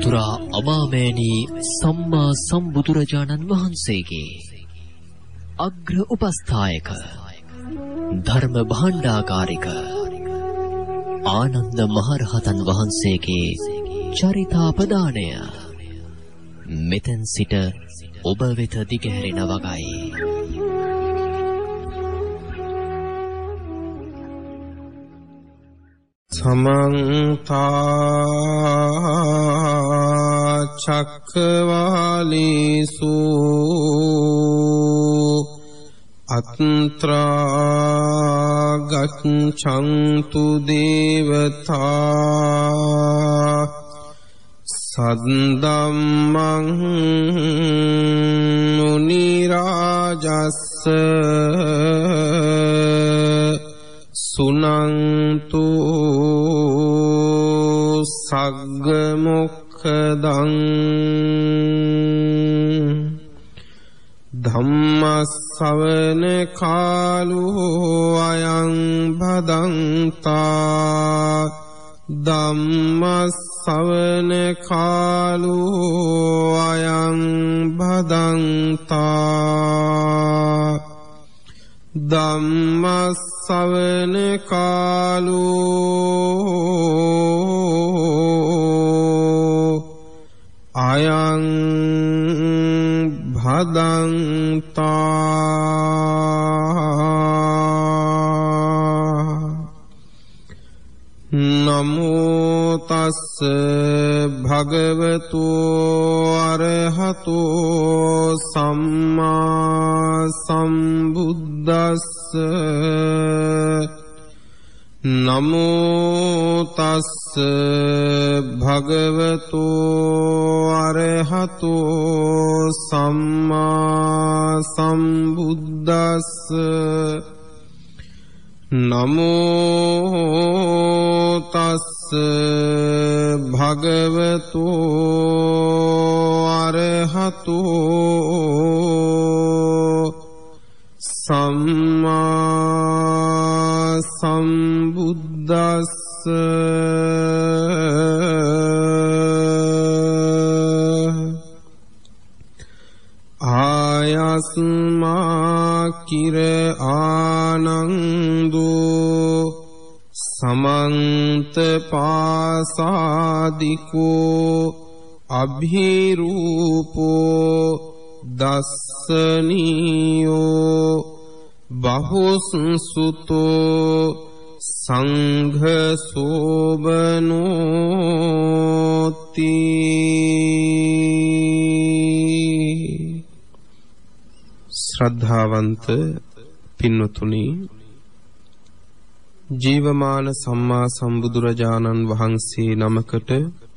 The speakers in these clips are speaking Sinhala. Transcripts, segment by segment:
ලෝතුරා අමාමෑණී සම්මා සම්බුදුරජාණන් වහන්සේගේ අග්‍ර උපස්ථායක ධර්ම භාණ්ඩාගාරික ආනන්ද මහරහතන් වහන්සේගේ චරිතාපදානය මෙතෙන් සිට ඔබ වෙත දිගහැරෙන වගයි. समन्ता चक्रवालेषु अत्रा गच्छन्तु देवता सद्दम्मं मुनिराजस्स सुनन्तु सग्गमुखदं धम्मश्रवण कालो अयं भदन्ता धम्मश्रवण कालो अयं भदन्ता ධම්මස්සවන කාලෝ අයං භදන්තා නමෝ තස්ස භගවතු අරහතෝ සම්මා සම්බුද්දස්ස නමෝ තස්ස භගවතු අරහතෝ සම්මා සම්බුද්දස්ස නමෝ තස්ස භගවතු අරහතෝ සම්මා සම්බුද්දස්ස ආයස්මා කිර ආනන්දෝ සමන්ත පාසාදිකෝ අභිරූපෝ දස්සනීයෝ බහුසුතෝ සංඝ සෝබනෝති. ශ්‍රද්ධාවන්ත පින්වතුනි, ජීවමාන සම්මා සම්බුදුරජාණන් වහන්සේ නමකට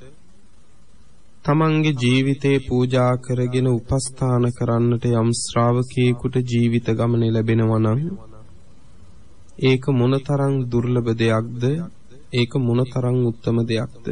තමන්ගේ ජීවිතේ පූජා කරගෙන උපස්ථාන කරන්නට යම් ශ්‍රාවකයෙකුට ජීවිත ගමන ලැබෙනවා නම් ඒක මොනතරම් දුර්ලභ දෙයක්ද, ඒක මොනතරම් උත්තම දෙයක්ද.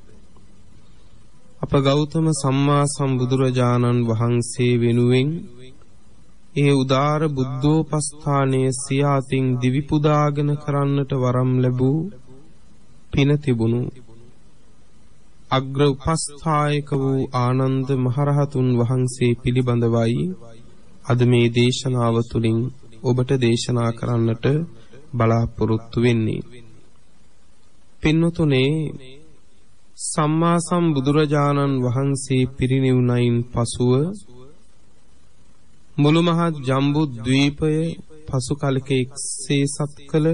අප ගෞතම සම්මා සම්බුදුරජාණන් වහන්සේ වෙනුවෙන් ඒ උදාර බුද්ධෝපස්ථානයේ සියාතින් දිවි පුදාගෙන කරන්නට වරම් ලැබූ පින තිබුණු අග්‍ර උපස්ථායක වූ ආනන්ද මහරහතුන් වහන්සේ පිළිබඳවයි අද මේ දේශනාව තුළින් ඔබට දේශනා කරන්නට බලාපොරොත්තු වෙන්නේ. පින්වතුනේ, සම්මා සම්බුදුරජාණන් වහන්සේ පිරිනිවුණයින් පසුව මුළු මහත් ජම්බු ද්වීපය පසු කලක එක්සේසත් කළ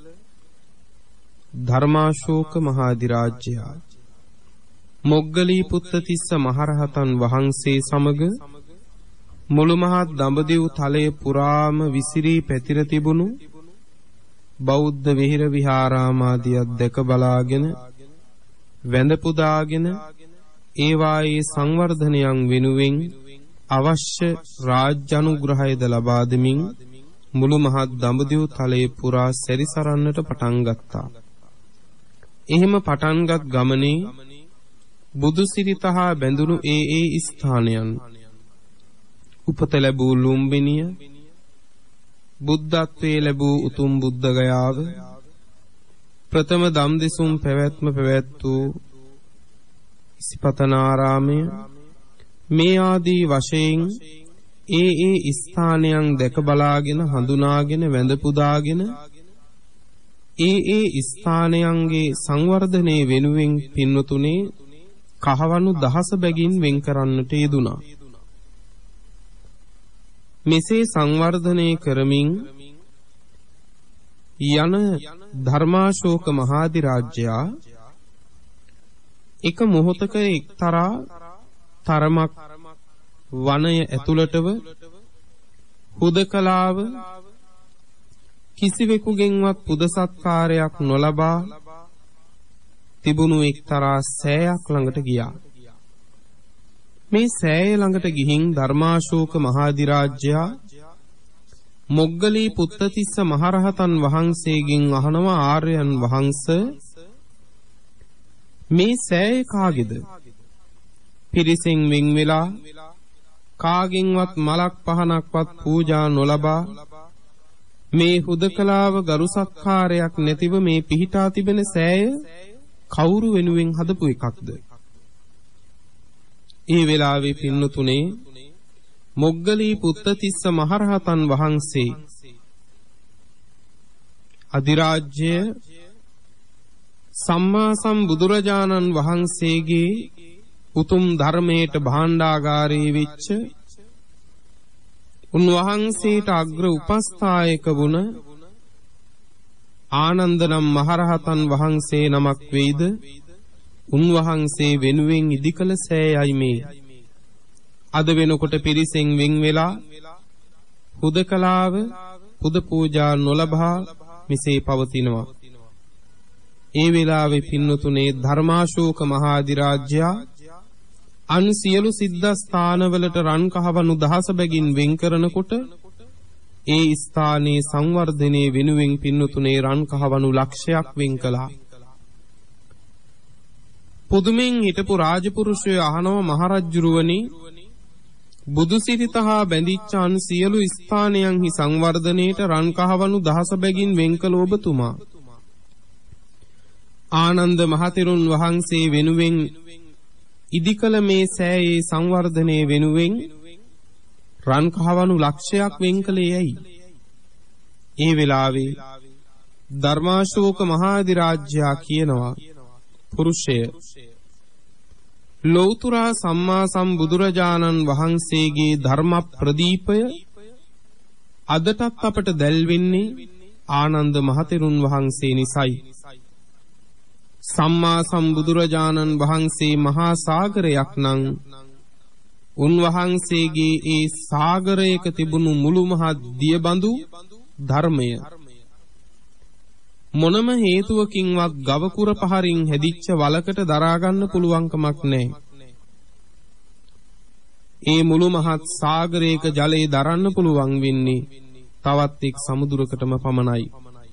ධර්මාශෝක මහාධිරාජ්‍යයා මොග්ගලී පුත්තතිස්ස මහරහතන් වහන්සේ සමග මුළු මහත් දඹදිව් තලය පුරාම විසිරී පැතිර තිබුණු බෞද්ධ විහෙර විහාරාමාදියක් දැක බලාගෙන වැඳ පුදාගෙන ඒවායේ සංවර්ධනයන් වෙනුවෙන් අවශ්‍ය රාජ්‍ය අනුග්‍රහයද ලබා දෙමින් මුළු මහත් දඹදිව් තලයේ පුරා සැරිසරන්නට පටන් ගත්තා. එහෙම පටන්ගත් ගමනේ බුදුසිරිතහා බැඳුණු ඒ ස්ථානයන් උපත ලැබූ ලුම්බිනිය, බුද්ධත්වයේ ලැබූ උතුම් බුද්ධ ගයාව, ප්‍රථම දම්දෙසුම් පැවැත්ම පැවැත් වූ සිපතනාරාමය මේ ආදී වශයෙන් ඒ ස්ථානයන් දැක බලාගෙන හඳුනාගෙන වැඳ පුදාගෙන ඒ ස්ථානයන්ගේ සංවර්ධනයේ වෙනුවෙන් පින්වතුනේ කහවණු දහස බැගින් වෙන් කරන්නට යෙදුණා. මෙසේ සංවර්ධනය කරමින් යන ධර්මාශෝක මහාධිරාජ්‍යයා එක මොහොතක එක්තරා තරමක් වනය ඇතුළටව හුදකලාව කිසිවෙකුගෙන්වත් පුද සත්කාරයක් නොලබා තිබුණු එක්තරා සෑයක් ළඟට ගියා. මේ සෑය ළඟට ගිහින් ධර්මාශෝක මහාධිරාජ්‍යයා මොග්ගලී පුත්තතිස්ස මහරහතන් වහන්සේගෙන් අහනවා ආර්යයන් වහන්සේ මේ සෑය කාගේද? පිරිසෙන් වෙන් වෙලා කාගෙන්වත් මලක් පහනක්වත් පූජා නොලබා මේ හුදකලාව ගරු සත්කාරයක් නැතිව මේ පිහිටා තිබෙන සෑය කවුරු වෙනුවෙන් හදපු එකක්ද? ඒ වෙලාවේ පින්නතුනේ මොග්ගලී පුත්තතිස්ස මහරහතන් වහන්සේ අධිරාජ්‍ය සම්මා සම්බුදුරජාණන් වහන්සේගේ උතුම් ධර්මයට භාණ්ඩාගාරී වෙච්ච උන්වහන්සේට අග්‍ර උපස්ථායක වුණ ආනන්ද නම් මහරහතන් වහන්සේ නමක් වේද උන්වහන්සේ වෙනුවෙන් ඉදිකල සෑයයි මේ. අද වෙනකොට පිරිසෙන් වෙන් වෙලා හුදකලාව පුද පූජා නොලබා මෙසේ පවතිනවා. ඒ වෙලාවේ පින්නතුනේ ධර්මාශෝක මහාධිරාජ්‍යයා අන් සියලු සිද්ධාස්ථානවලට රන් කහවණු දහස බැගින් වෙන් කරනකොට ඒ ස්ථානයේ සංවර්ධනයේ වෙනුවෙන් පින්නතුනේ රන් කහවණු ලක්ෂයක් වෙන් කළා. පුදුමෙන් හිටපු රාජපුරුෂය අහනවා මහරජුරුවනි බුදුසිරිත හා බැඳිච්ච අන් සියලු ස්ථානයන්හි සංවර්ධනයේට රන් කහවණු දහස බැගින් වෙන් කළ ඔබතුමා ආනන්ද මහතෙරුන් වහන්සේ වෙනුවෙන් ඉදිකල මේ සෑයේ සංවර්ධනයේ වෙනුවෙන් රන් කහවණු ලක්ෂයක් වෙන් කළේ ඇයි? ඒ වෙලාවේ ධර්මාශෝක මහාධිරාජ්‍යයා කියනවා පුරුෂය ලෞතුරා සම්මා සම්බුදුරජාණන් වහන්සේගේ ධර්ම ප්‍රදීපය අදටත් අපට දැල්වෙන්නේ ආනන්ද මහතෙරුන් වහන්සේ නිසයි. සම්මා සම්බුදුරජාණන් වහන්සේ මහා සාගරයක් නම් උන්වහන්සේගේ ඒ සාගරයක තිබුණු මුළු මහත් දියබඳු ධර්මය මොනම හේතුවකින්වත් ගවකුර පහරින් හැදිච්ච වලකට දරා ගන්න පුළුවන්කමක් නැහැ. ඒ මුළු මහත් සාගරයක ජලය දරන්න පුළුවන් වෙන්නේ තවත් එක් සමුදුරකටම පමණයි.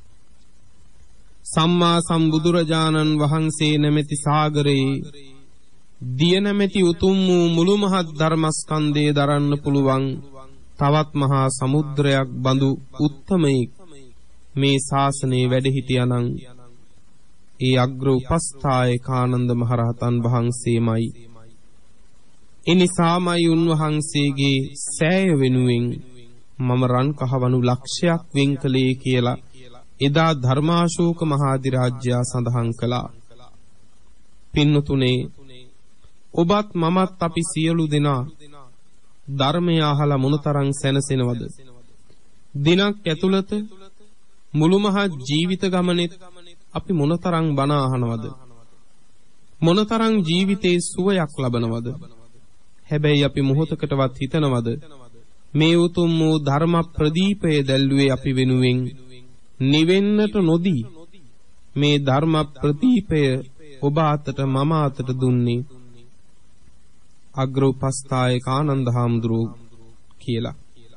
සම්මා සම්බුදුරජාණන් වහන්සේ නැමැති සාගරයේ දිය නැමැති උතුම් වූ මුළු මහත් ධර්මස්කන්ධය දරන්න පුළුවන් තවත් මහා සමුද්‍රයක් බඳු උත්තමයෙක් මේ ශාසනයේ වැඩ හිටියානම් ඒ අග්‍ර උපස්ථායක ආනන්ද මහරහතන් වහන්සේමයි. එනිසාමයි උන්වහන්සේගේ සෑය වෙනුවෙන් මම රන් කහවණු ලක්ෂයක් වෙන් කළේ කියලා එදා ධර්මාශෝක මහාධිරාජ්‍යයා සඳහන් කළා. පින්නතුනේ ඔබත් මමත් අපි සියලු දෙනා ධර්මය අහලා මොනතරම් සැනසෙනවද? දිනක් ඇතුළත මුළු මහත් ජීවිත ගමනේත් අපි මොනතරම් බණ අහනවද? මොනතරම් ජීවිතේ සුවයක් ලබනවද? හැබැයි අපි මොහොතකටවත් හිතනවද මේ උතුම් වූ ධර්ම ප්‍රදීපය දැල්ුවේ අපි වෙනුවෙන් නිවෙන්නට නොදී මේ ධර්ම ප්‍රදීපය ඔබ අතට මම අතට දුන්නේ අග්‍ර උපස්ථායක ආනන්ද හාමුදුරුවෝ කියලා.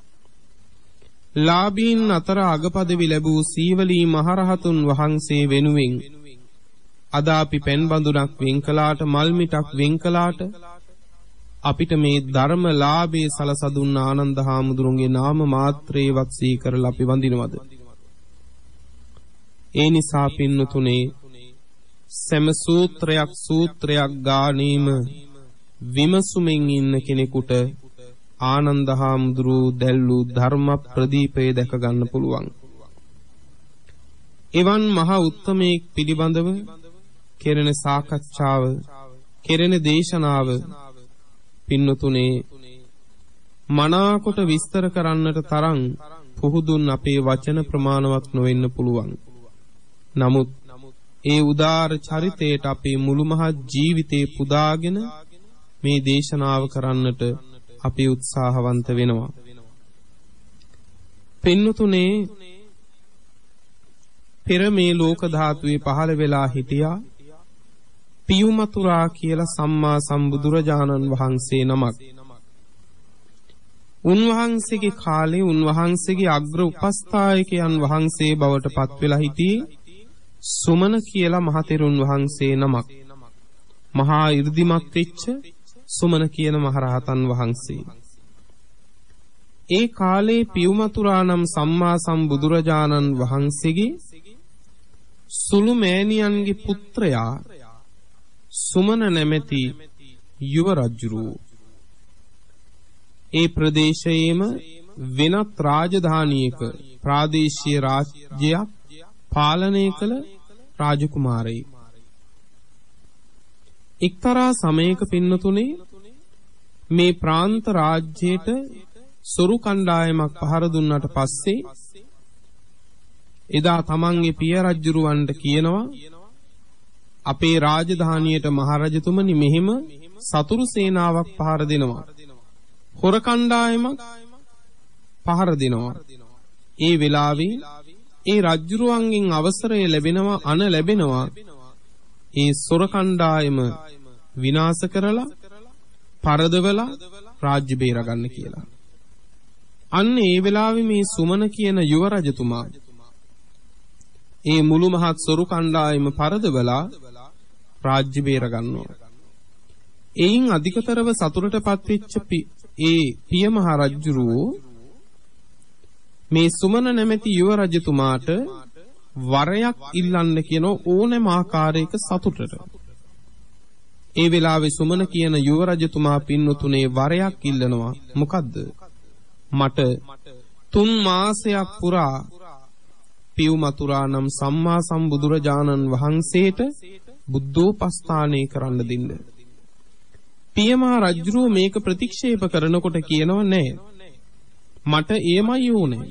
ලාභීන් අතර අගපදවි ලැබූ සීවලී මහරහතුන් වහන්සේ වෙනුවෙන් අද අපි පෙන් බඳුනක් වෙන් කළාට මල් මිටක් වෙන් කළාට අපිට මේ ධර්ම ලාභයේ සලසදුන්න ආනන්ද හාමුදුරුවන්ගේ නාම මාත්‍රේවත් සිහි කරලා අපි වඳිනවද? ඒ නිසා පින්නතුනේ සෑම සූත්‍රයක් ගානීම විමසුමින් ඉන්න කෙනෙකුට ආනන්ද හාමුදුරුවෝ දැල්ලු ධර්ම ප්‍රදීපය දැක ගන්න පුළුවන්. එවන් මහා උත්තමයෙක් පිළිබඳව කෙරෙන සාකච්ඡාව, කෙරෙන දේශනාව පින්නතුනේ මනාකොට විස්තර කරන්නට තරම් පුහුදුන් අපේ වචන ප්‍රමාණවත් නොවෙන්න පුළුවන්. නමුත් ඒ උදාර චරිතයට අපේ මුළු මහත් ජීවිතේ පුදාගෙන මේ දේශනාව කරන්නට අපි උත්සාහවන්ත වෙනවා. පින්නතුනේ පෙර මේ ලෝක ධාතුවේ පහළ වෙලා හිටියා පියුමතුරා කියලා සම්මා සම්බුදුරජාණන් වහන්සේ නමක්. උන්වහන්සේගේ කාලේ උන්වහන්සේගේ අග්‍ර උපස්ථායකයන් වහන්සේ බවට පත් වෙලා හිටියේ සුමන කියලා මහතෙරුන් වහන්සේ නමක්. මහා 이르දිමත් වෙච්ච සුමන කියන මහරහතන් වහන්සේ. ඒ කාලේ පියුමතුරා නම් සම්මා සම්බුදුරජාණන් වහන්සේගේ සුළු මෑණියන්ගේ පුත්‍රයා සුමන නැමැති යුව රජුරෝ ඒ ප්‍රදේශයේම වෙනත් රාජධානියක ප්‍රාදේශීය රාජ්‍යයක් පාලනය කළ රාජකුමාරයෙක්. එක්තරා සමයක පින්නතුනේ මේ ප්‍රාන්ත රාජ්‍යයට සොරු කණ්ඩායමක් පහර දුන්නට පස්සේ එදා තමන්ගේ පිය රජුරවන්ට කියනවා අපේ රාජධානියට මහරජතුමනි මෙහෙම සතුරු සේනාවක් පහර දෙනවා. හොර කණ්ඩායමක් පහර දෙනවා. ඒ වෙලාවේ ඒ රජුරුවන්ගෙන් අවසරය ලැබෙනවා අන ලැබෙනවා ඒ සොර කණ්ඩායම විනාශ කරලා පරදවලා රාජ්‍ය බේරගන්න කියලා. අන්න ඒ වෙලාවේ මේ සුමන කියන යුව රජතුමා ඒ මුළු මහත් සොරු කණ්ඩායම පරදවලා රාජ්‍ය බේරගන්නවා. එයින් අධිකතරව සතුටටපත් වෙච්ච ඒ පිය මහ රජුරෝ මේ සුමන නැමැති යුව රජතුමාට වරයක් ඉල්ලන්න කියන ඕනෑම ආකාරයක සතුටට. ඒ වෙලාවේ සුමන කියන යුව රජතුමා පින්නතුනේ වරයක් ඉල්ලනවා. මොකද්ද? මට 3 මාසයක් පුරා පියුමතුරා නම් සම්මා සම්බුදුරජාණන් වහන්සේට බුද්ධෝපස්ථානය කරන්න දෙන්න. පියමහා රජුරෝ මේක ප්‍රතික්ෂේප කරනකොට කියනවා නෑ මට එයමයි ඕනේ.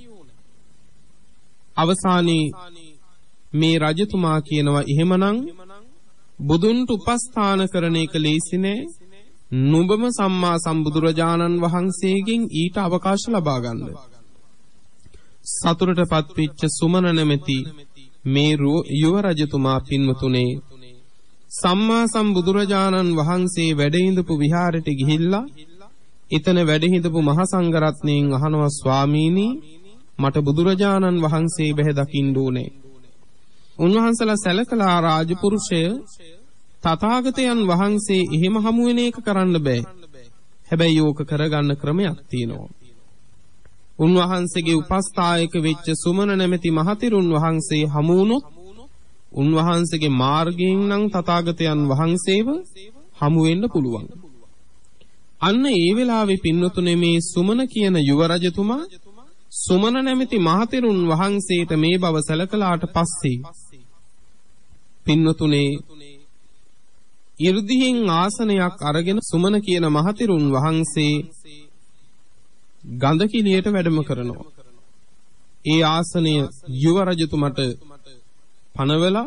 අවසානයේ මේ රජතුමා කියනවා එහෙමනම් බුදුන්ට උපස්ථාන කරන එක ලේසි නෑ. නුඹම සම්මා සම්බුදුරජාණන් වහන්සේගෙන් ඊට අවකාශ ලබා ගන්න. සතුටටපත් වෙච්ච සුමන නැමැති මේ යුව රජතුමා පින්වතුනේ සම්මා සම්බුදුරජාණන් වහන්සේ වැඩ ඉඳපු විහාරයට ගිහිල්ලා එතන වැඩ හිඳපු මහා සංඝරත්නයෙන් අහනවා ස්වාමීනි මට බුදුරජාණන් වහන්සේ බැහැ දකින්න ඕනේ. උන්වහන්සේලා සැලකලා රාජපුරුෂය තථාගතයන් වහන්සේ එහෙම හමු වෙන එක කරන්න බෑ. හැබැයි ඕක කරගන්න ක්‍රමයක් තියෙනවා. උන්වහන්සේගේ උපස්ථායක වෙච්ච සුමන නැමැති මහතෙරුන් වහන්සේ හමු වුණොත් උන්වහන්සේගේ මාර්ගයෙන් නම් තථාගතයන් වහන්සේව හමු වෙන්න පුළුවන්. අන්න ඒ වෙලාවේ පින්නතුනේ මේ සුමන කියන යුව රජතුමා සුමන නැමැති මහතෙරුන් වහන්සේට මේ බව සැලකලාට පස්සේ පින්නතුනේ 이르දිහින් ආසනයක් අරගෙන සුමන කියන මහතෙරුන් වහන්සේ ගන්ධකිලියට වැඩම කරනවා. ඒ ආසනය යුව රජතුමට පනවලා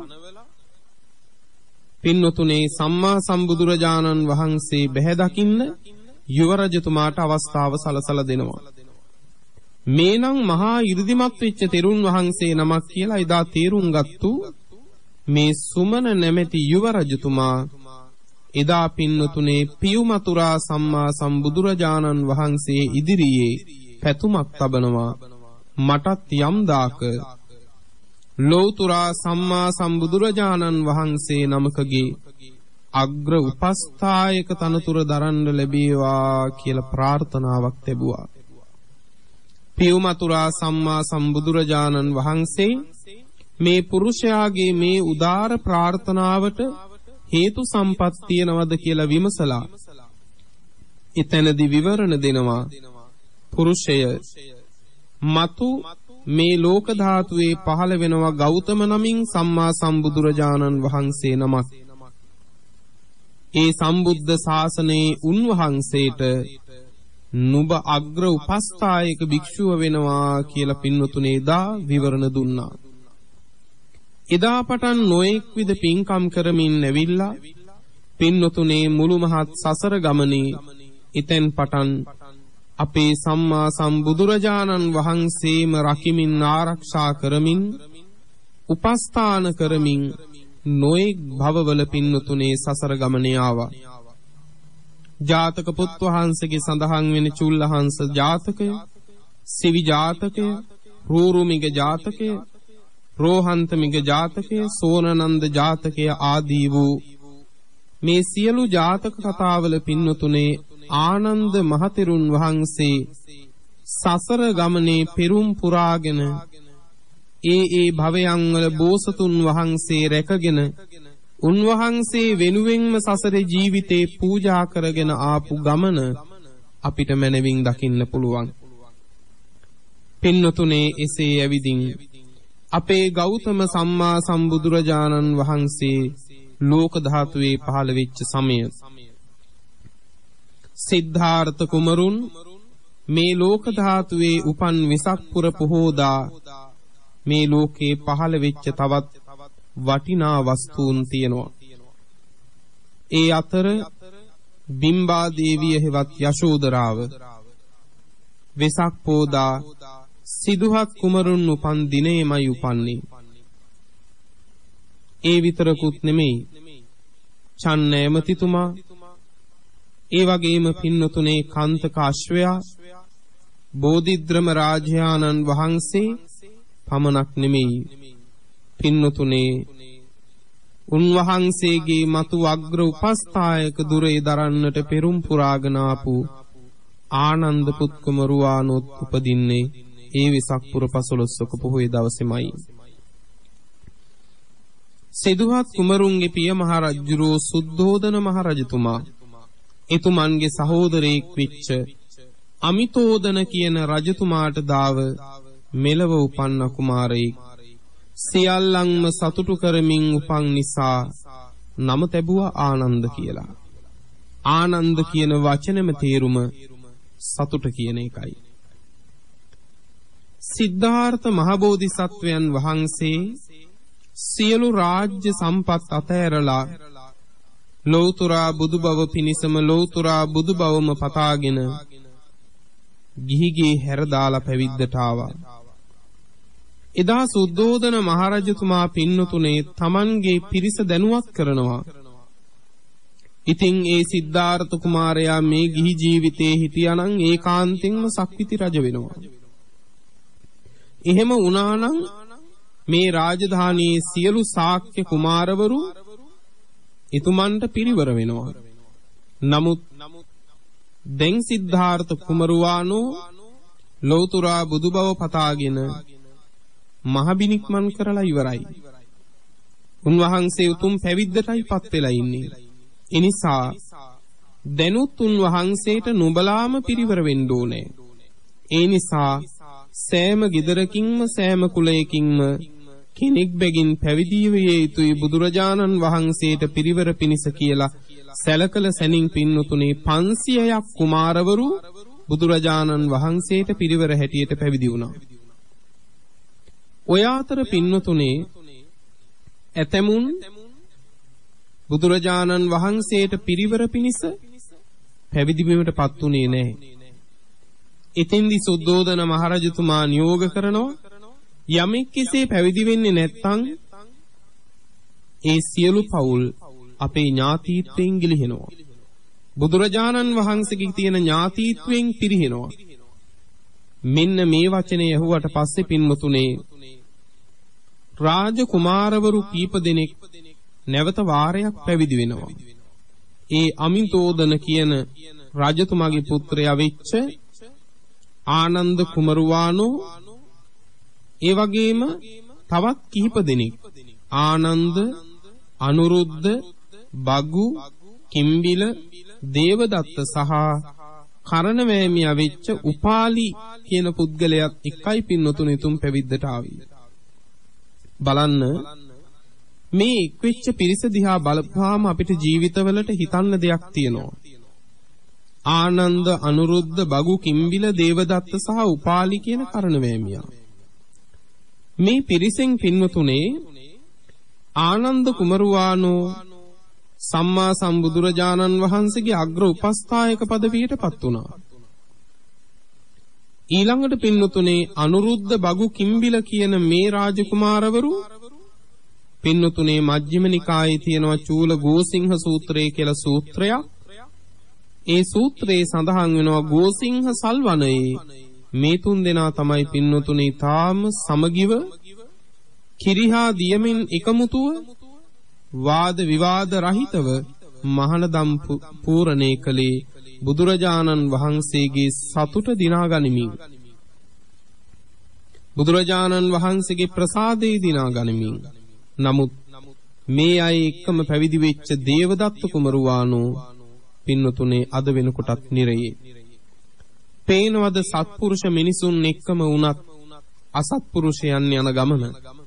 පින්නතුනේ සම්මා සම්බුදුරජාණන් වහන්සේ බැහැ දකින්න යුව රජතුමාට අවස්ථාව සලසලා දෙනවා. මේනම් මහා 이르දිමත් වෙච්ච තෙරුන් වහන්සේ නමක් කියලා එදා තේරුම් ගත්තු මේ සුමන නැමැති යුව රජතුමා එදා පින්නතුනේ පියුමතුරා සම්මා සම්බුදුරජාණන් වහන්සේ ඉදිරියේ පැතුමක් තබනවා. මටත් යම් දාක ලෞතුරා සම්මා සම්බුදුරජාණන් වහන්සේ නමකගේ අග්‍ර උපස්ථායක තනතුර දරන්න ලැබේවා කියලා ප්‍රාර්ථනාවක් තිබුවා. පියුමතුරා සම්මා සම්බුදුරජාණන් වහන්සේ මේ පුරුෂයාගේ මේ උදාර ප්‍රාර්ථනාවට හේතු සම්පත් තියනවද කියලා විමසලා එතනදී විවරණ දෙනවා. පුරුෂය මතු මේ ලෝක ධාතුවේ පහළ වෙනවා ගෞතම නමින් සම්මා සම්බුදුරජාණන් වහන්සේ නමක්. ඒ සම්බුද්ධ ශාසනයේ උන්වහන්සේට නුඹ අග්‍ර උපස්ථායක භික්ෂුව වෙනවා කියලා පින්වතුනේ දා විවරණ දුන්නා. එදා පටන් නොඑක් විද පින්කම් කරමින් ඇවිල්ලා පින්වතුනේ මුළු මහත් සසර ගමනේ එතෙන් පටන් අපේ සම්මා සම්බුදුරජාණන් වහන්සේම රකිමින් ආරක්ෂා කරමින් උපස්ථාන කරමින් නොඑක් භවවල පින්වතුනේ සසර ගමනේ ආවා. ජාතක පුත් වහන්සේගේ සඳහන් වෙන චුල්ලහංස ජාතකය, සිවි ජාතකය, රූරුමිග ජාතකය, රෝහන්තමිග ජාතකය, සෝනනන්ද ජාතකය ආදී වූ මේ සියලු ජාතක කතාවල පින්වතුනේ ආනන්ද මහතෙරුන් වහන්සේ සසර ගමනේ පෙරුම් පුරාගෙන ඒ භවයන් වල බෝසතුන් වහන්සේ රැකගෙන උන්වහන්සේ වෙනුවෙන්ම සසරේ ජීවිතේ පූජා කරගෙන ආපු ගමන අපිට මනවින් දකින්න පුළුවන්. පින්වතුනේ එසේ ඇවිදින් අපේ ගෞතම සම්මා සම්බුදුරජාණන් වහන්සේ ලෝක ධාතුවේ පහළ වෙච්ච සමය සිද්ධාර්ථ කුමරුන් මේ ලෝක ධාතුවේ උපන් වෙසක් පුර පොහෝදා මේ ලෝකේ පහළ වෙච්ච තවත් වටිනා වස්තුන් තියෙනවා. ඒ අතර බිම්බා දේවිය හෙවත් යශෝදරාව වෙසක් පෝදා සිදුහත් කුමරුන් උපන් දිනේමයි උපන්නේ. ඒ විතරකුත් නෙමෙයි චන්නෑමතිතුමා ඒ වගේම පින්නතුනේ කාන්තක අශ්වයා බෝධිද්‍රම රාජානන් වහන්සේ පමණක් නෙමෙයි පින්නතුනේ උන්වහන්සේගේ මතු අග්‍ර උපස්ථායක දුරේ දරන්නට පෙරම් පුරාගෙන ආපු ආනන්ද පුත්කුමරුවානොත් උපදින්නේ ඒ වෙසක් පුර 15ක පොහොය දවසේමයි. සිදුහත් කුමරුන්ගේ පිය මහරජුරෝ සුද්ධෝදන මහරජතුමා එතුමන්ගේ සහෝදරයෙක් වෙච්ච අමිතෝදන කියන රජතුමාට දාව මෙලව උපන්න කුමාරයෙක් සියල්ලන්ම සතුටු කරමින් උපන් නිසා නම තැබුවා ආනන්ද කියලා. ආනන්ද කියන වචනේම තේරුම සතුට කියන එකයි. සිද්ධාර්ථ මහබෝධිසත්වයන් වහන්සේ සියලු රාජ්‍ය සම්පත් අතහැරලා ලෞතුරා බුදුබව පිණිසම ලෞතුරා බුදුබවම පතාගෙන ගිහිගේ හැරදාලා පැවිද්දට ආවා. එදා සුද්ධෝදන මහරජතුමා පින්නතුනේ තමන්ගේ පිරිස දැනුවත් කරනවා. ඉතින් ඒ සිද්ධාර්ථ කුමාරයා මේ ගිහි ජීවිතේ හිටියානම් ඒකාන්තයෙන්ම සක්විති රජ වෙනවා. එහෙම වුණානම් මේ රාජධානියේ සියලු ශාක්‍ය කුමාරවරු එතුමන්ට පිරිවර වෙනවා. නමුත් දැන් සිද්ධාර්ථ කුමරුවානෝ ලෞතුරා බුදුබව පතාගෙන මහබිනික්මන් කරලා ඉවරයි. උන්වහන්සේ උතුම් පැවිද්දටයි පත් වෙලා ඉන්නේ. ඒ නිසා දැනුත් උන්වහන්සේට නුඹලාම පිරිවර වෙන්න ඕනේ. ඒ නිසා සෑම ගෙදරකින්ම සෑම කුලයකින්ම කෙනෙක් බැගින් පැවිදි විය යුතුයි බුදුරජාණන් වහන්සේට පිරිවර පිණිස කියලා සැලකල සැනින් පින්නතුනේ 500ක් කුමාරවරු බුදුරජාණන් වහන්සේට පිරිවර හැටියට පැවිදි වුණා. ඔය අතර පින්නතුනේ ඇතමුන් බුදුරජාණන් වහන්සේට පිරිවර පිණිස පැවිදි වීමටපත් උනේ නැහැ. එතෙන්දි සුද්ධෝදන මහරජතුමා නියෝග කරනවා යමෙක් කෙසේ පැවිදි වෙන්නේ නැත්නම් ඒ සියලු පවුල් අපේ ඥාතීත්වයෙන් ගිලිහෙනවා. බුදුරජාණන් වහන්සේගේ තියෙන ඥාතීත්වයෙන් පිරිහෙනවා. මෙන්න මේ වචනේ ඇහුවට පස්සේ පින්වතුනේ රාජ කුමාරවරු කීප දෙනෙක් නැවත වාරයක් පැවිදි වෙනවා. ඒ අමිතෝදන කියන රජතුමාගේ පුත්‍රයා වෙච්ච ආනන්ද කුමරුවානෝ ඒ වගේම තවත් කිහිප දෙනෙක් ආනන්ද, අනුරුද්ධ, බගු, කිම්බිල, දේවදත්ත සහ කරණවැමියා වෙච්ච උපාලි කියන පුද්ගලයාත් එකයි පින්නතුණු ituම් පැවිද්දට ආවේ. බලන්න මේ එක්වෙච්ච පිරිස දිහා බලපුවාම අපිට ජීවිතවලට හිතන්න දෙයක් තියෙනවා. ආනන්ද, අනුරුද්ධ, බගු, කිම්බිල, දේවදත්ත සහ උපාලි කියන කරණවැමියා. මේ පිරිසෙන් පින්නතුනේ ආනන්ද කුමරුවානෝ සම්මා සම්බුදුරජාණන් වහන්සේගේ අග්‍ර උපස්ථායක පදවියටපත් වුණා. ඊළඟට පින්නතුනේ අනුරුද්ධ, බගු, කිම්බිල කියන මේ රාජකුමාරවරු පින්නතුනේ මජ්ක්‍ධිම නිකායේ තියෙනවා චූල ගෝසිංහ සූත්‍රය කියලා සූත්‍රයක්. ඒ සූත්‍රයේ සඳහන් වෙනවා ගෝසිංහ සල්වනයේ මේ තුන් දෙනා තමයි පින්නතුනේ තාම සමගිව කිරිහා දියමින් එකමුතුව වාද විවාද රහිතව මහානදම් පූර්ණේ කළේ බුදුරජාණන් වහන්සේගේ සතුට දිනා ගනිමින්, බුදුරජාණන් වහන්සේගේ ප්‍රසාදේ දිනා ගනිමින්. නමුත් මේ අය එක්කම පැවිදි වෙච්ච දේවදත්ත කුමරුවානෝ පින්නතුනේ අද වෙනකොටත් නිරයේ. පේනවද සත්පුරුෂ මිනිසුන් එක්කම වුණත් අසත්පුරුෂයන් යන ගමන.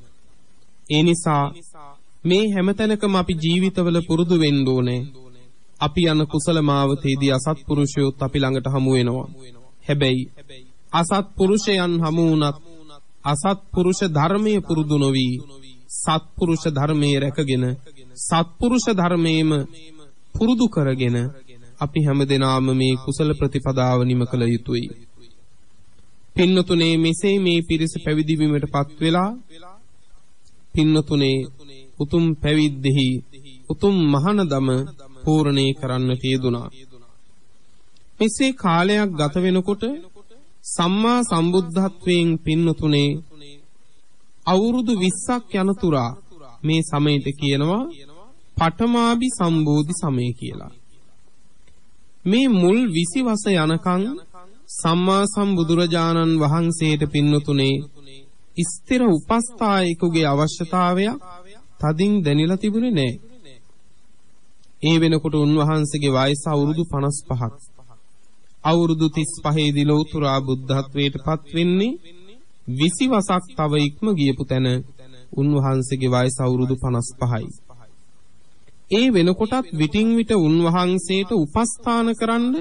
ඒ නිසා මේ හැමතැනකම අපි ජීවිතවල පුරුදු වෙන්න ඕනේ. අපි යන කුසල මාවතේදී අසත්පුරුෂයොත් අපි ළඟට හමු වෙනවා. හැබැයි අසත්පුරුෂයන් හමු වුණත් අසත්පුරුෂ ධර්මයේ පුරුදු නොවි සත්පුරුෂ ධර්මයේ රැකගෙන සත්පුරුෂ ධර්මයේම පුරුදු කරගෙන අපි හැමදෙනාම මේ කුසල ප්‍රතිපදාව නිම කළ යුතුයි. පින්නතුනේ මෙසේ මේ පිරිස පැවිදි වීමටපත් වෙලා පින්නතුනේ උතුම් පැවිද්දෙහි උතුම් මහානදම පූර්ණේ කරන්නට යෙදුණා. මෙසේ කාලයක් ගත වෙනකොට සම්මා සම්බුද්ධත්වයෙන් පින්නතුනේ අවුරුදු 20ක් යනතුරා මේ සමයට කියනවා පඨමාභි සම්බෝධි සමය කියලා. මේ මුල් 20 වස යනකම් සම්මා සම්බුදුරජාණන් වහන්සේට පින්නතුනේ ස්ථිර උපස්ථායකගේ අවශ්‍යතාවයක් තදින් දැනিলা තිබුණේ නැහැ. ඒ වෙනකොට උන්වහන්සේගේ වයස අවුරුදු 55ක්. අවුරුදු 35 දී ලෝතුරා බුද්ධත්වයට පත් වෙන්නේ 20 වසක් තව ඉක්ම ගියපු තැන උන්වහන්සේගේ වයස අවුරුදු 55යි. ඒ වෙනකොටත් විටින් විට උන්වහන්සේට උපස්ථාන කරන්න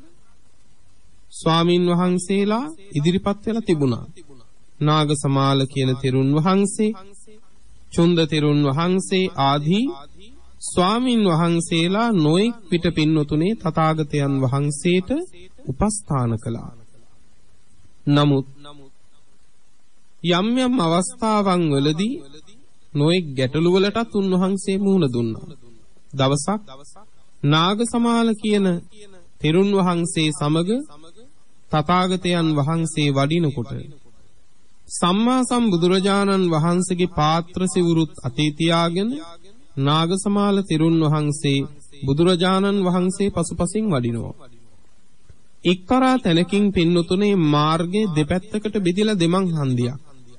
ස්වාමින් වහන්සේලා ඉදිරිපත් වෙලා තිබුණා. නාගසමාල කියන තෙරුන් වහන්සේ, චුන්ද තෙරුන් වහන්සේ ආදී ස්වාමින් වහන්සේලා නොඑක් පිට පින්නතුනේ තථාගතයන් වහන්සේට උපස්ථාන කළා. නමුත් යම් යම් අවස්ථාවන් වලදී නොඑක් ගැටලු වලටත් උන්වහන්සේ මුහුණ දුන්නා. දවසක් නාගසමාල කියන තෙරුන් වහන්සේ සමග තථාගතයන් වහන්සේ වඩිනකොට සම්මා සම්බුදුරජාණන් වහන්සේගේ පාත්‍ර සිවුරුත් අතේ තියාගෙන නාගසමාල තෙරුන් වහන්සේ බුදුරජාණන් වහන්සේ පසුපසින් වඩිනවා. එක්තරා තැනකින් පින්නතුනේ මාර්ගයේ දෙපැත්තකට බෙදලා දෙමන් හන්දියක්.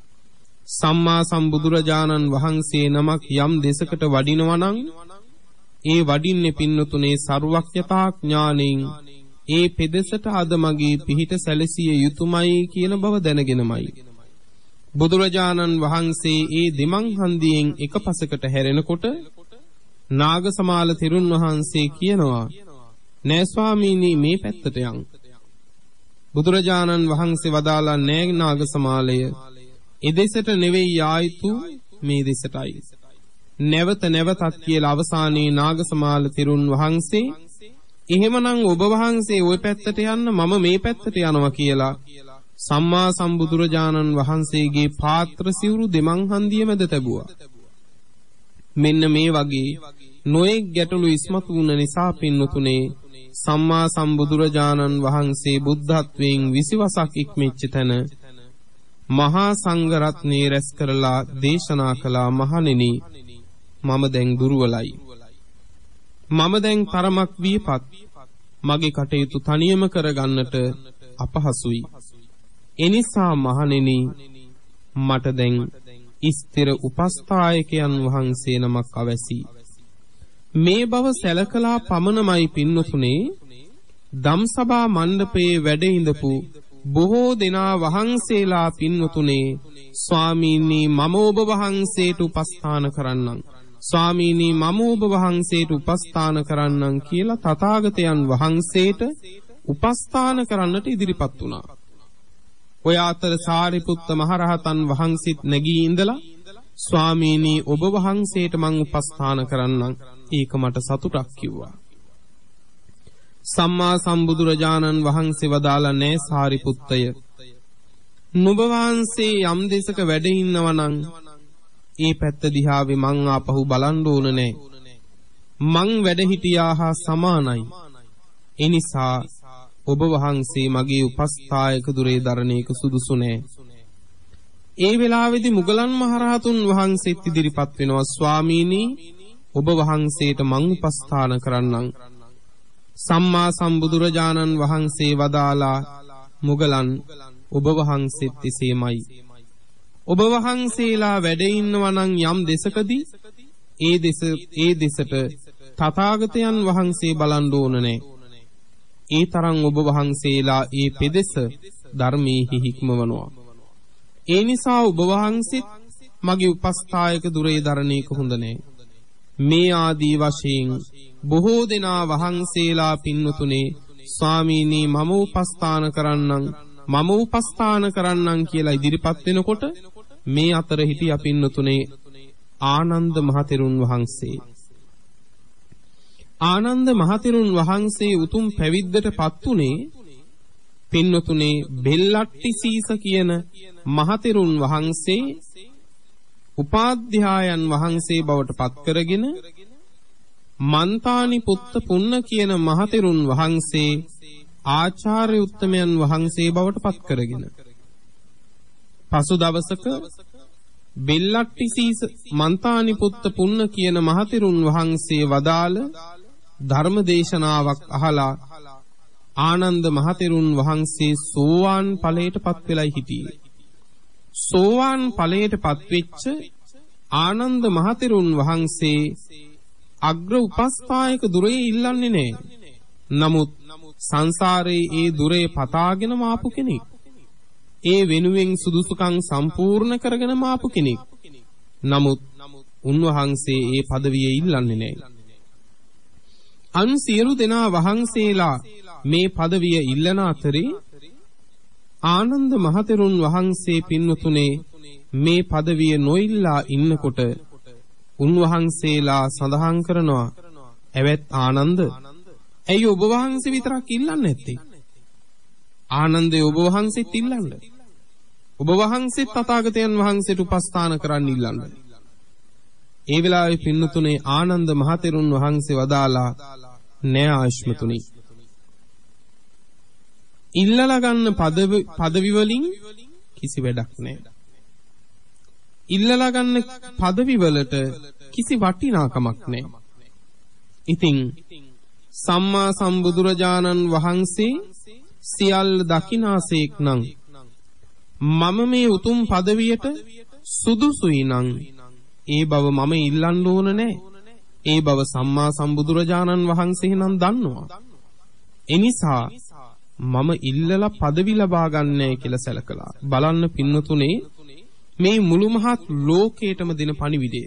සම්මා සම්බුදුරජාණන් වහන්සේ නමක් යම් දෙසකට වඩිනවා නම් ඒ වඩින්නේ පින්නතුනේ සර්වඥතා ඥාණයෙන් ඒ පෙදෙසට අද මගේ පිහිට සැලසිය යුතුයමයි කියන බව දැනගෙනමයි. බුදුරජාණන් වහන්සේ ඒ දෙමන් හන්දියෙන් එක පසකට හැරෙනකොට නාගසමාල තෙරුන් වහන්සේ කියනවා නෑ ස්වාමීනි මේ පැත්තට යන්. බුදුරජාණන් වහන්සේ වදාලා නෑ නාගසමාලය එදෙසට නෙවෙයි ආයතු මේ දෙසටයි. නැවත නැවතත් කියලා අවසානයේ නාගසමාල තෙරුන් වහන්සේ එහෙමනම් ඔබ වහන්සේ ওই පැත්තට යන්න මම මේ පැත්තට යනවා කියලා සම්මා සම්බුදුරජාණන් වහන්සේගේ පාත්‍ර සිවුරු දෙමන් හන්දිය මැද තැබුවා. මෙන්න මේ වගේ නොයෙක් ගැටලු ඉස්මතු වුණ නිසා පින්නතුනේ සම්මා සම්බුදුරජාණන් වහන්සේ බුද්ධත්වයෙන් 20 වසක් ඉක්මෙච්ච තැන මහා සංඝ රත්නයේ රැස් කරලා දේශනා කළා මහණෙනි මම දැන් දුර්වලයි. මම දැන් තරමක් විපත්. මගේ කටයුතු තනියම කරගන්නට අපහසුයි. එනිසා මහණෙනි මට දැන් ස්ථිර උපස්ථායකයන් වහන්සේ නමක් අවැසි. මේ බව සැලකලා පමණමයි පින්නතුනේ ධම්සභා මණ්ඩපයේ වැඩ ඉඳපු බොහෝ දෙනා වහන්සේලා පින්නතුනේ ස්වාමීනි මම ඔබ වහන්සේට උපස්ථාන කරන්නම්, ස්වාමීනි මම ඔබ වහන්සේට උපස්ථාන කරන්නම් කියලා තථාගතයන් වහන්සේට උපස්ථාන කරන්නට ඉදිරිපත් වුණා. ඔය අතර සාරිපුත්ත මහරහතන් වහන්සේත් නැගී ඉඳලා ස්වාමීනි ඔබ වහන්සේට මං උපස්ථාන කරන්නම්, ඒක මට සතුටක් කිව්වා. සම්මා සම්බුදුරජාණන් වහන්සේ වදාලා නෑ සාරිපුත්තය, නුඹ වහන්සේ යම් දෙසක වැඩ ඉන්නවා නම් ඒ පැත්ත දිහාවේ මං ආපහු බලන්න ඕන නෑ. මං වැඩ හිටියා හා සමානයි. ඒ නිසා ඔබ වහන්සේ මගේ උපස්ථායක දුරේ දරණ එක සුදුසු නෑ. ඒ වෙලාවේදී මුගලන් මහරහතුන් වහන්සේත් ඉදිරිපත් වෙනවා, ස්වාමීනි ඔබ වහන්සේට මං උපස්ථාන කරන්නම්. සම්මා සම්බුදුරජාණන් වහන්සේ වදාලා මුගලන් ඔබ වහන්සේත් එසේමයි. ඔබ වහන්සේලා වැඩ ඉන්නවා නම් යම් දෙසකදී ඒ දෙසට තථාගතයන් වහන්සේ බලන්න ඕන නෑ. ඒ තරම් ඔබ වහන්සේලා ඒ පෙදෙස ධර්මයේ හික්මවනවා. ඒ නිසා ඔබ වහන්සේත් මගේ උපස්ථායක දුරේ දරණ එක හොඳ නෑ. මේ ආදී වශයෙන් බොහෝ දෙනා වහන්සේලා පින්නතුනේ ස්වාමීනි මම උපස්ථාන කරන්නම් කියලා ඉදිරිපත් වෙනකොට මේ අතර හිටිය පින්නතුනේ ආනන්ද මහතෙරුන් වහන්සේ. ආනන්ද මහතෙරුන් වහන්සේ උතුම් පැවිද්දටපත් උනේ පින්නතුනේ බෙල්ලට්ටි සීස කියන මහතෙරුන් වහන්සේ උපාධ්‍යායන් වහන්සේ බවට පත් කරගෙන මන්තානි පුත්ත පුන්න කියන මහතෙරුන් වහන්සේ ආචාර්ය උත්තමයන් වහන්සේ බවට පත් කරගෙන පසු දවසක බෙල්ලට්ටි සීස මන්තානි පුත්ත පුන්න කියන මහතෙරුන් වහන්සේ වදාළ ධර්ම දේශනාවක් අහලා ආනන්ද මහතෙරුන් වහන්සේ සෝවාන් ඵලයට පත් වෙලයි හිටියේ. සෝවාන් ඵලයට පත් වෙච්ච ආනන්ද මහතෙරුන් වහන්සේ අග්‍ර උපස්ථායක දුරේ ඉල්ලන්නේ නැහැ. නමුත් සංසාරේ ඒ දුරේ පතාගෙන මාපු කෙනෙක්. ඒ වෙනුවෙන් සුදුසුකම් සම්පූර්ණ කරගෙන මාපු කෙනෙක්. නමුත් උන්වහන්සේ ඒ পদවිය ඉල්ලන්නේ නැහැ. අන් සියලු දෙනා වහන්සේලා මේ পদවිය ඉල්ලන අතරේ ආනන්ද මහතෙරුන් වහන්සේ පින්වතුනේ මේ পদවිය නොඉල්ලා ඉන්නකොට උන්වහන්සේලා සඳහන් කරනවා, "ඇවැත් ආනන්ද, ඇයි ඔබ වහන්සේ විතරක් ඉල්ලන්නේ නැත්තේ? ආනන්දේ ඔබ වහන්සේත් ඉල්ලන්න. ඔබ වහන්සේත් තථාගතයන් වහන්සේට උපස්ථාන කරන්න ඉල්ලන්න." ඒ වෙලාවේ පින්නතුනේ ආනන්ද මහතෙරුන් වහන්සේ වදාලා, "නෑ ආශ්මතුනි, ඉල්ලලා ගන්න পদවි වලින් කිසි වැඩක් නෑ. ඉල්ලලා ගන්න পদවි වලට කිසි වටිනාකමක් නෑ. ඉතින් සම්මා සම්බුදුරජාණන් වහන්සේ සියල්ල දකිනාසේක් නම් මම මේ උතුම් পদවියට සුදුසුයි නම් ඒ බව මම ඉල්ලන්න ඕන නෑ. ඒ බව සම්මා සම්බුදුරජාණන් වහන්සේ නම් දන්නවා. එනිසා මම ඉල්ලලා পদවි ලබා ගන්නෑ කියලා සැලකලා බලන්න පින්නතුනේ මේ මුළු මහත් ලෝකේටම දෙන පණිවිඩය.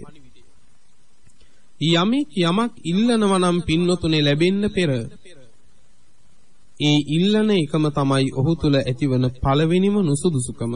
යමෙක් යමක් ඉල්ලනවා නම් පින්නතුනේ ලැබෙන්න පෙර ඒ ඉල්ලන එකම තමයි ඔහු තුල ඇතිවන පළවෙනිම නුසුදුසුකම.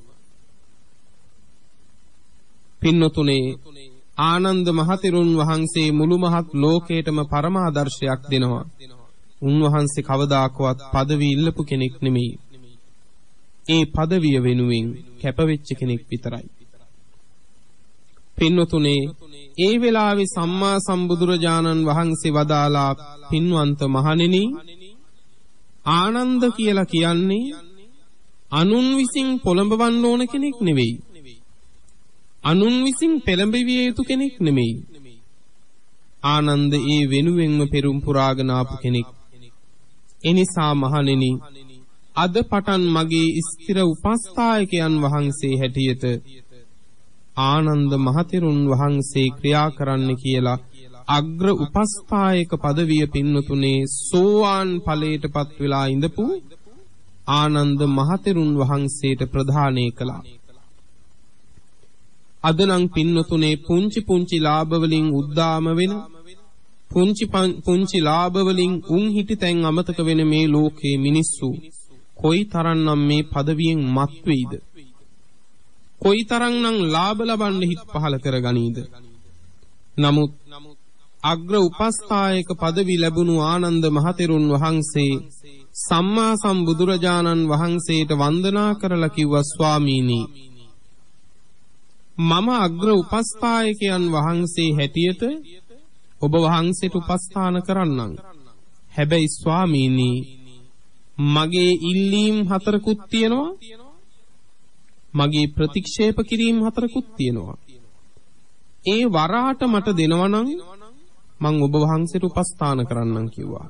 පින්නතුනේ ආනන්ද මහතෙරුන් වහන්සේ මුළු මහත් ලෝකේටම පරමාදර්ශයක් දෙනවා. උන්වහන්සේ කවදාකවත් পদවි ඉල්ලපු කෙනෙක් නෙමෙයි. ඒ পদවිය වෙනුවෙන් කැපවෙච්ච කෙනෙක් විතරයි. පින්නතුනේ ඒ වෙලාවේ සම්මා සම්බුදුරජාණන් වහන්සේ වදාලා, "පින්වන්ත මහණෙනි, ආනන්ද කියලා කියන්නේ අනුන් විසින් පොළඹවන්න ඕන කෙනෙක් නෙවෙයි. අනුන් විසින් පෙළඹවිය යුතු කෙනෙක් නෙමෙයි. ආනන්ද ඒ වෙනුවෙන්ම පෙරම් පුරාගෙන ආපු කෙනෙක්. එනිසා මහණෙනි, අද පටන් මගේ ස්ථිර උපස්ථායකයන් වහන්සේ හැටියට ආනන්ද මහතෙරුන් වහන්සේ ක්‍රියා කරන්න කියලා අග්‍ර උපස්ථායක පදවිය පින්නතුනේ සෝවාන් ඵලයටපත් වෙලා ඉඳපු ආනන්ද මහතෙරුන් වහන්සේට ප්‍රදානය කළා. අද නම් පින්නතුනේ පුංචි පුංචි ලාභ වලින් උද්දාම වෙන පුංචි ලාභ වලින් උන් හිටි තැන් අමතක වෙන මේ ලෝකේ මිනිස්සු කොයිතරම්නම් මේ পদවියෙන් මත් වෙයිද? කොයිතරම්නම් ලාභ ලබන්න හිත පහල කරගනීද? නමුත් අග්‍ර උපස්ථායක পদවි ලැබුණු ආනන්ද මහතෙරුන් වහන්සේ සම්මා සම්බුදුරජාණන් වහන්සේට වන්දනා කරලා කිව්වා ස්වාමීනි මම අග්‍ර උපස්ථායකයන් වහන්සේ හැටියට ඔබ වහන්සේට උපස්ථාන කරන්නම්. හැබැයි ස්වාමීනි මගේ ඉල්ලීම් 4කුත් තියෙනවා. මගේ ප්‍රතික්ෂේප කිරීම 4කුත් තියෙනවා. ඒ වරහට මට දෙනවා නම් මං ඔබ වහන්සේට උපස්ථාන කරන්නම් කිව්වා.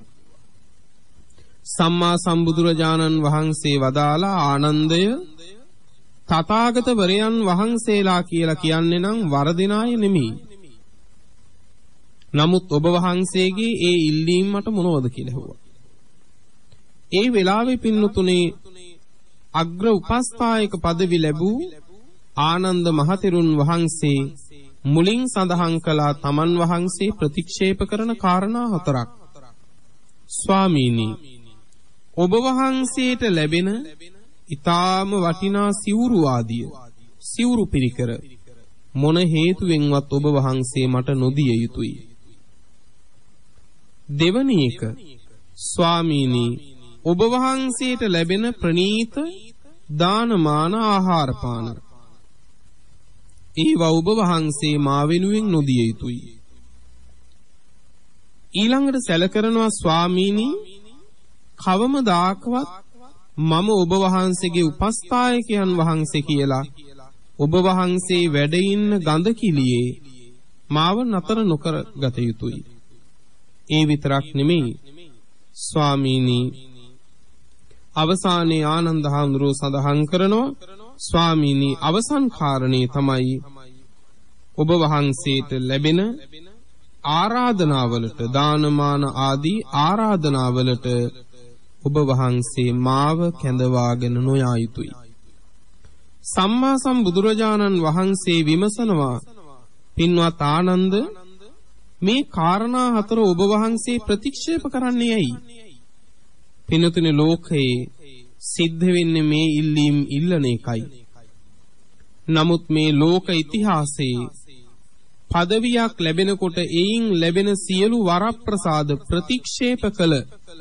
සම්මා සම්බුදුරජාණන් වහන්සේ වදාලා ආනන්දය තථාගත වරයන් වහන්සේලා කියලා කියන්නේ නම් වරදින අය නෙමෙයි. නමුත් ඔබ වහන්සේගේ ඒ ඉල්ලීම් මට මොනවද කියලා ඇහුවා. ඒ වෙලාවේ පින්නතුනේ අග්‍ර උපස්ථායක পদවි ලැබූ ආනන්ද මහතෙරුන් වහන්සේ මුලින් සඳහන් කළා තමන් වහන්සේ ප්‍රතික්ෂේප කරන කාරණා 4ක්. ස්වාමීනි ඔබ වහන්සේට ලැබෙන ඊටාම වටිනා සිවුරු ආදිය සිවුරු පිරිකර මොන හේතුවෙන්වත් ඔබ වහන්සේ මට නොදිය යුතුයි. දෙවැනි එක ස්වාමීනි ඔබ වහන්සේට ලැබෙන ප්‍රණීත දානමාන ආහාර පාන ඒවා ඔබ වහන්සේ මා වෙනුවෙන් නොදිය යුතුයි. ඊළඟට සැලකරනවා ස්වාමීනි කවමදාකවත් මම ඔබ වහන්සේගේ උපස්ථායකයන් වහන්සේ කියලා ඔබ වහන්සේ වැඩ ඉන්න ගඳ කිලියේ මාව නතර නොකර ගත යුතුයි. ඒ විතරක් නෙමෙයි ස්වාමීනි අවසානයේ ආනන්ද හාමුදුරුවෝ සඳහන් කරනවා ස්වාමීනි අවසන් කාරණේ තමයි ඔබ වහන්සේට ලැබෙන ආරාධනාවලට දානමාන ආදී ආරාධනාවලට ඔබ වහන්සේ මාව කැඳවාගෙන නොයා යුතුයි. සම්මා සම්බුදුරජාණන් වහන්සේ විමසනවා පින්වත් ආනන්ද මේ කාරණා 4 ඔබ වහන්සේ ප්‍රතික්ෂේප කරන්නේ ඇයි? පින්තුනේ ලෝකයේ සිද්ධ වෙන්නේ මේ ඉල්ලීම් ඉල්ලන එකයි. නමුත් මේ ලෝක ඉතිහාසයේ পদවියක් ලැබෙනකොට එයින් ලැබෙන සියලු වරප්‍රසාද ප්‍රතික්ෂේප කළ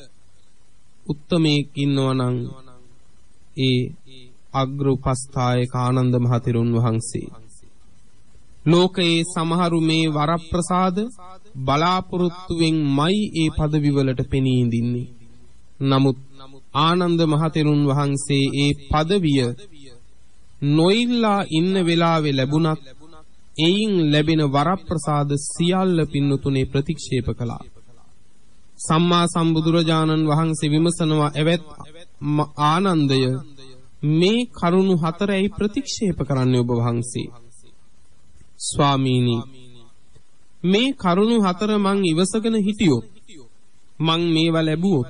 උත්තමයෙක් ඉන්නවා නම් ඒ අග්‍ර උපස්ථායක ආනන්ද මහතෙරුන් වහන්සේ. ලෝකයේ සමහරු මේ වරප්‍රසාද බලාපොරොත්තුවෙන්මයි ඒ পদවි වලට පෙනී ඉඳින්නේ. නමුත් ආනන්ද මහතෙරුන් වහන්සේ ඒ পদවිය නොඉල්ලා ඉන්න වෙලාවේ ලැබුණත් එයින් ලැබෙන වරප්‍රසාද සියල්ල පින්නතුනේ ප්‍රතික්ෂේප කළා. සම්මා සම්බුදුරජාණන් වහන්සේ විමසනවා එවත් ආනන්දය මේ කරුණු 4යි ප්‍රතික්ෂේප කරන්නේ ඔබ වහන්සේ. ස්වාමීනි මේ කරුණු 4 මං ඉවසගෙන හිටියොත් මං මේවා ලැබුවොත්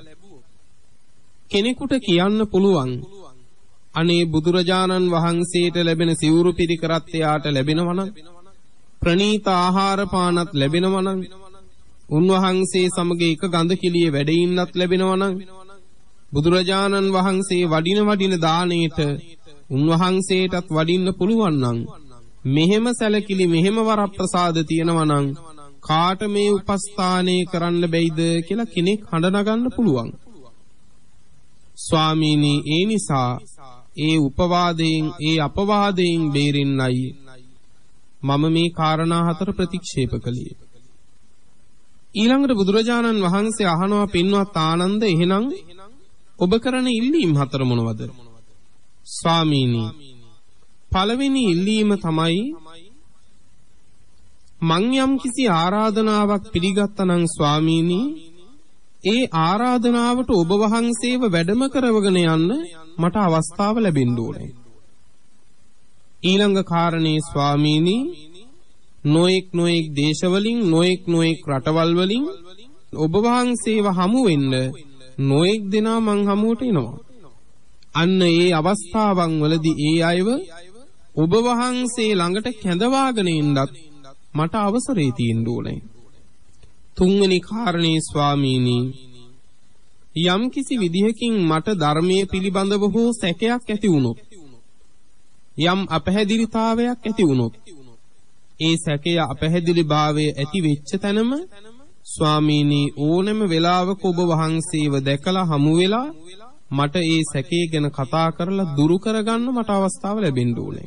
කෙනෙකුට කියන්න පුළුවන් අනේ බුදුරජාණන් වහන්සේට ලැබෙන සිවුරු පිරිකරත් එයාට ලැබෙනවා නම් ප්‍රණීත ආහාර පානත් ලැබෙනවා නම් උන්වහන්සේ සමග එක ගඳ කිලියේ වැඩ ඉන්නත් ලැබෙනවා නම් බුදුරජාණන් වහන්සේ වඩින දාණයට උන්වහන්සේටත් වඩින්න පුළුවන් නම් මෙහෙම සැලකිලි මෙහෙම වරප්‍රසාද තියෙනවා නම් කාට මේ උපස්ථානේ කරන්න බැයිද කියලා කෙනෙක් හඬ නගන්න පුළුවන්. ස්වාමීනි ඒ නිසා ඒ උපවාදයෙන් ඒ අපවාදයෙන් බේරෙන්නයි මම මේ කාරණා 4 ප්‍රතික්ෂේප කළේ. ඊළඟට බුදුරජාණන් වහන්සේ අහනවා පින්වත් ආනන්ද එහෙනම් ඔබ කරන ඉල්ලීම් 4 මොනවද? ස්වාමීනි පළවෙනි ඉල්ලීම තමයි මං යම් කිසි ආරාධනාවක් පිළිගත්තා නම් ස්වාමීනි ඒ ආරාධනාවට ඔබ වහන්සේව වැඩම කරවගෙන යන්න මට අවස්ථාව ලැබෙන්න ඕනේ. ඊළඟ කාරණේ ස්වාමීනි නොඑක් දේශවලින් නොඑක් රටවල් වලින් ඔබ වහන්සේව හමු වෙන්න නොඑක් දෙනා මං හමුවට එනවා. අන්න ඒ අවස්ථාවන් වලදී ඒ අයව ඔබ වහන්සේ ළඟට කැඳවාගෙන එන්නත් මට අවසරය තියෙන්න ඕනේ. තුන්වෙනි කාරණේ ස්වාමීනි යම් කිසි විදිහකින් මට ධර්මයේ පිළිබඳව හෝ සැකයක් ඇති වුණොත් යම් අපහැදිලිතාවයක් ඇති වුණොත් ඒ සැකය අපහැදිලිභාවය ඇති වෙච්ච තැනම ස්වාමීනි ඕනෑම වෙලාවක ඔබ වහන්සේව දැකලා හමු වෙලා මට ඒ සැකේ ගැන කතා කරලා දුරු කරගන්න මට අවස්ථාව ලැබෙන්න ඕනේ.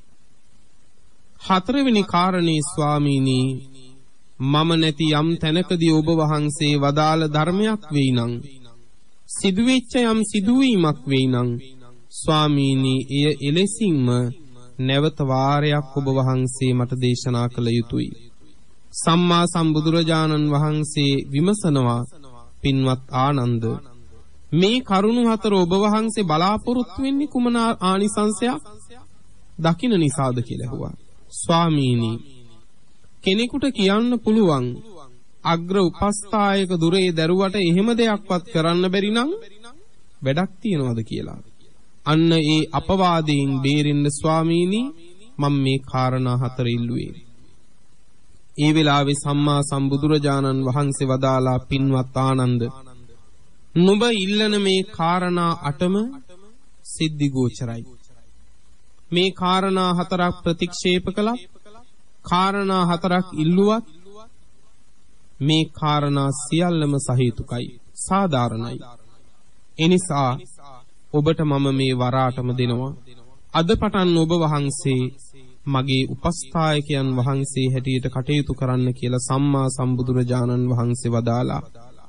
හතරවෙනි කාරණේ ස්වාමීනි මම නැති යම් තැනකදී ඔබ වහන්සේ වදාළ ධර්මයක් වෙයි නම් සිදුවෙච්ච යම් සිදුවීමක් වෙයි නම් ස්වාමීනි එය එලෙසින්ම නැවත වාරයක් ඔබ වහන්සේ මට දේශනා කළ යුතුය. සම්මා සම්බුදුරජාණන් වහන්සේ විමසනවා පින්වත් ආනන්ද මේ කරුණු හතර ඔබ වහන්සේ බලාපොරොත්තු වෙන්නේ කුමන ආනිසංසයක් දකින්න නිසාද කියලා ඇහුවා. ස්වාමීනි කෙනෙකුට කියන්න පුළුවන් අග්‍ර උපස්ථායක දුරේ දරුවට එහෙම දෙයක්වත් කරන්න බැරි නම් වැඩක් තියනවද කියලා. අන්න ඒ අපවාදයෙන් බේරෙන්න ස්වාමීනි මම මේ කාරණා හතර ඉල්ලුවේ. ඒ වෙලාවේ සම්මා සම්බුදුරජාණන් වහන්සේ වදාලා පින්වත් ආනන්ද නුඹ ඉල්ලන මේ කාරණා අටම සිද්ධි ගෝචරයි. මේ කාරණා හතරක් ප්‍රතික්ෂේප කළා කාරණා හතරක් ඉල්ලුවත් මේ කාරණා සියල්ලම සහේතුකයි සාධාරණයි. එනිසා ඔබට මම මේ වරාටම දෙනවා. අද පටන් ඔබ වහන්සේ මගේ උපස්ථායකයන් වහන්සේ හැටියට කටයුතු කරන්න කියලා සම්මා සම්බුදුරජාණන් වහන්සේ වදාලා.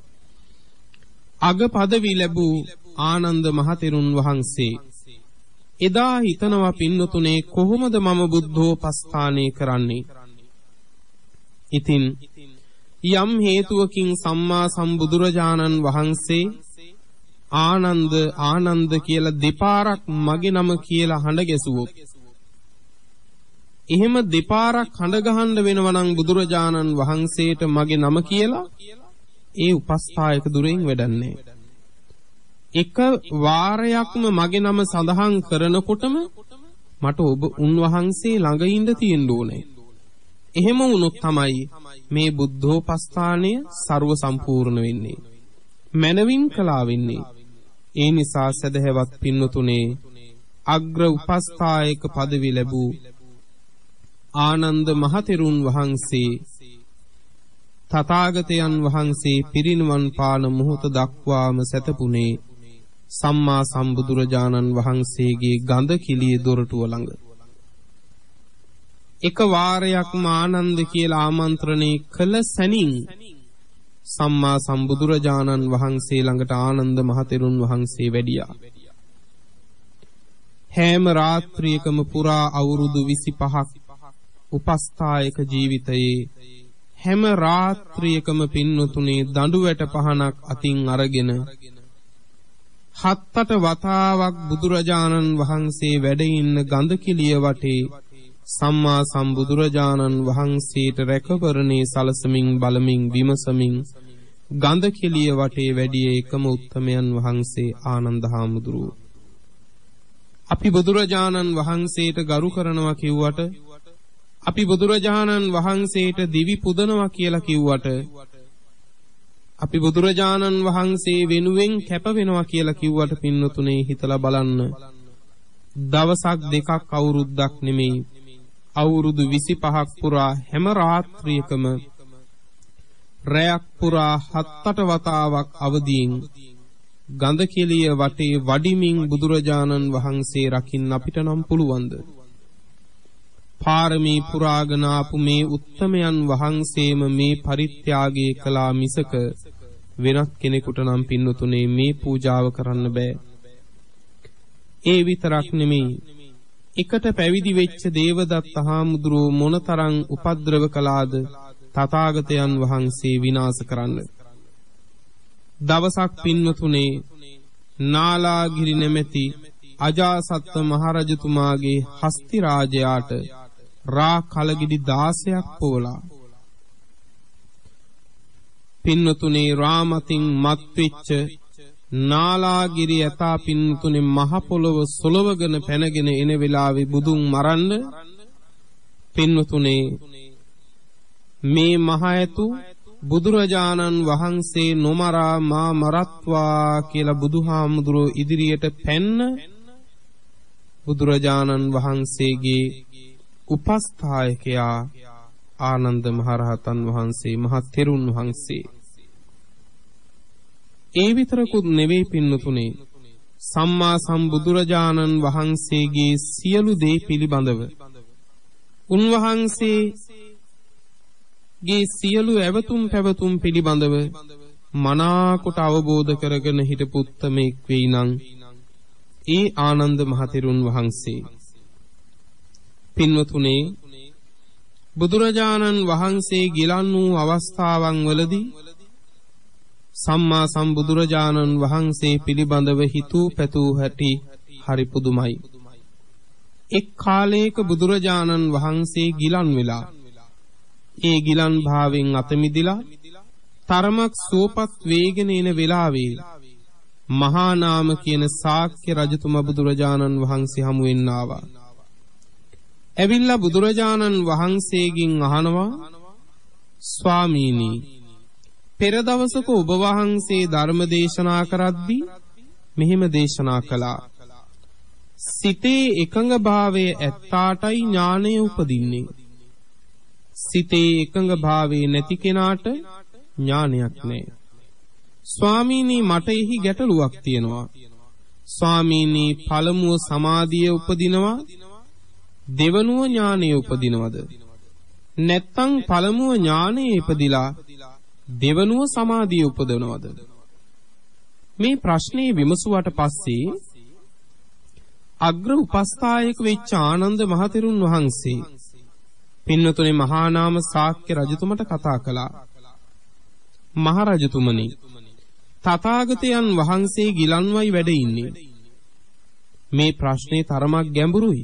අග පදවි ලැබූ ආනන්ද මහතෙරුන් වහන්සේ එදා හිතනවා පින්නතුනේ කොහොමද මම බුද්ධෝපස්ථානය කරන්නේ? ඉතින් යම් හේතුවකින් සම්මා සම්බුදුරජාණන් වහන්සේ ආනන්ද කියලා දෙපාරක් මගේ නම කියලා හඬ ගැසුවොත් එහෙම දෙපාරක් හඬ ගහන්න වෙනවා නම් බුදුරජාණන් වහන්සේට මගේ නම කියලා ඒ උපස්ථායක දුරෙන් වැඩන්නේ. එක වාරයක්ම මගේ නම සඳහන් කරනකොටම මට ඔබ උන්වහන්සේ ළඟ ඉඳ තියෙන්න ඕනේ. එහෙම වුණොත් තමයි මේ බුද්ධෝපස්ථානය ਸਰව සම්පූර්ණ වෙන්නේ. මනවින් කළා වෙන්නේ. ඒ නිසා සදහැවත් පින්නතුනේ අග්‍ර උපස්ථායක পদවි ලැබූ ආනන්ද මහතෙරුන් වහන්සේ තථාගතයන් වහන්සේ පිරිනිවන් පාන මොහොත දක්වාම සැතපුනේ සම්මා සම්බුදුරජාණන් වහන්සේගේ ගඳ කිලිය දොරටුව ළඟ. එක වාරයක්ම ආනන්ද කියලා ආමන්ත්‍රණය කළ සැනින් සම්මා සම්බුදුරජාණන් වහන්සේ ළඟට ආනන්ද මහතෙරුන් වහන්සේ වැඩියා. හැම රාත්‍රියකම පුරා අවුරුදු 25ක් උපස්ථායක ජීවිතයේ හැම රාත්‍රියකම පින්නතුනේ දඬුවැට පහනක් අතින් අරගෙන 7-8 වතාවක් බුදුරජාණන් වහන්සේ වැඩ ඉන්න ගන්ධකිලිය වටේ සම්මා සම්බුදුරජාණන් වහන්සේට රැකවරණේ සලසමින් බලමින් විමසමින් ගන්ධකිලිය වටේ වැඩි එකම උත්තමයන් වහන්සේ ආනන්ද හාමුදුරුවෝ. අපි බුදුරජාණන් වහන්සේට ගරු කරනවා කිව්වට අපි බුදුරජාණන් වහන්සේට දිවි පුදනවා කියලා කිව්වට අපි බුදුරජාණන් වහන්සේ වෙනුවෙන් කැප වෙනවා කියලා කිව්වට පින්නතුනේ හිතලා බලන්න. දවසක් දෙකක් අවුරුද්දක් නෙමෙයි අවුරුදු 25ක් පුරා හැම රාත්‍රියකම රැයක් පුරා 7-8 වතාවක් අවදීන් ගන්ධකිලිය වටේ වඩිමින් බුදුරජාණන් වහන්සේ රකින්න අපිට නම් පුළුවන්ද? පාරමී පුරාගෙන ආපු මේ උත්තමයන් වහන්සේම මේ පරිත්‍යාගය කළා මිසක වෙනත් කෙනෙකුට නම් පින්නතුනේ මේ පූජාව කරන්න බෑ. ඒ විතරක් නෙමෙයි එකට පැවිදි වෙච්ච දේවදත්ත හාමුදුරුවෝ මොනතරම් උපද්‍රව කළාද තථාගතයන් වහන්සේ විනාශ කරන්න. දවසක් පින්නතුනේ නාලාගිරි නැමැති අජාසත්ත මහරජතුමාගේ හස්ති රාජයාට රා කලගිඩි 16ක් පොවලා පින්නතුනේ රාමතින් මත්වෙච්ච නාලාගිරි යතා පින්නතුනේ මහ පොළව සොලවගෙන පැනගෙන එන වෙලාවේ බුදුන් මරන්න පින්නතුනේ මේ මහ ඇතු බුදුරජාණන් වහන්සේ නොමරා මා මරත්වා කියලා බුදුහාමුදුරුවෝ ඉදිරියට පැන්න බුදුරජාණන් වහන්සේගේ උපස්ථායකයා ආනන්ද මහරහතන් වහන්සේ මහත් තෙරුන් වහන්සේ. ඒ විතරකුත් නෙවෙයි පින්නතුනේ සම්මා සම්බුදුරජාණන් වහන්සේගේ සියලු දේ පිළිබඳව උන්වහන්සේගේ සියලු ඇවතුම් පැවතුම් පිළිබඳව මනාකොට අවබෝධ කරගෙන හිටපු උත්තමෙක් වෙයි නම් ඒ ආනන්ද මහතෙරුන් වහන්සේ. පින්වතුනේ බුදුරජාණන් වහන්සේ ගිලන් වූ අවස්ථාවන් වලදී සම්මා සම්බුදුරජාණන් වහන්සේ පිළිබඳව හිතූ පැතූ හැටි හරි පුදුමයි. එක් කාලයක බුදුරජාණන් වහන්සේ ගිලන් වෙලා ඒ ගිලන් භාවයෙන් අත මිදිලා තරමක් සුවපත් වේගෙන එන වෙලාවේ මහා නාම කියන ශාක්‍ය රජතුමා බුදුරජාණන් වහන්සේ හමු වෙන්න ආවා. ඇවිල්ලා බුදුරජාණන් වහන්සේගෙන් අහනවා ස්වාමීනි පෙර දවසක ඔබ වහන්සේ ධර්ම දේශනා කරද්දී මෙහෙම දේශනා කළා. සිතේ එකඟ භාවය ඇත්තාටයි ඥානය උපදින්නේ. සිතේ එකඟ භාවය නැති කෙනාට ඥානයක් නැහැ. ස්වාමීනි මට එහි ගැටලුවක් තියෙනවා. ස්වාමීනි පළමුව සමාධිය උපදිනවා දෙවනුව ඥානය උපදිනවද? නැත්තම් පළමුව ඥානය ඉපදිලා දෙවනුව සමාධිය උපදවනවද? මේ ප්‍රශ්නේ විමසුවට පස්සේ අග්‍ර උපස්ථායක වෙච්ච ආනන්ද මහතෙරුන් වහන්සේ පින්නතුනේ මහා නාම ශාක්‍ය රජතුමට කතා කළා. මහරජතුමනි තථාගතයන් වහන්සේ ගිලන්වයි වැඩ ඉන්නේ. මේ ප්‍රශ්නේ තරමක් ගැඹුරුයි.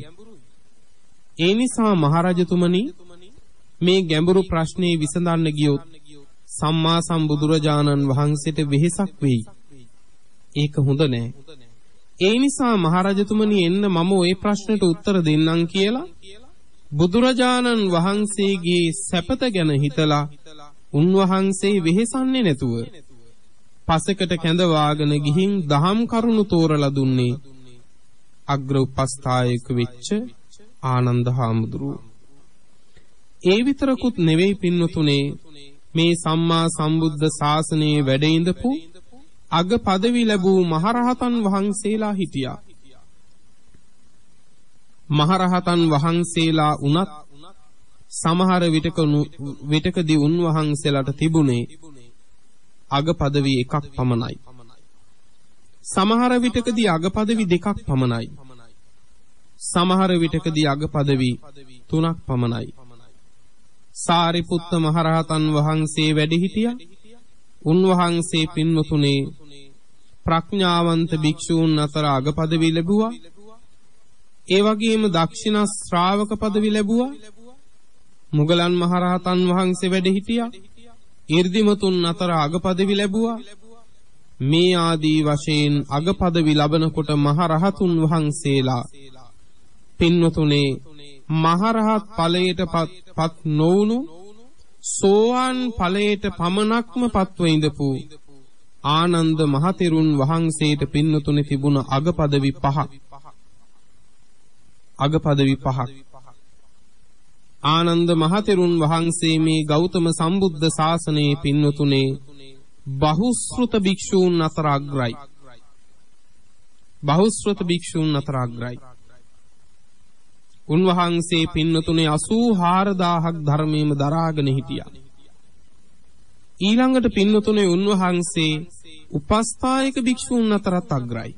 ඒ නිසා මහරජතුමනි මේ ගැඹුරු ප්‍රශ්නේ විසඳන්න ගියොත් සම්මා සම්බුදුරජාණන් වහන්සේට වෙහෙසක් වෙයි. ඒක හොඳ නෑ. ඒ නිසා මහරජතුමනි එන්න මම ওই ප්‍රශ්නට උත්තර දෙන්නම් කියලා බුදුරජාණන් වහන්සේගේ සැපත ගැන හිතලා උන්වහන්සේ වෙහෙසන්නේ නැතුව පසෙකට කැඳවාගෙන ගිහින් දහම් කරුණු තෝරලා දුන්නේ අග්‍ර උපස්ථායක වෙච්ච ආනන්ද හාමුදුරුවෝ. ඒ විතරකුත් නෙවෙයි පින්නතුනේ මේ සම්මා සම්බුද්ධ ශාසනයේ වැඩ ඉඳපු අග පදවි ලැබූ මහරහතන් වහන්සේලා හිටියා. මහරහතන් වහන්සේලා උනත් සමහර විටකදී උන්වහන්සේලාට තිබුණේ අග පදවි එකක් පමණයි. සමහර විටකදී අග පදවි දෙකක් පමණයි. සමහර විටකදී අග පදවි 3ක් පමණයි. සාරිපුත්ත මහරහතන් වහන්සේ වැඩ හිටියා. උන්වහන්සේ පින්වතුනේ ප්‍රඥාවන්ත භික්ෂූන් අතර අග පදවි ලැබුවා. ඒ වගේම දක්ෂිණ ශ්‍රාවක පදවි ලැබුවා. මුගලන් මහරහතන් වහන්සේ වැඩ හිටියා. 이르දිමතුන් අතර අග පදවි ලැබුවා. මේ ආදී වශයෙන් අග පදවි ලබනකොට මහරහතුන් වහන්සේලා පින්වතුනේ මහරහත් ඵලයට පත් නොවුණු සෝවාන් ඵලයට පමණක්ම පත්ව ඉඳපු ආනන්ද මහතෙරුන් වහන්සේට පින්වතුනේ තිබුණ අග පදවි 5ක්. අග පදවි 5ක්. ආනන්ද මහතෙරුන් වහන්සේ මේ ගෞතම සම්බුද්ධ ශාසනයේ පින්වතුනේ බහුශ්‍රුත භික්ෂූන් අතර අග්‍රයි. බහුශ්‍රුත භික්ෂූන් අතර අග්‍රයි. උන්වහන්සේ පින්නතුනේ 84000ක් ධර්මයේම දරාගෙන හිටියා. ඊළඟට පින්නතුනේ උන්වහන්සේ උපස්ථායක භික්ෂූන් අතරත් අග්‍රයි.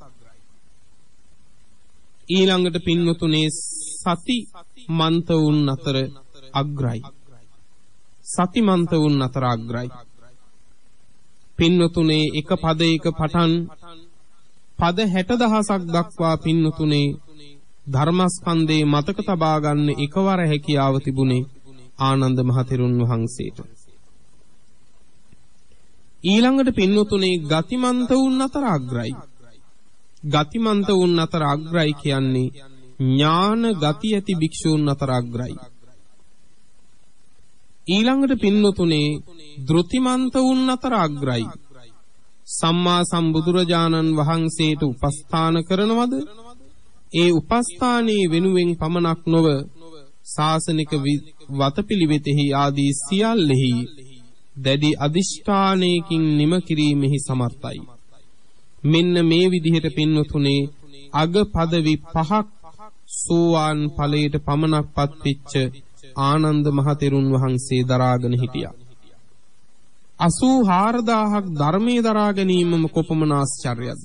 ඊළඟට පින්නතුනේ සති මන්ත වුන් අතර අග්‍රයි. සති මන්ත වුන් අතර අග්‍රයි. පින්නතුනේ එක පදයක පටන් පද 60000ක් දක්වා පින්නතුනේ ධර්මස්කන්ධේ මතක තබා ගන්න එකවර හැකියාව තිබුණේ ආනන්ද මහතෙරුන් වහන්සේට. ඊළඟට පින්නතුනේ ගතිමන්ත වුන් අතර අග්‍රයි. ගතිමන්ත වුන් අතර අග්‍රයි කියන්නේ ඥාන ගති ඇති භික්ෂූන් අතර අග්‍රයි. ඊළඟට පින්නතුනේ ධෘතිමන්ත වුන් අතර අග්‍රයි. සම්මා සම්බුදුරජාණන් වහන්සේට උපස්ථාන කරනවද? ඒ උපස්ථානයේ වෙනුවෙන් පමණක් නොව ශාසනික වතපිළිවෙතෙහි ආදී සියල්ලෙහි දැඩි අදිෂ්ඨානයකින් නිම කිරීමෙහි සමර්ථයි. මෙන්න මේ විදිහට පින්නතුනේ අග පදවි 5ක් සෝවාන් ඵලයට පමණක්පත් වෙච්ච ආනන්ද මහතෙරුන් වහන්සේ දරාගෙන හිටියා. 84000ක් ධර්මයේ දරා ගැනීමම කොපමණ ආශ්චර්යයක්ද?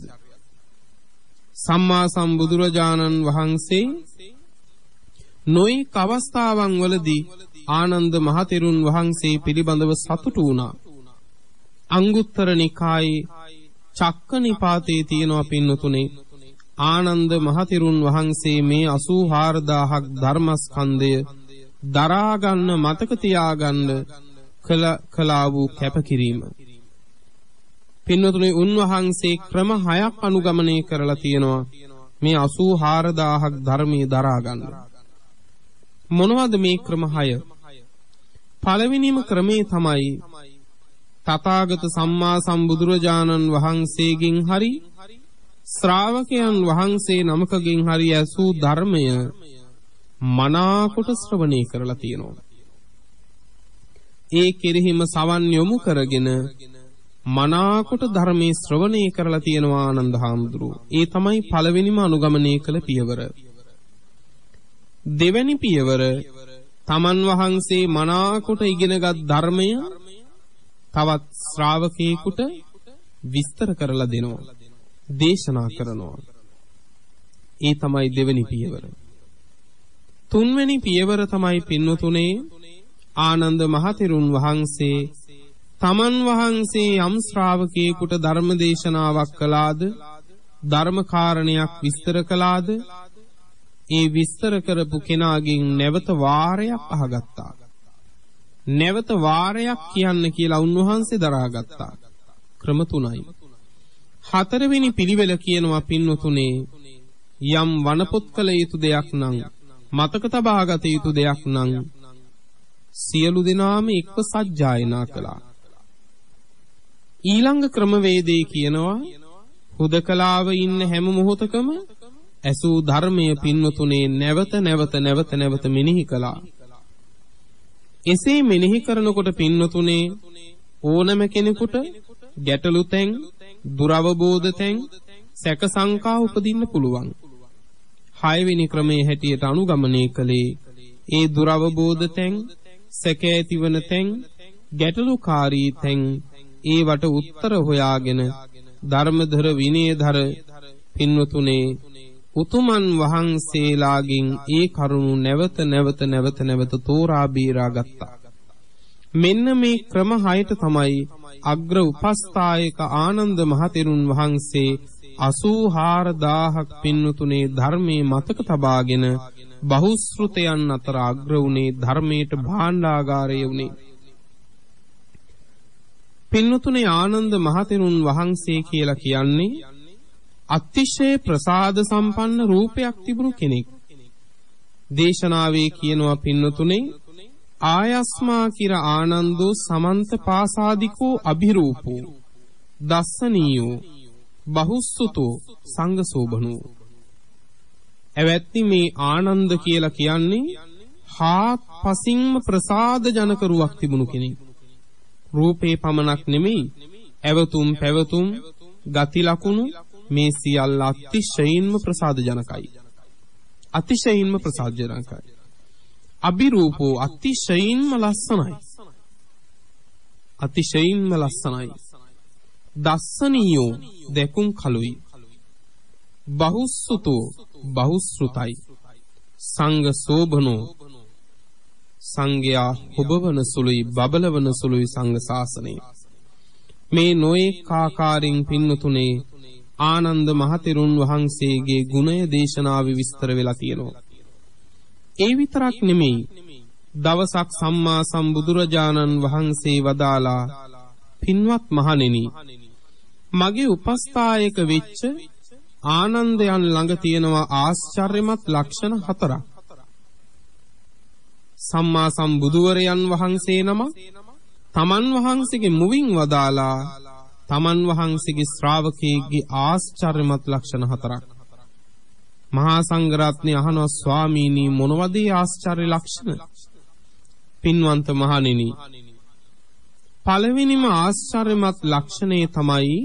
සම්මා සම්බුදුරජාණන් වහන්සේ නොඑක අවස්ථාවන් වලදී ආනන්ද මහතෙරුන් වහන්සේ පිළිබඳව සතුටු වුණා. අංගුත්තර නිකායේ චක්ක නිපාතේ තියෙනවා පින්නතුනේ ආනන්ද මහතෙරුන් වහන්සේ මේ 84000ක් ධර්මස්කන්ධය දරා ගන්න මතක තියාගන්න කළා වූ කැපකිරීම. පින්නතුනේ උන්වහන්සේ ක්‍රම 6ක් අනුගමනය කරලා තියෙනවා මේ 84000ක් ධර්මයේ දරා ගන්න. මොනවද මේ ක්‍රම 6? පළවෙනිම ක්‍රමේ තමයි තථාගත සම්මා සම්බුදුරජාණන් වහන්සේගෙන් හරි ශ්‍රාවකයන් වහන්සේ නමකගෙන් හරි ඇසූ ධර්මය මනාකොට ශ්‍රවණය කරලා තියෙනවා. ඒ කෙරෙහිම සවන් යොමු කරගෙන මනාකොට ධර්මයේ ශ්‍රවණය කරලා තියෙනවා ආනන්ද හාමුදුරුවෝ. ඒ තමයි පළවෙනිම අනුගමනය කළ පියවර. දෙවැනි පියවර තමන් වහන්සේ මනාකොට ඉගෙනගත් ධර්මය තවත් ශ්‍රාවකයෙකුට විස්තර කරලා දෙනවා, දේශනා කරනවා. ඒ තමයි දෙවෙනි පියවර. තුන්වෙනි පියවර තමයි පින්නතුනේ ආනන්ද මහතෙරුන් වහන්සේ තමන් වහන්සේ යම් ශ්‍රාවකයෙකුට ධර්ම දේශනාවක් කළාද, ධර්ම කාරණයක් විස්තර කළාද, ඒ විස්තර කරපු කෙනාගෙන් නැවත වාරයක් අහගත්තා. නැවත වාරයක් කියන්න කියලා උන්වහන්සේ දරාගත්තා. ක්‍රම 3යි. හතරවෙනි පිළිවෙල කියනවා පින්නතුනේ යම් වනපොත් කළ යුතු දෙයක් නම්, මතක තබාගත යුතු දෙයක් නම් සියලු දෙනාම එක්ව සජ්ජායනා කළා. ඊළඟ ක්‍රමවේදයේ කියනවා හුදකලාව ඉන්න හැම මොහොතකම ඇසූ ධර්මයේ පින්නතුනේ නැවත මෙනෙහි කළා. එසේ මෙනෙහි කරනකොට පින්නතුනේ ඕනම කෙනෙකුට ගැටලු තැන්, දුරවබෝධ තැන්, සැක සංකා උපදින්න පුළුවන්. 6 වෙනි ක්‍රමයේ හැටියට අනුගමනය කළේ ඒ දුරවබෝධ තැන්, සැක ඇතිවන තැන්, ගැටලුකාරී තැන් ඒවට උත්තර හොයාගෙන ධර්මධර විනයධර පින්වතුනේ උතුමන් වහන්සේලාගෙන් ඒ කරුණු නැවත තෝරා බේරා ගත්තා. මෙන්න මේ ක්‍රම 6ට තමයි අග්‍ර උපස්ථායක ආනන්ද මහතෙරුන් වහන්සේ 84000ක් පින්වතුනේ ධර්මයේ මතක තබාගෙන බහුශ්‍රෘතයන් අතර අග්‍ර වුණේ, ධර්මයට භාණ්ඩාගාරය වුණේ. පින්වතුනේ ආනන්ද මහතෙරුන් වහන්සේ කියලා කියන්නේ අතිශය ප්‍රසාද සම්පන්න රූපයක් තිබුණු කෙනෙක්. දේශනාවේ කියනවා පින්නතුනේ ආයස්මා කිර ආනන්දෝ සමන්ත පාසාදිකෝ අභිරූපෝ දස්සනීයෝ බහුස්සුතෝ සංඝසෝභනෝ. එවැත්නි මේ ආනන්ද කියලා කියන්නේ හාත්පසින්ම ප්‍රසාද ජනක රුවක් තිබුණු කෙනෙක්. රූපේ පමණක් නෙමෙයි, ඇවතුම් පැවතුම් ගති ලකුණු මේ සියල්ල අතිශයින්ම ප්‍රසාද ජනකයි. අතිශයින්ම ප්‍රසාද ජනකයි. අභිරූපෝ අතිශයින්ම ලස්සනයි. අතිශයින්ම ලස්සනයි. දස්සනීයෝ දැකුම් කලුයි. බහුස්සුතෝ බහුශ්‍රුතයි. සංඝ සෝභනෝ සංඝයා හොබවන සුළුයි, බබලවන සුළුයි සංඝ ශාසනය. මේ නොඑක ආකාරයෙන් පින්නතුනේ ආනන්ද මහතෙරුන් වහන්සේගේ ගුණය දේශනාවේ විස්තර වෙලා තියෙනවා. ඒ විතරක් නෙමෙයි. දවසක් සම්මා සම්බුදුරජාණන් වහන්සේ වදාලා පින්වත් මහණෙනි මගේ උපස්ථායක වෙච්ච ආනන්දයන් ළඟ තියෙනවා ආශ්චර්යමත් ලක්ෂණ 4ක්. සම්මා සම්බුදුවරයන් වහන්සේ නම තමන් වහන්සේගේ මුවින් වදාලා තමන් වහන්සේගේ ශ්‍රාවකයෙක්ගේ ආශ්චර්යමත් ලක්ෂණ 4ක්. මහා සංඝරත්නය අහනවා ස්වාමීනි මොනවද ඒ ආශ්චර්ය ලක්ෂණ? පින්වන්ත මහණෙනි පළවෙනිම ආශ්චර්යමත් ලක්ෂණය තමයි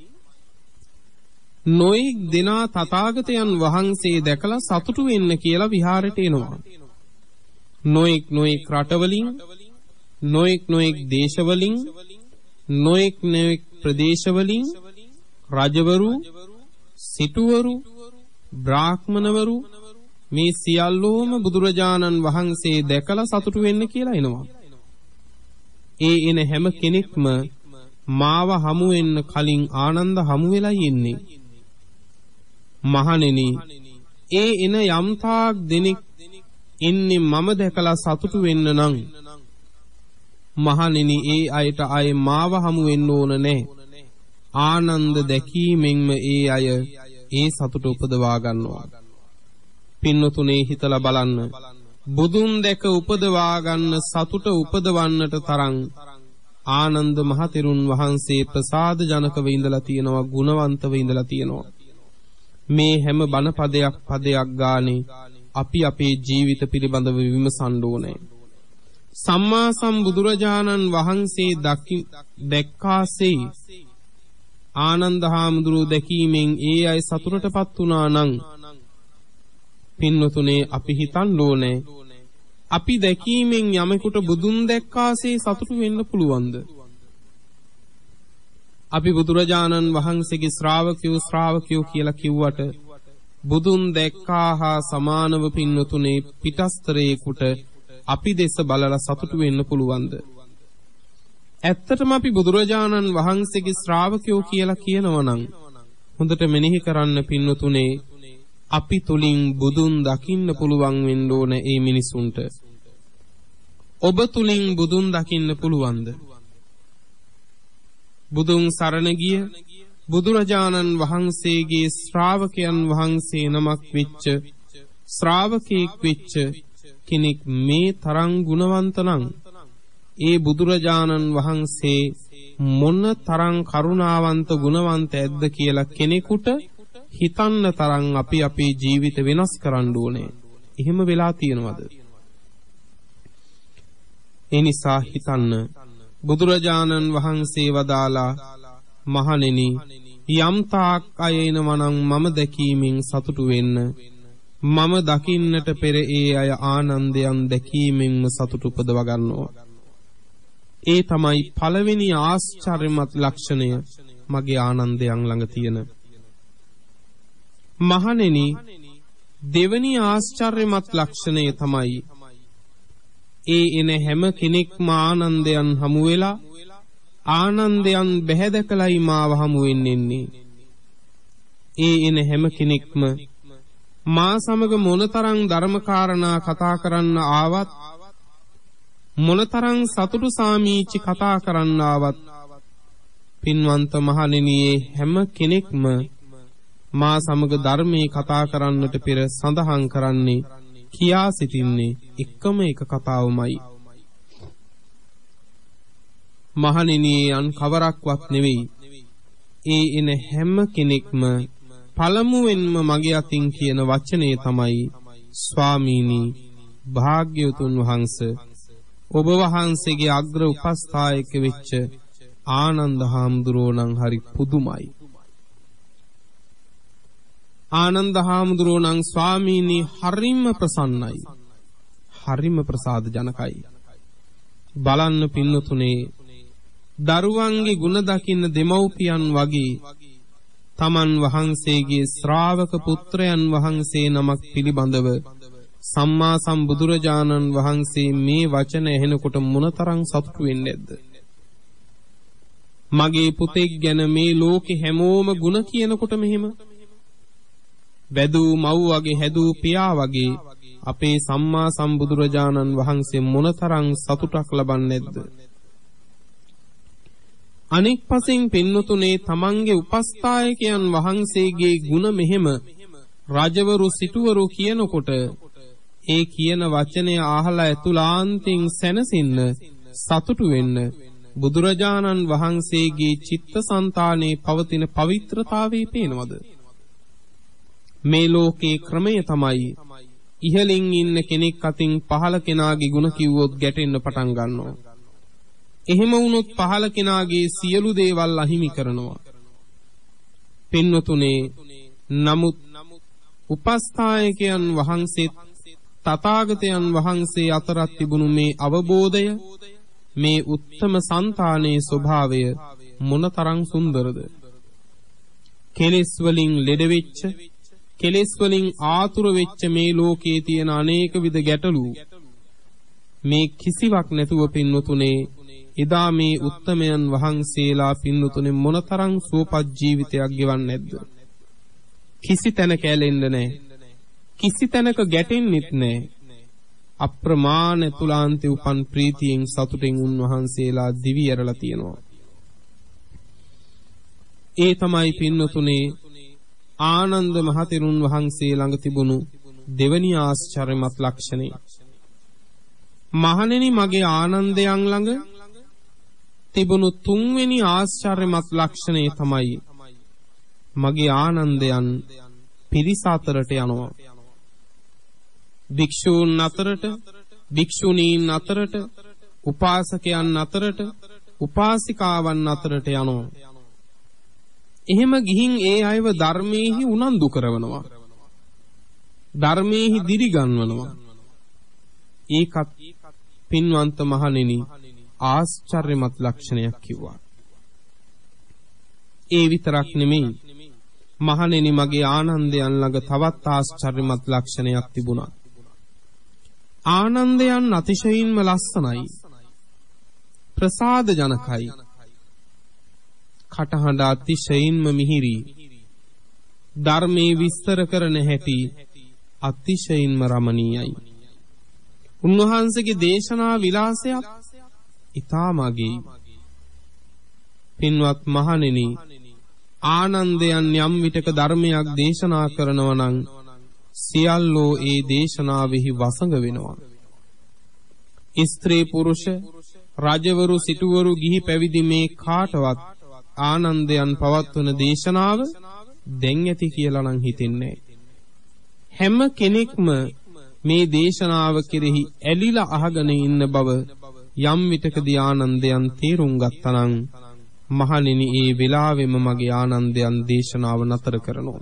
නොඑක් දෙනා තථාගතයන් වහන්සේ දැකලා සතුටු වෙන්න කියලා විහාරයට එනවා. නොඑක් රටවලින් නොඑක් දේශවලින් නොඑක් ප්‍රදේශවලින් රජවරු සිටුවරු බ්‍රාහ්මණවරු මේ සියල්ලෝම බුදුරජාණන් වහන්සේ දැකලා සතුටු වෙන්න කියලා එනවා. ඒ එන හැම කෙනෙක්ම මාව හමු වෙන්න කලින් ආනන්ද හමු වෙලා ඉන්නේ. මහණෙනි ඒ එන යම්තාක් දෙනෙක් ඉන්නේ මම දැකලා සතුටු වෙන්න නම් මහණෙනි ඒ අයට ආයේ මාව හමු වෙන්න ඕන නැහැ. ආනන්ද දැකීමෙන්ම ඒ අය ඒ සතුට උපදවා ගන්නවා. පින්නතුනේ හිතලා බලන්න. බුදුන් දැක උපදවා ගන්න සතුට උපදවන්නට තරම් ආනන්ද මහතෙරුන් වහන්සේ ප්‍රසාද ජනකව ඉඳලා තියෙනවා, ගුණවන්තව ඉඳලා තියෙනවා. මේ හැම බණ පදයක් ගානේ අපි අපේ ජීවිත පිළිබඳව විමසන්න ඕනේ. සම්මා සම්බුදුරජාණන් වහන්සේ දැක්කාසේ ආනන්ද හාමුදුරුවෝ දැකීමෙන් ඒ අය සතුටටපත් වුණා නම් පින්නතුනේ අපි හිතන්න ඕනේ අපි දැකීමෙන් යමෙකුට බුදුන් දැක්කාසේ සතුටු වෙන්න පුළුවන්ද? අපි බුදුරජාණන් වහන්සේගේ ශ්‍රාවකයෝ කියලා කිව්වට බුදුන් දැක්කා හා සමානව පින්නතුනේ පිටස්තරේකට අපි දෙස බලලා සතුටු වෙන්න පුළුවන්ද? ඇත්තටම අපි බුදුරජාණන් වහන්සේගේ ශ්‍රාවකයෝ කියලා කියනවා නම් හොඳට මෙනෙහි කරන්න පින්නතුනේ අපි තුලින් බුදුන් දකින්න පුළුවන් වෙන්න ඕන ඒ මිනිසුන්ට. ඔබ තුලින් බුදුන් දකින්න පුළුවන්ද? බුදුන් සරණ ගිය බුදුරජාණන් වහන්සේගේ ශ්‍රාවකයන් වහන්සේ නමක් වෙච්ච ශ්‍රාවකෙක් වෙච්ච කෙනෙක් මේ තරම් ගුණවන්ත නම් ඒ බුදුරජාණන් වහන්සේ මොන තරම් කරුණාවන්ත ගුණවන්ත ඇද්ද කියලා කෙනෙකුට හිතන්න තරම් අපි අපේ ජීවිත වෙනස් කරන්න ඕනේ. එහෙම වෙලා තියෙනවද? ඒ නිසා හිතන්න බුදුරජාණන් වහන්සේ වදාලා මහණෙනි යම් තාක් අය එනවා නම් මම දැකීමෙන් සතුටු වෙන්න. මම දකින්නට පෙර ඒ අය ආනන්දයන් දැකීමෙන්ම සතුට උපදව ගන්නවා. ඒ තමයි පළවෙනි ආශ්චර්යමත් ලක්ෂණය මගේ ආනන්දයන් ළඟ තියෙන. මහණෙනි දෙවෙනි ආශ්චර්යමත් ලක්ෂණය තමයි ඒ එන හැම කෙනෙක්ම ආනන්දයන් හමු වෙලා ආනන්දයන් බැහැදකලයි මාව හමු වෙන්නේ. ඒ එන හැම කෙනෙක්ම මා සමග මොනතරම් ධර්මකාරණා කතා කරන්න ආවත් මොනතරම් සතුටු සාමීචි කතා කරන්න ආවත් පින්වන්ත මහණෙනි හැම කෙනෙක්ම මා සමග ධර්මයේ කතා කරන්නට පෙර සඳහන් කරන්නේ කියා සිටින්නේ එකම එක කතාවමයි. මහණෙනි අන් කවරක්වත් නෙවෙයි. ඒ එන හැම කෙනෙක්ම පළමුවෙන්ම මගේ අතින් කියන වචනේ තමයි ස්වාමීනි භාග්‍යවතුන් වහන්සේ ඔබ වහන්සේගේ අග්‍ර උපස්ථායක වෙච්ච ආනන්ද හාමුදුරුවෝ නම් හරි පුදුමයි. ආනන්ද හාමුදුරුවෝ නම් ස්වාමීනි හරිම ප්‍රසන්නයි. හරිම ප්‍රසාද ජනකයි. බලන්න පින්නතුනේ දරුවන්ගේ ගුණ දකින්න දෙමව්පියන් වගේ තමන් වහන්සේගේ ශ්‍රාවක පුත්‍රයන් වහන්සේ නමක් පිළිබඳව සම්මා සම්බුදුරජාණන් වහන්සේ මේ වචන ඇහෙනකොට මොනතරම් සතුටු වෙන්නේ නැද්ද? මගේ පුතෙක් ගැන මේ ලෝකේ හැමෝම ಗುಣ කියනකොට මෙහෙම වැදූ මව් වගේ හැදූ පියා වගේ අපේ සම්මා සම්බුදුරජාණන් වහන්සේ මොනතරම් සතුටක් ලබන්නේ නැද්ද? අනෙක් පසින් පින්නතුනේ තමන්ගේ උපස්ථායකයන් වහන්සේගේ ගුණ මෙහෙම රජවරු සිටුවරු කියනකොට ඒ කියන වචනය අහලා ඇතුළාන්තයෙන් සැනසෙන්න සතුටු වෙන්න බුදුරජාණන් වහන්සේගේ චිත්තසංතානයේ පවතින පවිත්‍රතාවයේ පේනවද? මේ ලෝකේ ක්‍රමය තමයි ඉහළින් ඉන්න කෙනෙක් අතින් පහළ කෙනාගේ ගුණ කිව්වොත් ගැටෙන්න පටන් ගන්නවා. එහෙම වුණොත් පහළ කෙනාගේ සියලු දේවල් අහිමි කරනවා. පින්වතුනේ නමුත් උපස්ථායකයන් වහන්සේ තථාගතයන් වහන්සේ අතරත් තිබුණු මේ අවබෝධය මේ උත්තම సంతානයේ ස්වභාවය මොනතරම් සුන්දරද? කෙලෙස් වලින් ලෙඩ වෙච්ච කෙලෙස් වලින් ආතුර වෙච්ච මේ ලෝකයේ තියෙන අනේක විද ගැටලු මේ කිසිවක් නැතුව පින්වතුනේ එදා මේ උත්තමයන් වහන්සේලා පින්වතුනේ මොනතරම් සුවපත් ජීවිතයක් ගෙවන්නේ නැද්ද? කිසි තැනක ඇලෙන්න නැහැ. කිසි තැනක ගැටෙන්නෙත් නැහැ. අප්‍රමාණ තුලාන්තේ උපන් ප්‍රීතියෙන් සතුටෙන් උන්වහන්සේලා දිවි ඇරලා තියෙනවා. ඒ තමයි පින්වතුනේ ආනන්ද මහතෙරුන් වහන්සේ ළඟ තිබුණු දෙවැනි ආශ්චර්යමත් ලක්ෂණය. මහණෙනි මගේ ආනන්දයන් ළඟ තිබුණු තුන්වෙනි ආශ්චර්යමත් ලක්ෂණය තමයි මගේ ආනන්දයන් පිරිස අතරට යනවා. භික්ෂූන් අතරට, භික්ෂුණීන් අතරට, උපාසකයන් අතරට, උපාසිකාවන් අතරට යනවා. එහෙම ගිහින් ඒ අයව ධර්මයේහි උනන්දු කරවනවා. ධර්මයේහි දිරිගන්වනවා. ඒකත් පින්වන්ත මහණෙනි ආශ්චර්යමත් ලක්ෂණයක් කිව්වා. ඒ විතරක් නෙමෙයි මහණෙනි මගේ ආනන්දයන් ළඟ තවත් ආශ්චර්යමත් ලක්ෂණයක් තිබුණා. ආනන්දයන් අතිශයින්ම ලස්සනයි, ප්‍රසාද ජනකයි, කටහඬ අතිශයින්ම මිහිරි, ධර්මයේ විස්තර කරන හැටි අතිශයින්ම රමණීයයි. උන්වහන්සේගේ දේශනා විලාසයත් ඊටම අගෙයි. පින්වත් මහණෙනි ආනන්දයන් යම් විටක ධර්මයක් දේශනා කරනවා නම් සියල්ලෝ ඒ දේශනාවෙහි වසඟ වෙනවා. ස්ත්‍රී පුරුෂ රජවරු සිටුවරු ගිහි පැවිදි මේ කාටවත් ආනන්දයන් පවත්වන දේශනාව දැන් ඇති කියලා නම් හිතෙන්නේ. හැම කෙනෙක්ම මේ දේශනාව කෙරෙහි ඇලිලා අහගෙන ඉන්න බව යම් විටකදී ආනන්දයන් තේරුම් ගත්තනම් මහණෙනි ඒ වෙලාවෙම මගේ ආනන්දයන් දේශනාව නතර කරනවා.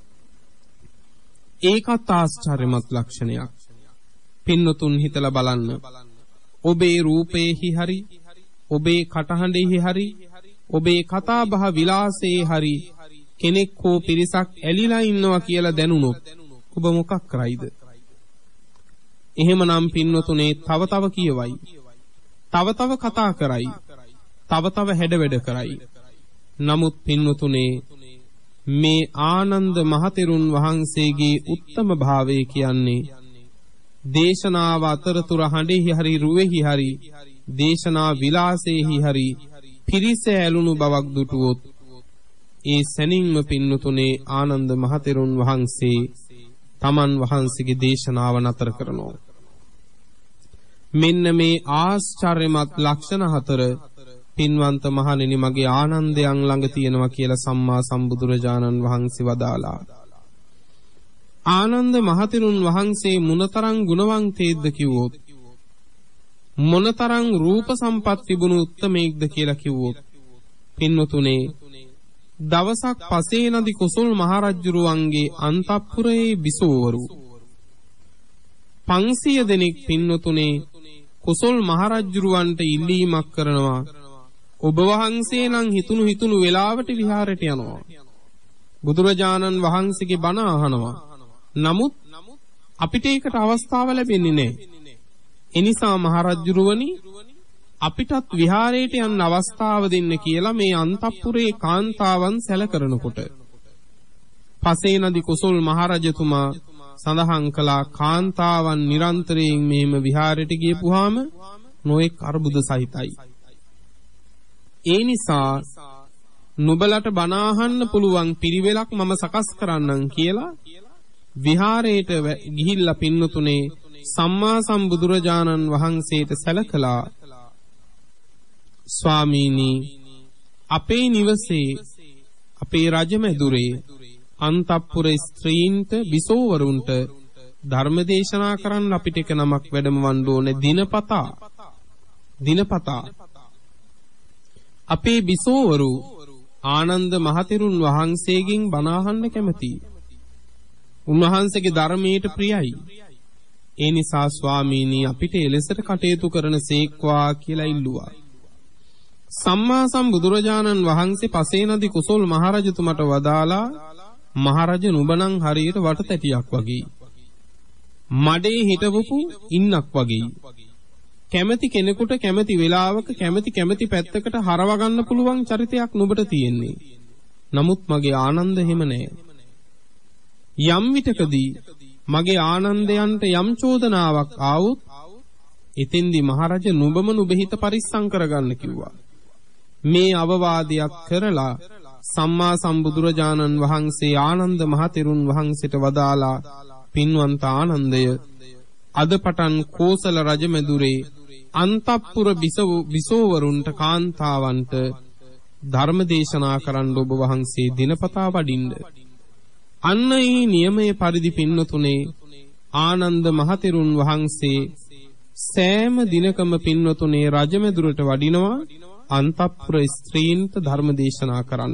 ඒකත් ආශ්චර්යමත් ලක්ෂණයක්. පින්නතුන් හිතලා බලන්න. ඔබේ රූපේහි හරි, ඔබේ කටහඬෙහි හරි, ඔබේ කතාබහ විලාසයේ හරි කෙනෙක් හෝ පිරිසක් ඇලිලා ඉන්නවා කියලා දැනුනොත් ඔබ මොකක් කරයිද? එහෙමනම් පින්නතුනේ තව තව කියවයි. තව තව කතා කරයි. තව තව හැඩවැඩ කරයි. නමුත් පින්නතුනේ මේ ආනන්ද මහතෙරුන් වහන්සේගේ උත්තම භාවය කියන්නේ දේශනාව අතරතුර හඬෙහි හරි රුවෙහි හරි දේශනා විලාසෙහි හරි පිරිස ඇලුණු බවක් දුටුවොත් ඒ සැනින්ම පින්නතුනේ ආනන්ද මහතෙරුන් වහන්සේ තමන් වහන්සේගේ දේශනාව නතර කරනවා. මෙන්න මේ ආශ්චර්යමත් ලක්ෂණ හතර පින්වන්ත මහණෙනි මගේ ආනන්දයන් ළඟ තියෙනවා කියලා සම්මා සම්බුදුරජාණන් වහන්සේ වදාලා. ආනන්ද මහතෙරුන් වහන්සේ මොනතරම් ගුණවන්තයෙක්ද කිව්වොත්, මොනතරම් රූප සම්පත් තිබුණු උත්තමයෙක්ද කියලා කිව්වොත්, පින්වතුනේ දවසක් පසේ නදි කුසල් මහරජුරුවන්ගේ අන්තපුරයේ බිසෝවරු 500 දෙනෙක් පින්වතුනේ කුසල් මහරජුරුවන්ට ඉල්ලීමක් කරනවා. ඔබ වහන්සේ නම් හිතුණු වෙලාවට විහාරයට යනවා. බුදුරජාණන් වහන්සේගේ බණ අහනවා. නමුත් අපිට ඒකට අවස්ථාව ලැබෙන්නේ නැහැ. එනිසා මහරජුරුවනි අපිටත් විහාරයට යන්න අවස්ථාව දෙන්න කියලා මේ අන්තපුරේ කාන්තාවන් සැලකරනකොට පසේ නදි කුසල් මහරජතුමා සඳහන් කළා කාන්තාවන් නිරන්තරයෙන් මෙහෙම විහාරයට ගියපුවාම නොඑක් අර්බුද සහිතයි. ඒ නිසා නුඹලට බණ අහන්න පුළුවන් පිරිවෙලක් මම සකස් කරන්නම් කියලා විහාරයට ගිහිල්ලා පින්නතුනේ සම්මා සම්බුදුරජාණන් වහන්සේට සැලකලා ස්වාමීනි අපේ නිවසේ අපේ රජමැදුරේ අන්තපුර ස්ත්‍රීන්ට බිසෝවරුන්ට ධර්ම දේශනා කරන්න අපිට එක නමක් වැඩමවන්න ඕනේ දිනපතා අපේ බිසෝවරු ආනන්ද මහතෙරුන් වහන්සේගෙන් බණ අහන්න කැමතියි. උන්වහන්සේගේ ධර්මයට ප්‍රියයි. ඒ නිසා ස්වාමීනි අපිට එලෙසට කටයුතු කරන සේක්වා කියලා ඉල්ලුවා. සම්මා සම්බුදුරජාණන් වහන්සේ පසේ නදි කුසල් මහරජතුමට වදාලා මහරජ නුඹනම් හරියට වටතැටියක් වගේ. මඩේ හිටවපු ඉන්නක් වගේ. කැමැති කෙනෙකුට කැමැති වෙලාවක කැමැති පැත්තකට හරව ගන්න පුළුවන් චරිතයක් නුඹට තියෙන්නේ. නමුත් මගේ ආනන්ද එහෙම නෑ. යම් විටකදී මගේ ආනන්දයන්ට යම් චෝදනාවක් ආවොත් එතෙන්දි මහරජ නුඹම නුඹහිත පරිස්සම් කරගන්න කිව්වා. මේ අවවාදයක් කරලා සම්මා සම්බුදුරජාණන් වහන්සේ ආනන්ද මහතෙරුන් වහන්සේට වදාලා පින්වන්ත ආනන්දය අද පටන් කෝසල රජමැදුරේ අන්තපුර බිසෝවරුන්ට කාන්තාවන්ට ධර්ම දේශනා කරන්න ඔබ වහන්සේ දිනපතා වඩින්න. අන්න ඒ නියමයේ පරිදි පින්නතුනේ ආනන්ද මහතෙරුන් වහන්සේ සෑම දිනකම පින්නතුනේ රජමැදුරට වඩිනවා අන්තපුර ස්ත්‍රීන්ට ධර්ම දේශනා කරන්න.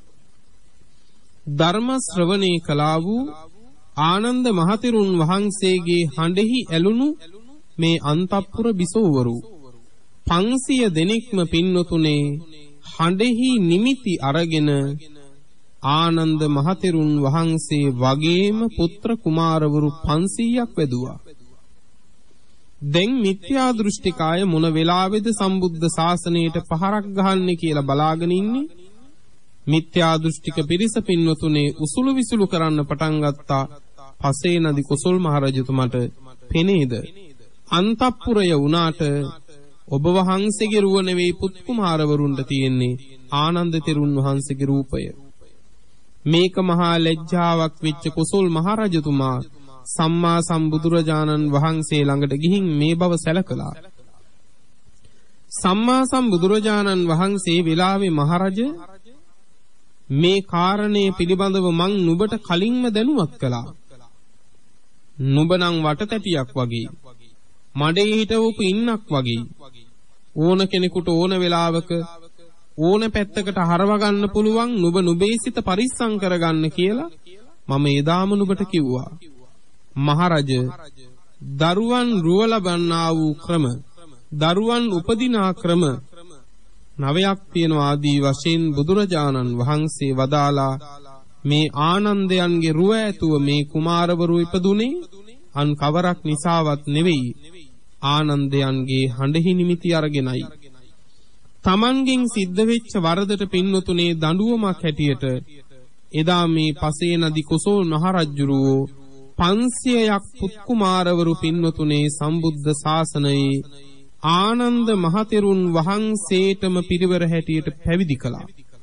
ධර්ම ශ්‍රවණේ කළා වූ ආනන්ද මහතෙරුන් වහන්සේගේ හඬෙහි ඇලුණු මේ අන්තපුර බිසෝවරු 500 දෙනෙක්ම පින්නතුනේ හඬෙහි නිමිති අරගෙන ආනන්ද මහතෙරුන් වහන්සේ වගේම පුත්‍ර කුමාරවරු 500ක් වැදුවා. දැන් මිත්‍යා දෘෂ්ටිකාය මොන වෙලාවේද සම්බුද්ධ ශාසනයට පහරක් ගහන්නේ කියලා බලාගෙන ඉන්නේ. මිත්‍යා දෘෂ්ටික පිරිස පින්වතුනේ උසුළු විසුළු කරන්න පටන් ගත්තා. පසේ නදි කුසල් මහරජතුමට පෙනේද අන්තපුරය වුණාට ඔබ වහන්සේගේ රුව නෙවෙයි පුත් කුමාරවරුන්ට තියෙන්නේ ආනන්ද තෙරුන් වහන්සේගේ රූපය. මේක මහා ලැජ්ජාවක් වෙච්ච කුසල් මහරජතුමා සම්මා සම්බුදුරජාණන් වහන්සේ ළඟට ගිහින් මේ බව සැලකලා. සම්මා සම්බුදුරජාණන් වහන්සේ වෙලාවේ මහරජ මේ කාරණේ පිළිබඳව මං නුඹට කලින්ම දැනුවත් කළා. නුඹනම් වටතැටියක් වගේ මඩේ හිටවපු ඉන්නක් වගේ ඕන කෙනෙකුට ඕන වෙලාවක ඕන පැත්තකට හරව ගන්න පුළුවන් නුඹ නුඹේ සිත පරිස්සම් කරගන්න කියලා මම එදාම නුඹට කිව්වා. මහරජ දරුවන් රුව ලබන්නා වූ ක්‍රම දරුවන් උපදිනා ක්‍රම 9ක් තියෙන ආදී වශයෙන් බුදුරජාණන් වහන්සේ වදාලා මේ ආනන්දයන්ගේ රුව ඇතුව මේ කුමාරවරු ඉපදුනේ අන් කවරක් නිසාවත් නෙවෙයි ආනන්දයන්ගේ හඬෙහි නිමිති අරගෙනයි. තමන්ගෙන් සිද්ධ වෙච්ච වරදට පින්නතුනේ දඬුවමක් හැටියට එදා මේ පසේ නදි කුසල් මහරජුරෝ 500ක් පුත් කුමාරවරු පින්නතුනේ සම්බුද්ධ ශාසනයේ ආනන්ද මහතෙරුන් වහන්සේටම පිරිවර හැටියට පැවිදි කළා.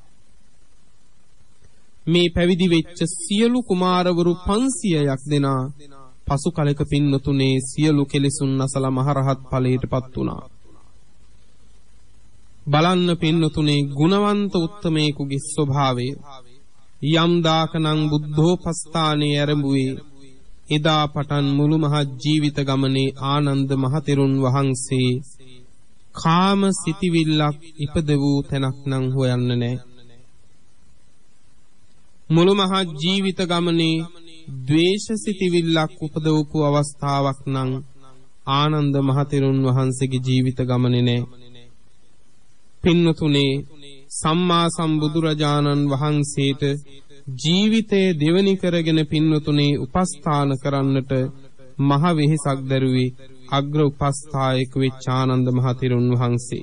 මේ පැවිදි වෙච්ච සියලු කුමාරවරු 500ක් දෙනා පසු කලක පින්නතුනේ සියලු කෙලෙසුන් නැසලා මහරහත් ඵලයටපත් වුණා. බලන්න පින්නතුනේ ගුණවන්ත උත්තමයෙකුගේ ස්වභාවය. යම් දාකනම් බුද්ධෝපස්ථානයේ ආරම්භුවේ එදා පටන් මුළු මහත් ජීවිත ගමනේ ආනන්ද මහතෙරුන් වහන්සේ කාම සිටිවිල්ලක් ඉපද වූ තැනක් නම් හොයන්න නැහැ. මුළු මහත් ජීවිත ගමනේ ද්වේෂ සිටිවිල්ලක් උපදවපු අවස්ථාවක් නම් ආනන්ද මහතෙරුන් වහන්සේගේ ජීවිත ගමනේ නැහැ. පින්නතුනේ සම්මා සම්බුදුරජාණන් වහන්සේට ජීවිතයේ දෙවනි කරගෙන පින්නතුනේ උපස්ථාන කරන්නට මහ වෙහෙසක් දරුවේ අග්‍ර උපස්ථායක වෙච්ච ආනන්ද මහතෙරුන් වහන්සේ.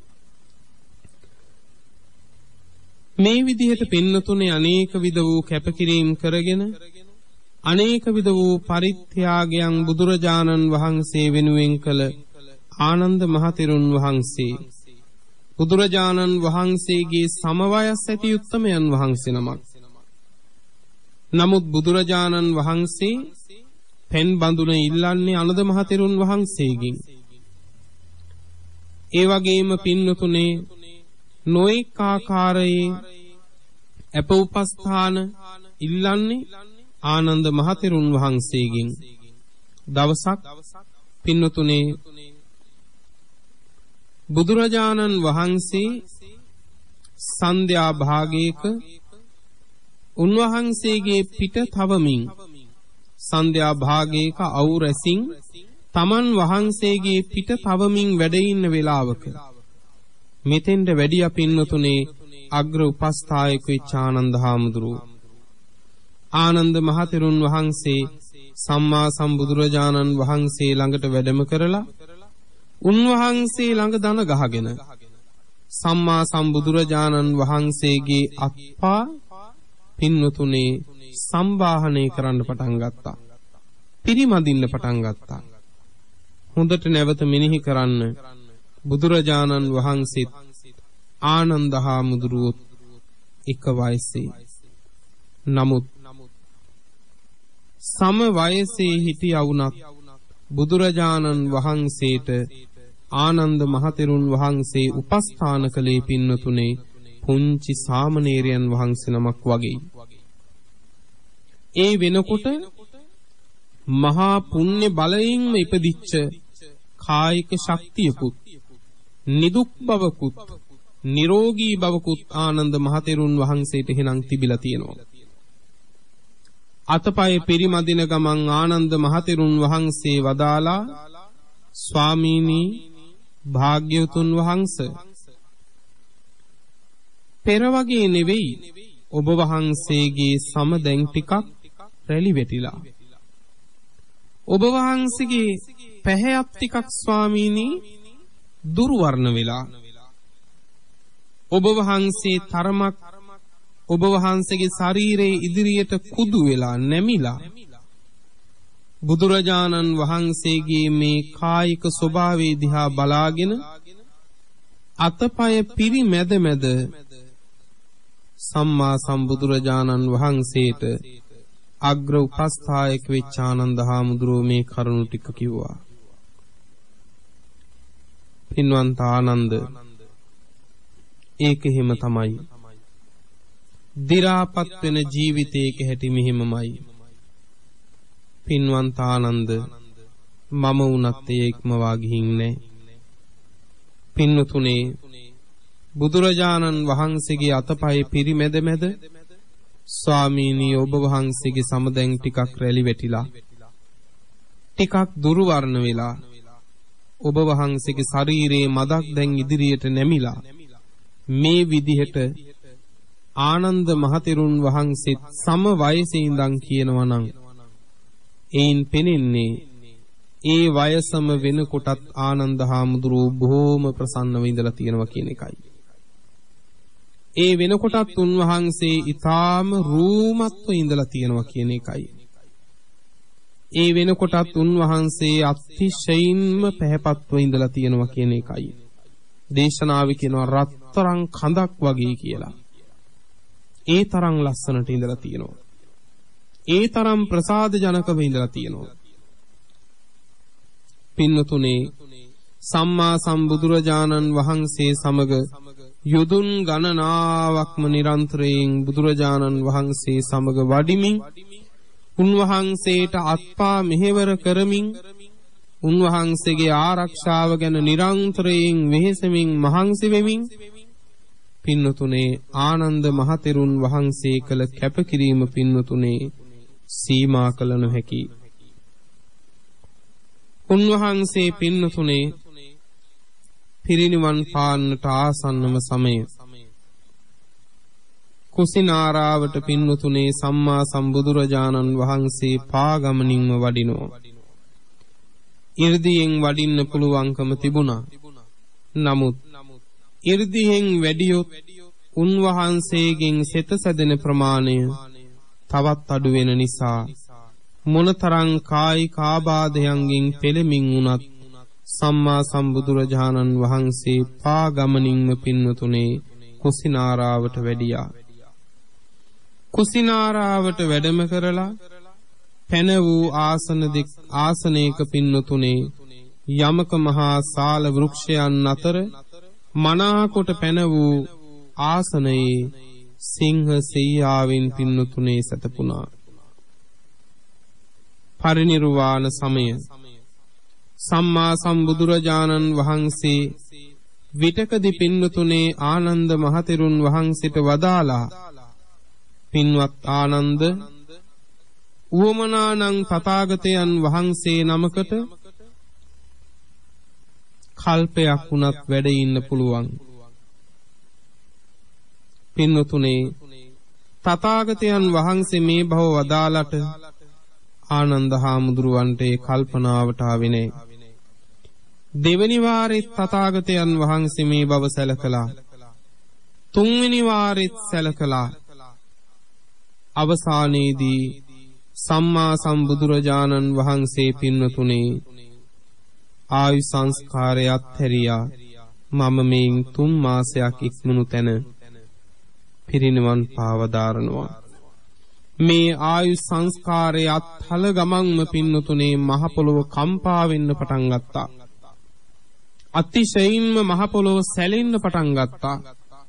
මේ විදිහට පින්නතුනේ අනේක විද වූ කැපකිරීම කරගෙන අනේක විද වූ පරිත්‍යාගයන් බුදුරජාණන් වහන්සේ වෙනුවෙන් කළ ආනන්ද මහතෙරුන් වහන්සේ බුදුරජාණන් වහන්සේගේ සමවයස් ඇති උත්තමයන් වහන්සේ නමක්. නමුත් බුදුරජාණන් වහන්සේ පෙන් බඳුන ඉල්ලන්නේ ආනන්ද මහතෙරුන් වහන්සේගෙන්. ඒ වගේම පින්නතුනේ නොඑක ආකාරයේ අප උපස්ථාන ඉල්ලන්නේ ආනන්ද මහතෙරුන් වහන්සේගෙන්. දවසක් පින්නතුනේ බුදුරජාණන් වහන්සේ සන්ධ්‍යා භාගයක උන්වහන්සේගේ පිට තවමින් සන්ධ්‍යා භාගයක අවුරැසින් තමන් වහන්සේගේ පිට තවමින් වැඩ ඉන්න වෙලාවක මෙතෙන්ට වැඩි අපින්නතුනේ අග්‍ර උපස්ථායක වෙච්ච ආනන්ද හාමුදුරුවෝ. ආනන්ද මහතෙරුන් වහන්සේ සම්මා සම්බුදුරජාණන් වහන්සේ ළඟට වැඩම කරලා උන්වහන්සේ ළඟ දන ගහගෙන සම්මා සම්බුදුරජාණන් වහන්සේගේ අත්පා පින්නතුනේ සම්බාහනය කරන්න පටන් ගත්තා. පිරිමදින්න පටන් ගත්තා. හොඳට නැවත මෙනෙහි කරන්න බුදුරජාණන් වහන්සේත් ආනන්ද හාමුදුරුවොත් එක වයසේ. නමුත් සම වයසේ හිටියා වුණත් බුදුරජාණන් වහන්සේට ආනන්ද මහතෙරුන් වහන්සේ උපස්ථාන කළේ පින්නතුනේ පුංචි සාමණේරයන් වහන්සේ නමක් වගේ. ඒ වෙනකොට මහා පුණ්‍ය බලයෙන්ම ඉපදිච්ච කායික ශක්තියකුත් නිදුක් බවකුත් නිරෝගී බවකුත් ආනන්ද මහතෙරුන් වහන්සේට හිනන් තිබිලා තියෙනවා. අතපය පිරිමදින ගමන් ආනන්ද මහතෙරුන් වහන්සේ වදාලා ස්වාමීනි භාග්‍යවතුන් වහන්සේ පෙර වගේ නෙවෙයි ඔබ වහන්සේගේ සම දැන් ටිකක් රැලි වැටිලා. ඔබ වහන්සේගේ පැහැයක් ටිකක් ස්වාමීනි දුර්වර්ණ වෙලා. ඔබ වහන්සේ තරමක් ඔබ වහන්සේගේ ශරීරයේ ඉදිරියට කුදු වෙලා නැමිලා. බුදුරජාණන් වහන්සේගේ මේ කායික ස්වභාවය දිහා බලාගෙන අතපය පිරිමැද මැද සම්මා සම්බුදුරජාණන් වහන්සේට අග්‍ර උපස්ථායක වෙච්ච ආනන්ද හාමුදුරුවෝ මේ කරුණු ටික කිව්වා. පින්වන්ත ආනන්ද ඒක හිම තමයි. දි รา පත් වෙන ජීවිතයක හැටි මෙහිමමයි. පින්වන්ත ආනන්ද මම වුණත් ඒක්මවා ගිහින් නැහැ. පින්නතුනේ බුදුරජාණන් වහන්සේගේ අතපය පිරිමැද මැද ස්වාමීනි ඔබ වහන්සේගේ සමදැන් ටිකක් රැලි වැටිලා ටිකක් දුර්වර්ණ වෙලා ඔබ වහන්සේගේ ශරීරයේ මදක් දැන් ඉදිරියට නැමිලා මේ විදිහට ආනන්ද මහතෙරුන් වහන්සේත් සම වයසේ ඉඳන් කියනවා නම් ඒන් පෙනෙන්නේ ඒ වයසම වෙනකොටත් ආනන්ද හාමුදුරුවෝ බොහෝම ප්‍රසන්නව ඉඳලා තියෙනවා කියන එකයි. ඒ වෙනකොටත් උන්වහන්සේ ඊටාම රූමත්ව ඉඳලා තියෙනවා කියන එකයි. ඒ වෙනකොටත් උන්වහන්සේ අතිශයින්ම පැහැපත්ව ඉඳලා තියෙනවා කියන එකයි. දේශනාවේ කියනවා රත්තරන් කඳක් වගේ කියලා. ඒ තරම් ලස්සනට ඉඳලා තියෙනවා. ඒ තරම් ප්‍රසාද ජනකව ඉඳලා තියෙනවා. පින්නතුනේ සම්මා සම්බුදුරජාණන් වහන්සේ සමග යොදුන් ගණනාවක්ම නිරන්තරයෙන් බුදුරජාණන් වහන්සේ සමග වඩිමින් උන්වහන්සේට අත්පා මෙහෙවර කරමින් උන්වහන්සේගේ ආරක්ෂාව ගැන නිරන්තරයෙන් වෙහෙසමින් මහන්සි වෙමින් පින්නතුනේ ආනන්ද මහතෙරුන් වහන්සේ කළ කැපකිරීම පින්නතුනේ සීමා කළ නොහැකි. උන්වහන්සේ පින්නතුනේ පිරිනිවන් පාන්නට ආසන්නම සමය කුසිනාරාවට පින්නතුනේ සම්මා සම්බුදුරජාණන් වහන්සේ පාගමනින්ම වඩිනවා. 이르දියෙන් වඩින්න පුළුවන්කම තිබුණා. නමුත් 이르දියෙන් වැඩියොත් උන්වහන්සේගෙන් සෙත සැදෙන ප්‍රමාණය තවත් අඩු වෙන නිසා මොනතරම් කායික ආබාධයන්ගෙන් පෙළෙමින් වුණත් සම්මා සම්බුදුරජාණන් වහන්සේ පා ගමනින්ම පින්වතුනේ කුසිනාරාවට වැඩියා. කුසිනාරාවට වැඩම කරලා පැන වූ ආසනයක පින්වතුනේ යමක මහා සාල වෘක්ෂයන් අතර මනාකොට පැන වූ ආසනයේ සිංහ සෙයියාවෙන් පින්වතුනේ සැතපුණා. පරිනිර්වාණ සමය සම්මා සම්බුදුරජාණන් වහන්සේ විටකදී පින්වතුනේ ආනන්ද මහතෙරුන් වහන්සේට වදාලා පින්වත් ආනන්ද උවමනානං තථාගතයන් වහන්සේ නමකට කල්පයක් වුණත් වැඩ ඉන්න පුළුවන්. පින්වතුනේ තථාගතයන් වහන්සේ මේ භව වදාලට ආනන්ද හාමුදුරුවන්ට කල්පනාවට ආවේ නැහැ. දෙවනි වාරෙත් තථාගතයන් වහන්සේ මේ භව සැලකලා. තුන්වෙනි වාරෙත් සැලකලා. අවසානයේදී සම්මා සම්බුදුරජාණන් වහන්සේ පින්වතුනේ ආයු සංස්කාරය අත්හැරියා. මම මේන් 3 මාසයක් ඉක්මුණු තැන පිරිනිවන් පාවදාරනවා. මේ ආයු සංස්කාරය අත්හල ගමන්ම පින්වතුනේ මහ පොළොව කම්පා වෙන්න පටන් ගත්තා. අතිශයින්ම මහ පොළොව සැලෙන්න පටන් ගත්තා.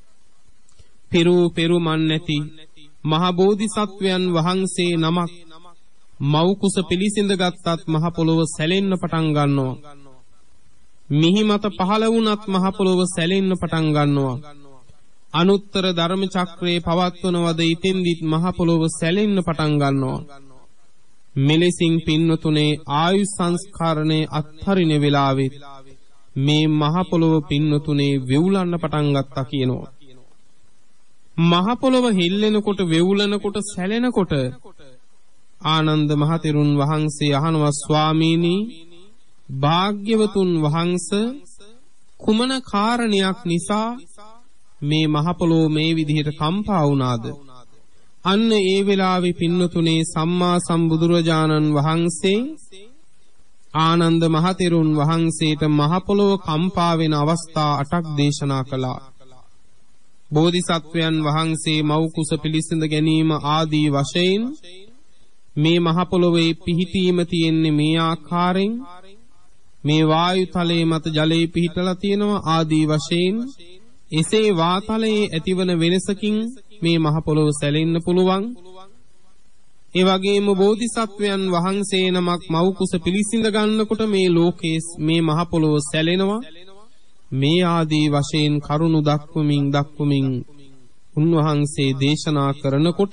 පෙරුමන් නැති මහ බෝධිසත්වයන් වහන්සේ නමක් මව් කුස පිළිසිඳ ගත්තත් මහ පොළොව සැලෙන්න පටන් ගන්නවා. මිහි මත පහළ වුණත් මහ පොළොව සැලෙන්න පටන් ගන්නවා. අනුත්තර ධර්ම චක්‍රයේ පවත්වනවද ඉතින්දිත් මහ පොළොව සැලෙන්න පටන් ගන්නවා. මෙලෙසින් පින්වතුනේ ආයු සංස්කරණේ අත්හරින වෙලාවෙත් මේ මහ පොළොව පින්වතුනේ වෙවුලන්න පටන් ගත්තා කියනවා. මහ පොළොව හෙල්ලෙනකොට වෙවුලනකොට සැලෙනකොට ආනන්ද මහතෙරුන් වහන්සේ අහනවා ස්වාමීනි භාග්‍යවතුන් වහන්සේ කුමන කාරණයක් නිසා මේ මහ පොළොව මේ විදිහට කම්පා වුණාද? අන්න ඒ වෙලාවේ පින්නතුනේ සම්මා සම්බුදුරජාණන් වහන්සේ ආනන්ද මහතෙරුන් වහන්සේට මහ පොළොව කම්පා වෙන අවස්ථා 8ක් දේශනා කළා. බෝධිසත්වයන් වහන්සේ මව් කුස පිළිසිඳ ගැනීම ආදී වශයෙන් මේ මහ පොළොවේ පිහිටීම තියෙන්නේ මේ ආකාරයෙන්, මේ වායු තලයේ මත ජලයේ පිහිටලා තියෙනවා ආදී වශයෙන් එසේ වාතලයේ ඇතිවන වෙනසකින් මේ මහ පොළොව සැලෙන්න පුළුවන්. ඒ වගේම බෝධිසත්වයන් වහන්සේ නමක් මව් කුස පිළිසිඳ ගන්නකොට මේ ලෝකයේ මේ මහ පොළොව සැලෙනවා. මේ ආදී වශයෙන් කරුණු දක්වමින් උන්වහන්සේ දේශනා කරනකොට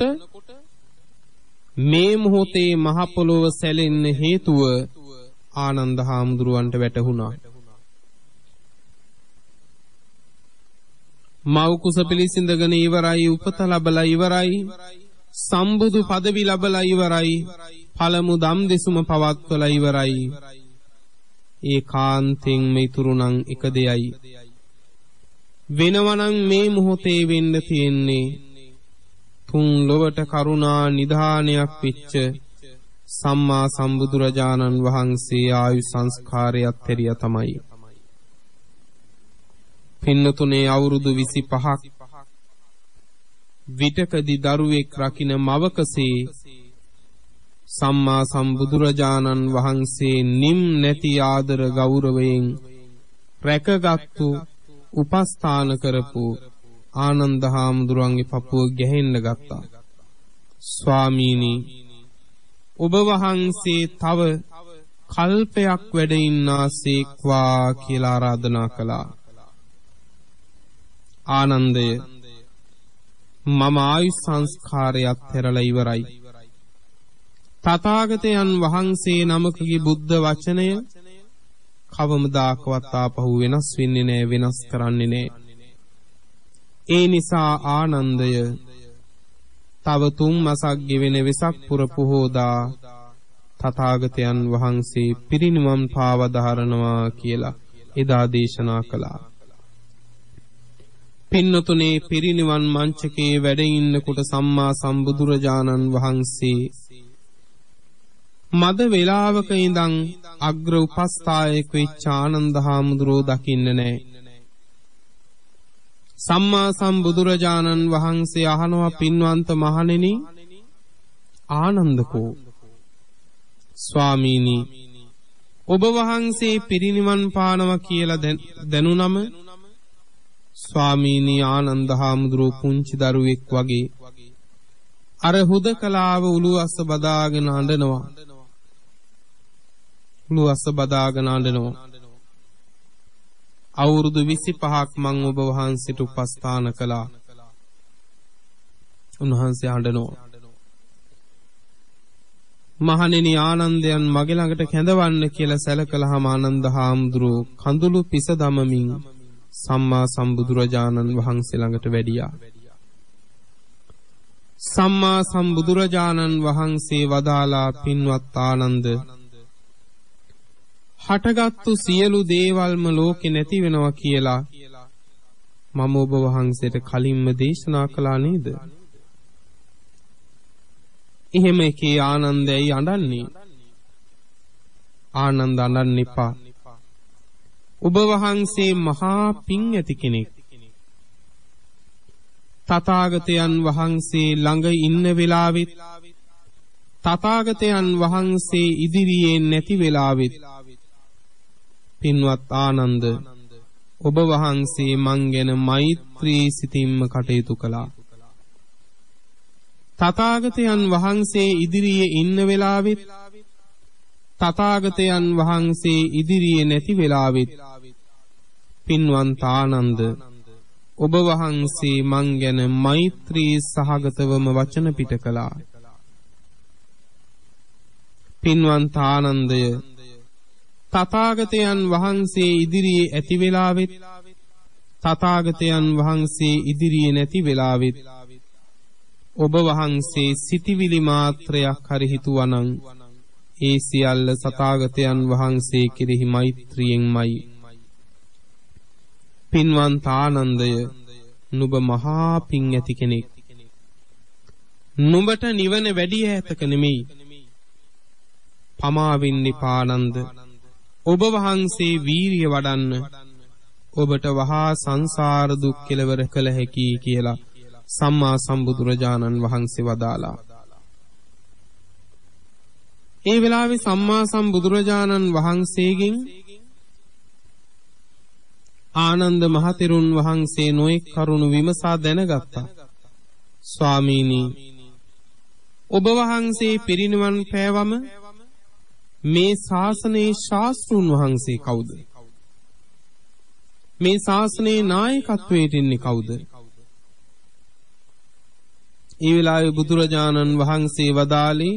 මේ මොහොතේ මහ පොළොව සැලෙන්න හේතුව ආනන්ද හාමුදුරුවන්ට වැටහුණා. මව් කුස පිළිසිඳගෙන ඉවරයි, උපත ලැබලා ඉවරයි, සම්බුදු පදවි ලැබලා ඉවරයි, පළමු දම් දෙසුම පවත්වලා ඉවරයි. ඒ කාන්තෙන් මිතුරුණන් එක දෙයයි. වෙනවනම් මේ මොහොතේ වෙන්න තියෙන්නේ තුන් ලොවට කරුණා නිධානයක් වෙච්ච සම්මා සම්බුදුරජාණන් වහන්සේ ආයු සංස්කාරයත් හැරිය තමයි. පින්නතුනේ අවුරුදු 25ක් විටකදී දරුවෙක් රකින්න මවකසේ සම්මා සම්බුදුරජාණන් වහන්සේ නිම් නැති ආදර ගෞරවයෙන් රැකගත්තු උපස්ථාන කරපු ආනන්ද හාමුදුරුවන්ගේ පපුව ගැහෙන්න ගත්තා. ස්වාමීනි, ඔබ වහන්සේ තව කල්පයක් වැඩ ඉන්නාසේක්වා කියලා ආරාධනා කළා. ආනන්දය, මම ආයු සංස්කාරයත් හැරලා ඉවරයි. තථාගතයන් වහන්සේ නමකගේ බුද්ධ වචනය කවමදාකවත් ආපහු වෙනස් වෙන්නේ නැහැ, වෙනස් කරන්නේ නැහැ. ඒ නිසා ආනන්දය, තව 3 මාසක් ගෙවෙන වෙසක් පුර පොහෝදා තථාගතයන් වහන්සේ පිරිනිවන් පාවදාරනවා කියලා එදා දේශනා කළා. පින්නතුනේ පිරිනිවන් මංචකේ වැඩ ඉන්නකොට සම්මා සම්බුදුරජාණන් වහන්සේ මද වේලාවක ඉඳන් අග්‍ර උපස්ථායක වෙච්ච ආනන්ද හාමුදුරුවෝ දකින්න නැහැ. සම්මා සම්බුදුරජාණන් වහන්සේ අහනවා පින්වන්ත මහණෙනි ආනන්දකෝ ස්වාමීනි ඔබ වහන්සේ පිරිනිවන් පානවා කියලා දැනුනම ස්වාමීනි ආනන්ද හාමුදුරුවෝ පුංචි දරුවෙක් වගේ අර හුදකලාව උළුස්ස බදාගෙන අඬනවා. උළුස්ස බදාගෙන අඬනවා. අවුරුදු 25ක් මං ඔබ වහන්සේට උපස්ථාන කළා. උන්වහන්සේ අඬනවා. මහණෙනි ආනන්දයන් මගේ ළඟට කැඳවන්න කියලා සැලකලාම ආනන්ද හාමුදුරුවෝ කඳුළු පිස දමමින් සම්මා සම්බුදුරජාණන් වහන්සේ ළඟට වැඩියා. සම්මා සම්බුදුරජාණන් වහන්සේ වදාලා පින්වත් ආනන්ද හටගත්තු සියලු දේවල්ම ලෝකේ නැති වෙනවා කියලා මම ඔබ වහන්සේට කලින්ම දේශනා කළා නේද? එහෙම එකේ ආනන්දයයි අඬන්නේ. ආනන්ද අඬන්න එපා. ඔබ වහන්සේ මහා පිං ඇති කෙනෙක්. තථාගතයන් වහන්සේ ළඟ ඉන්න වෙලාවෙත් තථාගතයන් වහන්සේ ඉදිරියේ නැති වෙලාවෙත් පින්වත් ආනන්ද ඔබ වහන්සේ මං ගැන මෛත්‍රී සිතින්ම කටයුතු කළා. තථාගතයන් වහන්සේ ඉදිරියේ ඉන්න වෙලාවෙත් තථාගතයන් වහන්සේ ඉදිරියේ නැති වෙලාවෙත් පින්වන්ත ආනන්ද ඔබ වහන්සේ මං ගැන මෛත්‍රී සහගතවම වචන පිට කළා. පින්වන්ත ආනන්දය තථාගතයන් වහන්සේ ඉදිරියේ ඇති වෙලාවෙත් තථාගතයන් වහන්සේ ඉදිරියේ නැති වෙලාවෙත් ඔබ වහන්සේ සිටිවිලි මාත්‍රයක් හරි හිතුවනම් ඒ සියල්ල තථාගතයන් වහන්සේ කෙරෙහි මෛත්‍රියෙන්මයි. පින්වන්ත ආනන්දය නුඹ මහා පිං ඇති කෙනෙක්. නුඹට නිවන වැඩි ඈතක නෙමෙයි. පමා වෙන්න එපා ආනන්ද. ඔබ වහන්සේ වීරිය වඩන්න. ඔබට වහා සංසාර දුක් කෙලවර කළ හැකි කියලා සම්මා සම්බුදුරජාණන් වහන්සේ වදාලා. ඒ වෙලාවේ සම්මා සම්බුදුරජාණන් වහන්සේගෙන් ආනන්ද මහතෙරුන් වහන්සේ නොඑක් කරුණු විමසා දැනගත්තා. ස්වාමීනි ඔබ වහන්සේ පිරිනිවන් පෑවම මේ ශාසනයේ ශාස්ත්‍රුන් වහන්සේ කවුද? මේ ශාසනයේ නායකත්වයට ඉන්නේ කවුද? ඒ වෙලාවේ බුදුරජාණන් වහන්සේ වදාළේ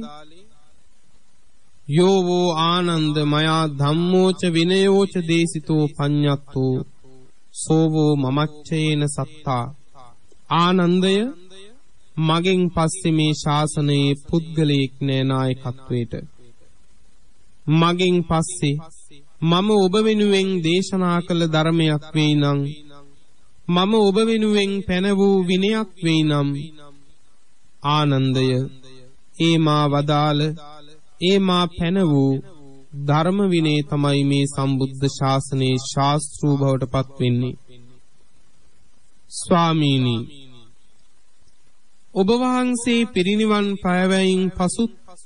යෝවෝ ආනන්ද මයා ධම්මෝච විනයෝච දේසිතෝ පඤ්ඤත්තෝ සෝවෝ මමච්චේන සත්තා. ආනන්දය මගෙන් පස්සේ මේ ශාසනයේ පුද්ගලයෙක් නෑ නායකත්වයට. මගෙන් පස්සේ මම ඔබ වෙනුවෙන් දේශනා කළ ධර්මයක් වෙයි නම් මම ඔබ වෙනුවෙන් පැන වූ විනයක් වෙයි නම් ආනන්දය ඒ මා වදාළ ඒ මා පැන වූ ධර්ම විනය තමයි මේ සම්බුද්ධ ශාසනයේ ශාස්ත්‍රූ බවට පත් වෙන්නේ. ස්වාමීනි ඔබ වහන්සේ පිරිනිවන් පෑවයින් පසු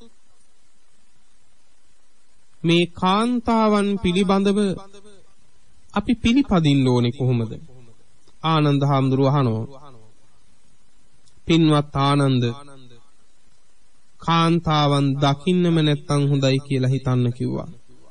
මේ කාන්තාවන් පිළිබඳව අපි පිළිපදින්න ඕනේ කොහොමද? ආනන්ද හාමුදුරුවෝ අහනවා. පින්වත් ආනන්ද කාන්තාවන් දකින්නම නැත්තම් හොඳයි කියලා හිතන්න කිව්වා.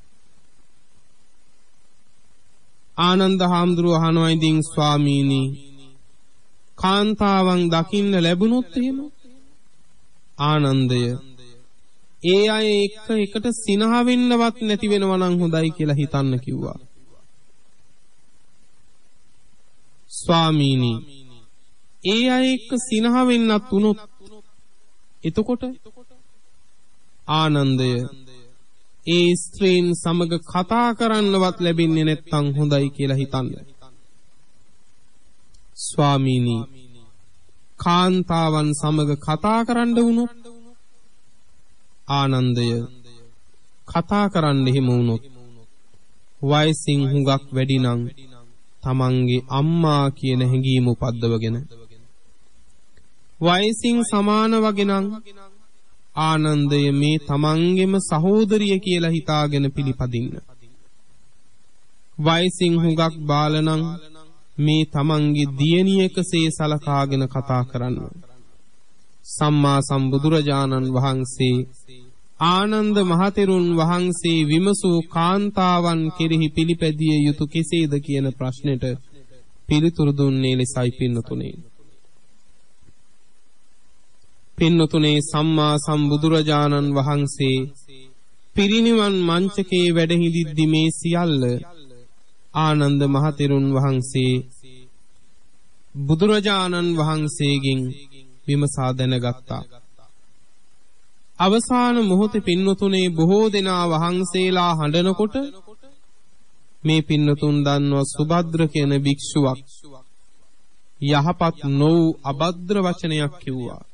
ආනන්ද හාමුදුරුවෝ අහනවා ඉතින් ස්වාමීනි කාන්තාවන් දකින්න ලැබුණොත් එහෙම ආනන්දය ඒ අය එකට සිනහ වෙන්නවත් නැති වෙනවා නම් හොඳයි කියලා හිතන්න කිව්වා. ස්වාමීනි ඒ අය එක්ක සිනහ වෙන්නත් උනොත් එතකොට ආනන්දය ඒ ස්ත්‍රීන් සමග කතා කරන්නවත් ලැබෙන්නේ නැත්නම් හොඳයි කියලා හිතන්න. ස්වාමීනි කාන්තාවන් සමග කතා කරන්න වුණොත් ආනන්දය කතා කරන්න හිම වුණොත් වයසින් හුඟක් වැඩි නම් තමන්ගේ අම්මා කියන හැඟීම උපද්දවගෙන වයසින් සමාන වගේ නම් ආනන්දය මේ තමන්ගේම සහෝදරිය කියලා හිතාගෙන පිළිපදින්න. වයසින් හුඟක් බාල නම් මේ තමන්ගේ දියණියකසේ සලකාගෙන කතා කරන්න. සම්මා සම්බුදුරජාණන් වහන්සේ ආනන්ද මහතෙරුන් වහන්සේ විමසූ කාන්තාවන් කෙරෙහි පිළිපැදිය යුතු කෙසේද කියන ප්‍රශ්නෙට පිළිතුරු දුන්නේ ලෙසයි පින්නතුනේ. පින්නතුනේ සම්මා සම්බුදුරජාණන් වහන්සේ පිරිනිවන් මංචකේ වැඩ හිඳිද්දි මේ සියල්ල ආනන්ද මහතෙරුන් වහන්සේ බුදුරජාණන් වහන්සේගෙන් විමසා දැනගත්තා. අවසාන මොහොතේ පින්නතුනේ බොහෝ දෙනා වහන්සේලා හඬනකොට මේ පින්නතුන් දන්නවා සුභද්‍ර කියන භික්ෂුවක් යහපත් නොවු අබද්ද්‍ර වචනයක් කිව්වා.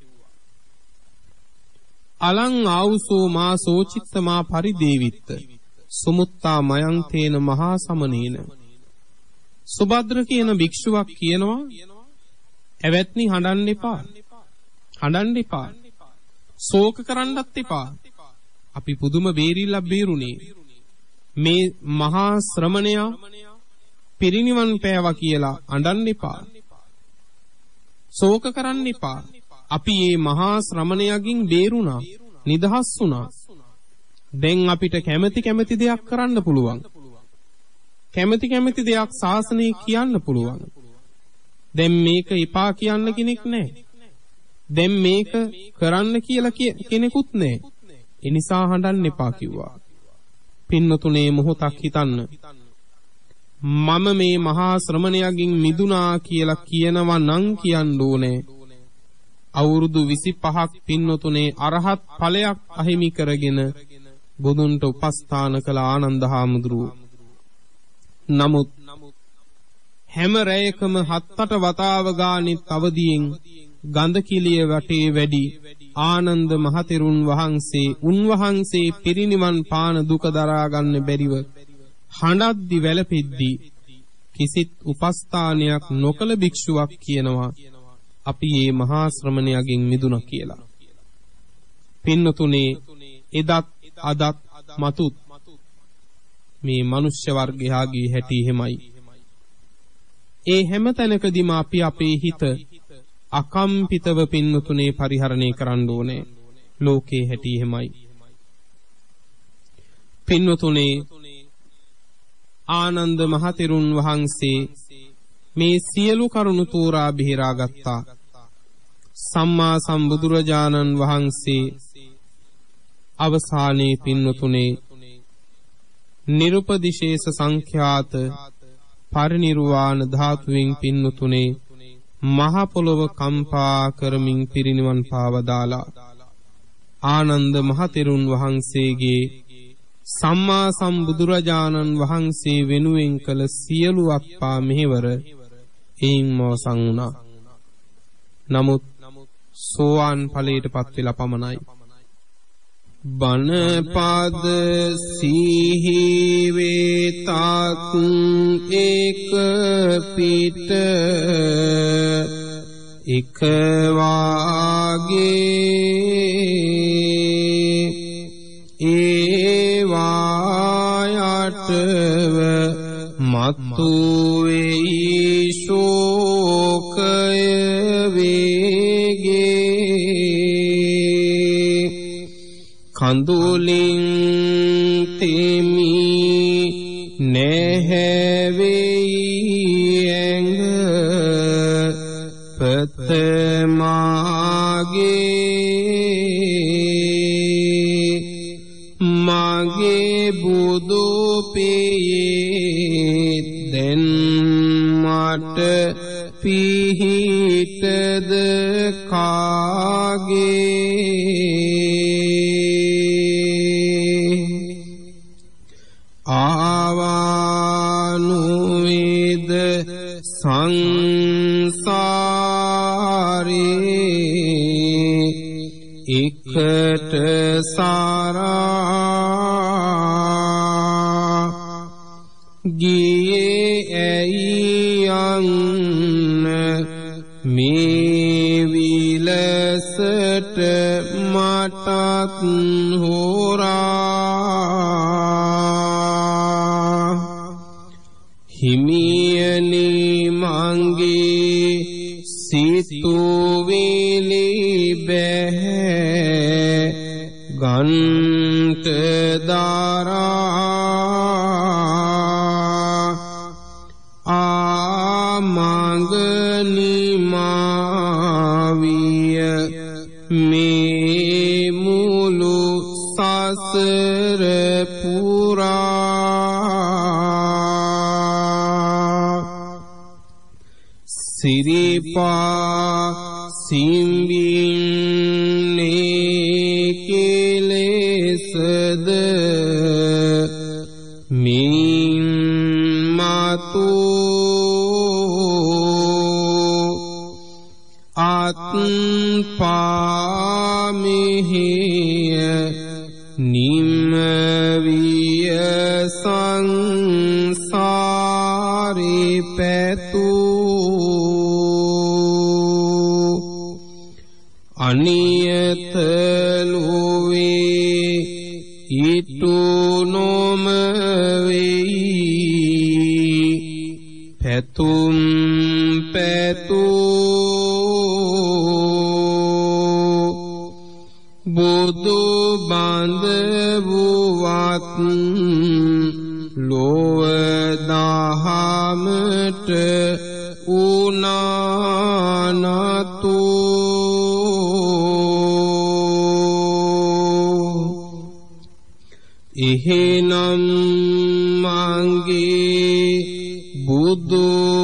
අලං ආවුසෝ මා සෝචිත්ත මා පරිදේවිත්ත සුමුත්තා මයං තේන මහා සමනේන. සුභද්‍ර කියන භික්ෂුවක් කියනවා ඇවැත්නි හඬන්න එපා. හඬන්න එපා. ශෝක කරන්නත් එපා. අපි පුදුම බේරිල්ලක් බේරුනේ. මේ මහා ශ්‍රමණයා පිරිනිවන් පෑවා කියලා අඬන්න එපා. ශෝක කරන්න එපා. අපි මේ මහා ශ්‍රමණයාගෙන් බේරුණා, නිදහස් වුණා. දැන් අපිට කැමැති දෙයක් කරන්න පුළුවන්. කැමැති දෙයක් ශාසනයේ කියන්න පුළුවන්. දැන් මේක එපා කියන්න කෙනෙක් නැහැ. දැන් මේක කරන්න කියලා කෙනෙකුත් නැහැ. ඒ නිසා හඬන්න එපා කිව්වා. පින්නතුනේ මොහොතක් හිතන්න. මම මේ මහා ශ්‍රමණයාගෙන් මිදුණා කියලා කියනවා නම් කියන්න ඕනේ. අවුරුදු 25ක් පින්නතුනේ අරහත් ඵලයක් අහිමි කරගෙන බුදුන්ට උපස්ථාන කළ ආනන්ද හාමුදුරුවෝ. නමුත් හැම රැයකම 7-8 වතාව ගානෙත් අවදියෙන් ගඳ කිලිය වටේ වැඩි ආනන්ද මහතෙරුන් වහන්සේ උන්වහන්සේ පිරිනිවන් පාන දුක දරා ගන්න බැරිව හඬද්දි වැළපෙද්දි කිසිත් උපස්ථානයක් නොකළ භික්ෂුවක් කියනවා අපි මේ මහා ශ්‍රමණයාගෙන් මිදුණා කියලා. පින්නතුනේ එදත් අදත් මතුත් මේ මනුෂ්‍ය වර්ගයාගේ හැටි එහෙමයි. ඒ හැම තැනකදීම අපි අපේ හිත අකම්පිතව පින්නතුනේ පරිහරණය කරන්න ඕනේ. ලෝකේ හැටි එහෙමයි. පින්නතුනේ ආනන්ද මහතෙරුන් වහන්සේ මේ සියලු කරුණු තෝරා බෙහෙරා ගත්තා. සම්මා සම්බුදුරජාණන් වහන්සේ අවසානයේ පින්නතුනේ නිරුපදිශේෂ සංඛ්‍යාත පරිනිර්වාණ ධාතුවෙන් පින්නතුනේ මහ පොළොව කම්පා කරමින් පිරිනිවන් පාවදාලා ආනන්ද මහතෙරුන් වහන්සේගේ සම්මා සම්බුදුරජාණන් වහන්සේ වෙනුවෙන් කළ සියලු අත්පා මෙහෙවර එයින් මෝසන් වුණා. නමුත් සෝවාන් ඵලයටපත් වෙලා පමණයි. බණ පද සීහි වේතක් එක පිට එක වාගේ ඒ වායටව මතු වෙයි ශෝකය වේගේ කඳුලින් තෙමි නැහැවෙයි ඇඟ පතමාගේ මගේ බුදු පෙයේ දැන් මට පිහිටද කාගේ ආවානුවේද සංසාරේ එකට සාරා ගියේ ඇයි යන්න මේ විලසට මටත් හොරා හිමියනි මංගේ සිතුවිලි බැහැ ගන්ට දාරා ආමංගනි මාවිය මේ මුළු සසර පුරා සිරිපා සිම්බින්නේ කෙලෙසද මින් මතු පාමිහිය නිම්විය සංසාරේ පැතු අනියත ලෝවේ ඊතු නොම වෙයි පැතුම් පැතු බුදු බඳ වූවත් ලෝව දහමට උනානතු එහෙනම් මංගේ බුදු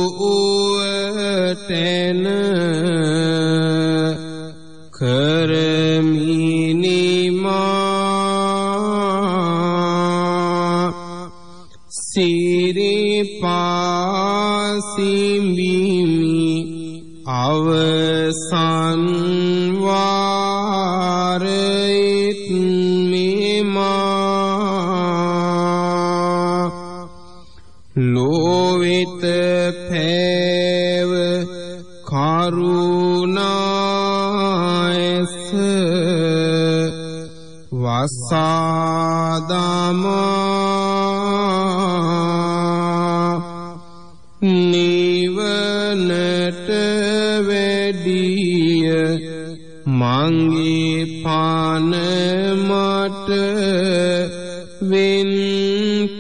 උවටන සිරිපාසිම්බිමි අවසන් වාරෙත් මෙමා ලෝවිත පෑව කරුණායස වසාදමා නිවනට වැඩිය මංගේ පන මට වෙන්ට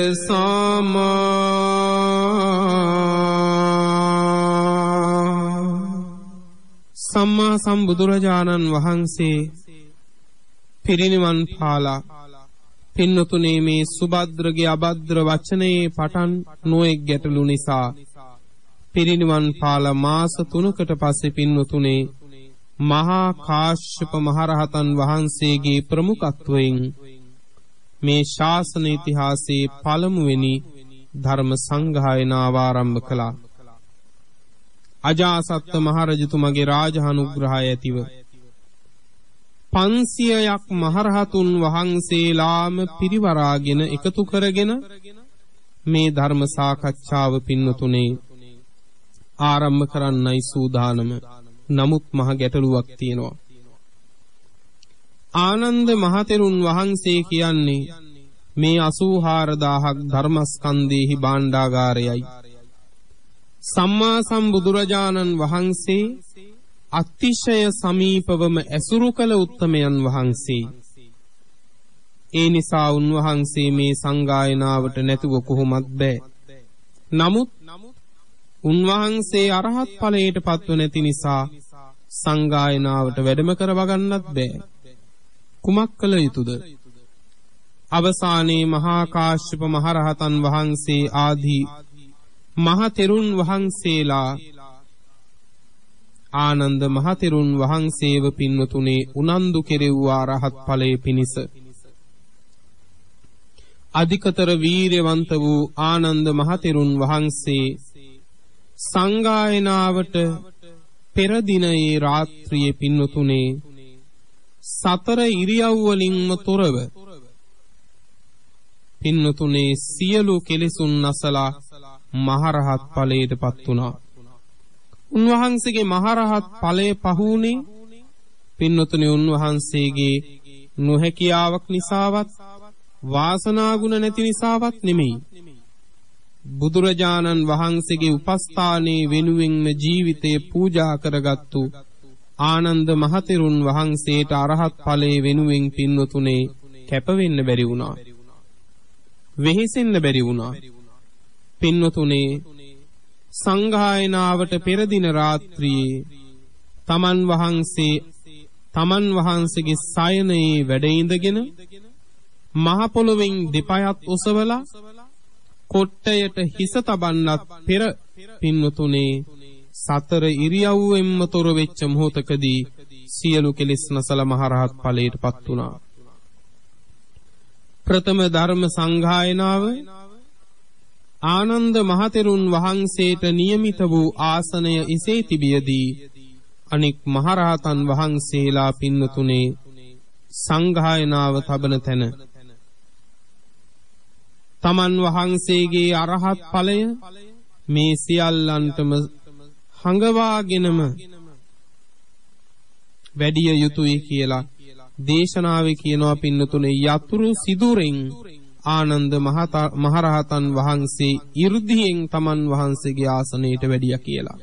සම්මා සම්බුදුරජාණන් වහන්සේ පිරිනිවන් පාලා පින්නතුනේ මේ සුභද්‍රගේ අභද්‍ර වචනයේ පටන් නොඑක් ගැටලු නිසා පිරිනිවන් පාලා මාස 3කට පස්සේ පින්නතුනේ මහා කාශ්‍යප මහරහතන් වහන්සේගේ ප්‍රමුඛත්වයෙන් මේ ශාසන ඉතිහාසයේ පළමුවෙනි ධර්ම සංගායනාව ආරම්භ කළා. අජාසත් මහරජතුමගේ රාජානුග්‍රහය ඇතිව 500ක් මහරහතුන් වහන්සේලාම පිරිවරාගෙන එකතු කරගෙන මේ ධර්ම සාකච්ඡාව පින්නතුනේ ආරම්භ කරන්නයි සූදානම. නමුත් මහ ගැටලුවක් තියෙනවා. ආනන්ද මහතෙරුන් වහන්සේ කියන්නේ මේ 84000ක් ධර්මස්කන්ධේහි භාණ්ඩාගාරයයි. සම්මා සම්බුදුරජාණන් වහන්සේ අතිශය සමීපවම ඇසුරු කළ උත්තමයන් වහන්සේ. ඒ නිසා උන්වහන්සේ මේ සංගායනාවට නැතුව කොහොමත් බෑ. නමුත් උන්වහන්සේ අරහත් ඵලයට පත්ව නැති නිසා සංගායනාවට වැඩම කරව ගන්නත් බෑ. කුමක් කළ යුතුද? අවසානයේ මහා කාශ්‍යප මහරහතන් වහන්සේ ආදී මහ තෙරුන් වහන්සේලා ආනන්ද මහ තෙරුන් වහන්සේව පින්වතුනේ උනන්දු කෙරෙව්වා රහත් ඵලයේ පිණිස. අධිකතර වීරවන්ත වූ ආනන්ද මහතෙරුන් වහන්සේ සංගායනාවට පෙර දිනයේ රාත්‍රියේ පින්වතුනේ සතර ඉරියව් වලින්ම තොරව පින්වතුනේ සියලු කෙලෙසුන් නැසලා මහරහත් ඵලයටපත් වුණා. උන්වහන්සේගේ මහරහත් ඵලය පහුුනේ පින්වතුනේ උන්වහන්සේගේ නොහැකියාවක් නිසාවත් වාසනා ගුණ නැති නිසාවත් නෙමෙයි. බුදුරජාණන් වහන්සේගේ උපස්ථානයේ වෙනුවෙන්ම ජීවිතය පූජා කරගත්තු ආනන්ද මහතෙරුන් වහන්සේට අරහත් ඵලයේ වෙනුවෙන් පින්වතුනේ කැප වෙන්න බැරි වුණා. වෙහෙසෙන්න බැරි වුණා. පින්වතුනේ සංඝායනාවට පෙර දින රාත්‍රියේ තමන් වහන්සේගේ සයනයේ වැඩ ඉඳගෙන මහ පොළොවෙන් දෙපයත් ඔසවලා කොට්ටයට හිස තබන්නත් පෙර පින්වතුනේ සතර ඉරියව්වෙන්ම තොර වෙච්ච මොහොතකදී සියලු කෙලෙස් නැසලා මහරහත් ඵලයටපත් වුණා. ප්‍රථම ධර්ම සංඝායනාව ආනන්ද මහතෙරුන් වහන්සේට නියමිත වූ ආසනය එසේ තිබියදී අනෙක් මහරහතන් වහන්සේලා පින්වතුනේ සංඝායනාව තබන තැන තමන් වහන්සේගේ අරහත් ඵලය මේ සියල්ලන්ටම හඟවාගෙනම වැඩිය යුතුයි කියලා දේශනාවේ කියනවා පින්නතුනේ යතුරු සිදුරෙන් ආනන්ද මහරහතන් වහන්සේ 이르දියෙන් තමන් වහන්සේගේ ආසනයට වැඩියා කියලා.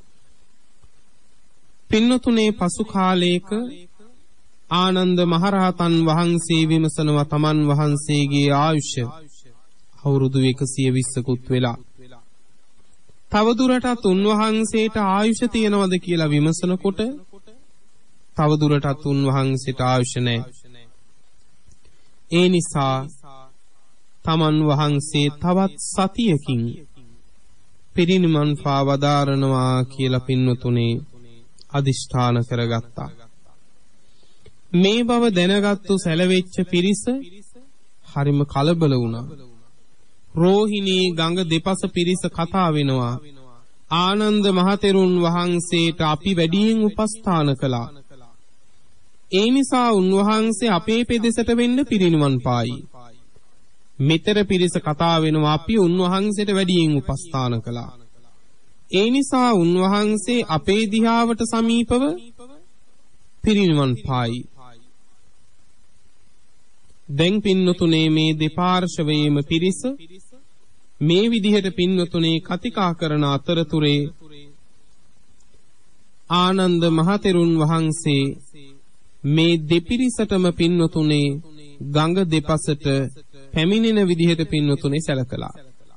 පින්නතුනේ පසු කාලයක ආනන්ද මහරහතන් වහන්සේ විමසනවා තමන් වහන්සේගේ ආයුෂ අවුරුදු 120කුත් වෙලා. තවදුරටත් උන්වහන්සේට ආයුෂ තියනවද කියලා විමසනකොට තවදුරටත් උන්වහන්සේට ආයුෂ නැහැ. ඒ නිසා තමන් වහන්සේ තවත් සතියකින් පිරිනිවන් පා වදාරනවා කියලා පින්නතුනේ අදිෂ්ඨාන කරගත්තා. මේ බව දැනගත්තු සැලවෙච්ච පිරිස හරිම කලබල වුණා. රෝහිණී ගඟ දෙපස පිරිස කතා වෙනවා. ආනන්ද මහතෙරුන් වහන්සේට අපි වැඩියෙන් උපස්ථාන කළා. ඒ නිසා උන්වහන්සේ අපේ පෙදෙසට වෙන්න පිරිනිවන් පායි. මෙතර පිරිස කතා වෙනවා අපි උන්වහන්සේට වැඩියෙන් උපස්ථාන කළා. ඒ නිසා උන්වහන්සේ අපේ දිහාවට සමීපව පිරිනිවන් පායි. දැන් පින්නතුනේ මේ දෙපාර්ශවයේම පිරිස මේ විදිහට පින්නතුනේ කතිකා කරන අතරතුරේ ආනන්ද මහතෙරුන් වහන්සේ මේ දෙපිරිසටම පින්නතුනේ ගඟ දෙපසට පැමිණෙන විදිහට පින්නතුනේ සැලකලා.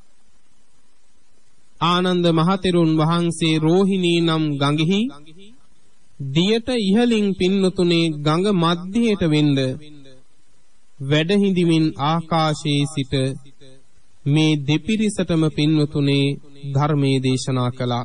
ආනන්ද මහතෙරුන් වහන්සේ රෝහිණී නම් ගඟෙහි දියට ඉහළින් පින්නතුනේ ගඟ මැදයට වෙන්න වැඩ හිඳිමින් ආකාශයේ සිට මේ දෙපිරිසටම පින්නතුනේ ධර්මයේ දේශනා කළා.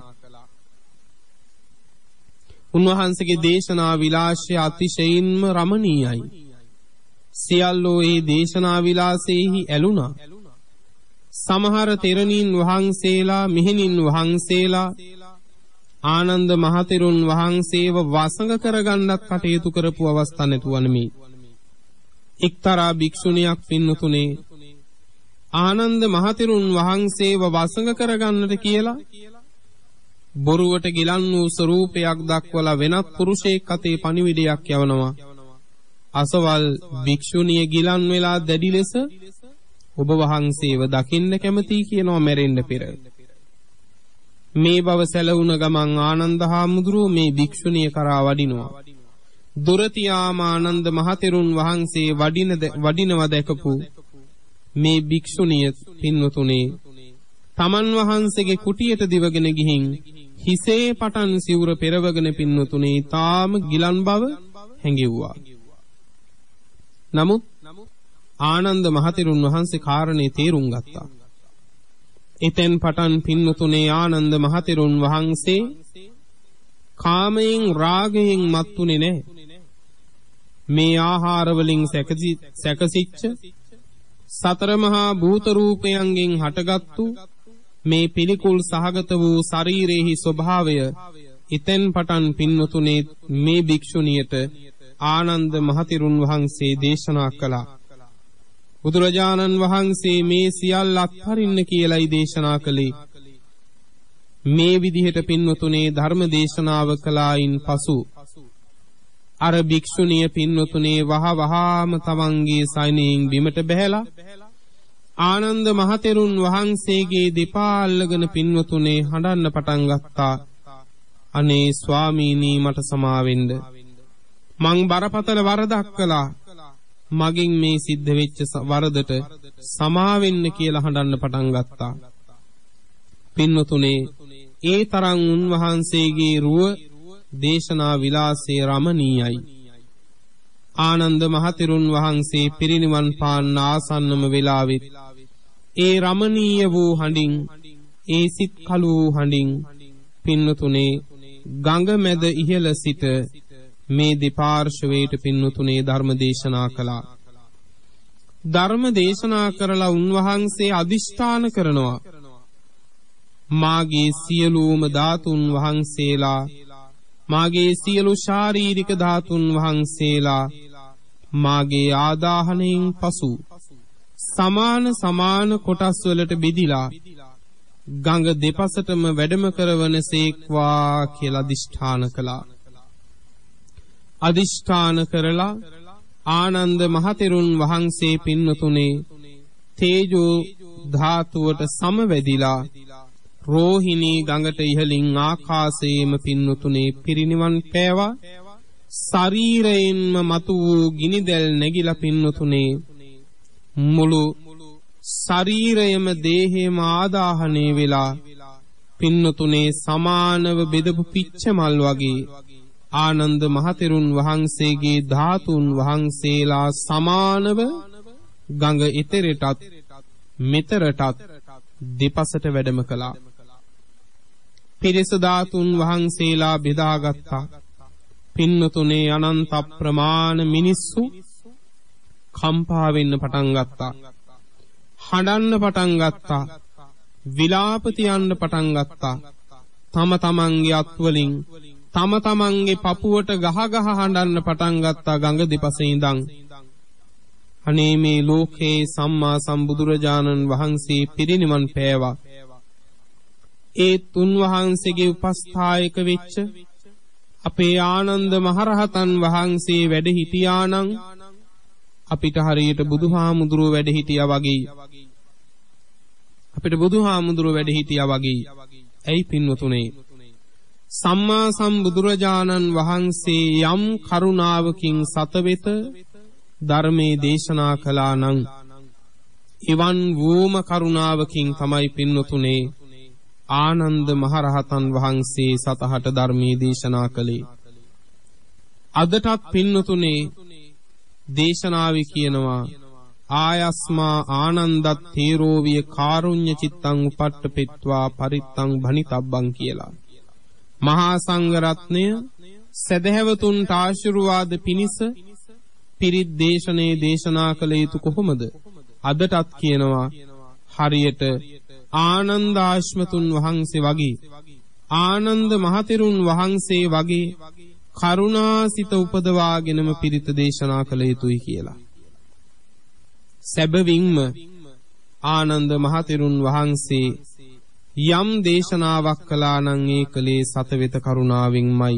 උන්වහන්සේගේ දේශනා විලාසය අතිශයින්ම රමණීයයි. සියල්ලෝ ඒ දේශනා විලාසෙහි ඇලුනා. සමහර තෙරණින් වහන්සේලා මෙහෙණින් වහන්සේලා ආනන්ද මහතෙරුන් වහන්සේව වසඟ කරගන්නත් කටයුතු කරපු අවස්ථා නැතුව නෙමෙයි. එක්තරා භික්ෂුණියක් පින්නතුනේ ආනන්ද මහතෙරුන් වහන්සේව වසඟ කරගන්නට කියලා බොරුවට ගිලන් වූ ස්වරූපයක් දක්වලා වෙනත් පුරුෂයෙක් අතේ පණිවිඩයක් යවනවා. අසවල් භික්ෂුණිය ගිලන් වෙලා දැඩි ලෙස ඔබ වහන්සේව දකින්න කැමතියි කියනවා මැරෙන්න පෙර. මේ බව සැලවුණ ගමන් ආනන්ද හාමුදුරුවෝ මේ භික්ෂුණිය කරා වඩිනවා. දුරතියාම ආනන්ද මහතෙරුන් වහන්සේ වඩිනව දැකපු මේ භික්ෂුණිය පින්වතුනේ තමන් වහන්සේගේ කුටියට දිවගෙන ගිහින් හිසේ පටන් සිවුර පෙරවගෙන පින්වතුනේ තාම ගිලන් බව හැඟෙව්වා. නමුත් ආනන්ද මහතෙරුන් වහන්සේ කාරණේ තේරුම් ගත්තා. එතෙන් පටන් පින්වතුනේ ආනන්ද මහතෙරුන් වහන්සේ කාමයෙන් රාගයෙන් මත්තුනේ නැහැ. මේ ආහාර වලින් සැකසිච්ච සතර මහා භූත රූපයන්ගෙන් හටගත්තු මේ පිළිකුල් සහගත වූ ශරීරෙහි ස්වභාවය ඉතෙන් පටන් පින්වතුනේ මේ භික්ෂුණියට ආනන්ද මහතෙරුන් වහන්සේ දේශනා කළා. බුදුරජාණන් වහන්සේ මේ සියල්ල අත්හරින්න කියලායි දේශනා කළේ. මේ විදිහට පින්වතුනේ ධර්ම දේශනාව කළායින් පසු අර භික්ෂුණිය පින්වතුනේ වහවහාම තමන්ගේ සයනෙන් බිමට බැහැලා ආනන්ද මහතෙරුන් වහන්සේගේ දෙපා අල්ලගෙන පින්වතුනේ හඬන්න පටන් ගත්තා. අනේ ස්වාමීනි මට සමාවෙන්න. මං බරපතල වරදක් කළා. මගෙන් මේ සිද්ධ වෙච්ච වරදට සමාවෙන්න කියලා හඬන්න පටන් ගත්තා. පින්වතුනේ ඒ තරම් උන්වහන්සේගේ රුව දේශනා විලාසයේ රමණීයයි. ආනන්ද මහතෙරුන් වහන්සේ පිරිනිවන් පාන්න ආසන්නම වෙලාවෙත් ඒ රමණීය වූ හඬින් ඒ සිත් කළු වූ හඬින් පින්වතුනේ ගඟ මැද ඉහළ සිට මේ දෙපාර්ශවයට පින්වතුනේ ධර්ම දේශනා කළා. ධර්ම දේශනා කරලා උන්වහන්සේ අදිෂ්ඨාන කරනවා මාගේ සියලුම ධාතුන් වහන්සේලා මාගේ සියලු ශාරීරික ධාතුන් වහන්සේලා මාගේ ආදාහණයෙන් පසු සමාන කොටස් වලට බෙදිලා ගඟ දෙපසටම වැඩම කරවනසේක්වා කියලා අදිෂ්ඨාන කළා. අදිෂ්ඨාන කරලා ආනන්ද මහතෙරුන් වහන්සේ පින්වතුනේ තේජෝ ධාතුවට සමවැදිලා රෝහිණී ගඟට ඉහළින් ආකාශයේම පින්වතුනේ පිරිනිවන් පෑවා. ශරීරයෙන්ම මතු වූ ගිනිදැල් නැගිලා පින්වතුනේ මුළු ශරීරයම දේහයම ආදාහණය වෙලා පින්වතුනේ සමානව බෙදපු පිච්චමල් වගේ ආනන්ද මහතෙරුන් වහන්සේගේ ධාතුන් වහන්සේලා සමානව ගඟ ඉතරටත් මෙතරටත් දෙපසට වැඩම කළා. පිරිස ධාතුන් වහන්සේලා බෙදාගත්තා. පින්වතුනේ අනන්ත ප්‍රමාණ මිනිස්සු කම්පා වෙන්න පටන් ගත්තා. හඬන්න පටන් ගත්තා. විලාප තියන්න පටන් ගත්තා. තම තමන්ගේ අත්වලින් තම තමන්ගේ පපුවට ගහ හඬන්න පටන් ගත්තා ගඟ දෙපසේ ඉඳන්. අනේ මේ ලෝකේ සම්මා සම්බුදුරජාණන් වහන්සේ පිරිනිවන් පෑවා. ඒ තුන්වහන්සේගේ උපස්ථායක වෙච්ච අපේ ආනන්ද මහරහතන් වහන්සේ වැඩ හිටියානම් අපිට හරියට බුදුහාමුදුරුව වැඩ හිටියා වගේ. අපිට බුදුහාමුදුරුව වැඩ හිටියා වගේ. ඇයි පින්වතුනේ? සම්මා සම්බුදුරජාණන් වහන්සේ යම් කරුණාවකින් සතවෙත ධර්මයේ දේශනා කළා නම් එවන් වූම කරුණාවකින් තමයි පින්වතුනේ ආනන්ද මහරහතන් වහන්සේ සතහට ධර්මයේ දේශනා කළේ. අදටත් පින්වතුනේ දේශනාවේ කියනවා ආයස්මා ආනන්දත් තේරෝවිය කාරුණ්‍ය චිත්තං උපට්ඨපෙත්වා පරිත්තං භනිතබ්බං කියලා. මහා සංඝ රත්නය සදහැවතුන්ට ආශිර්වාද පිණිස පිරිත් දේශනේ දේශනා කළ යුතු කොහොමද? අදටත් කියනවා හරියට ආනන්ද ආශ්මතුන් වහන්සේ වගේ ආනන්ද මහතෙරුන් වහන්සේ වගේ කරුණාසිත උපදවාගෙනම පිරිත දේශනා කළ යුතුයි කියලා. සැබවින්ම ආනන්ද මහතෙරුන් වහන්සේ යම් දේශනාවක් කළා නම් ඒ කලේ සතවෙත කරුණාවෙන්මයි.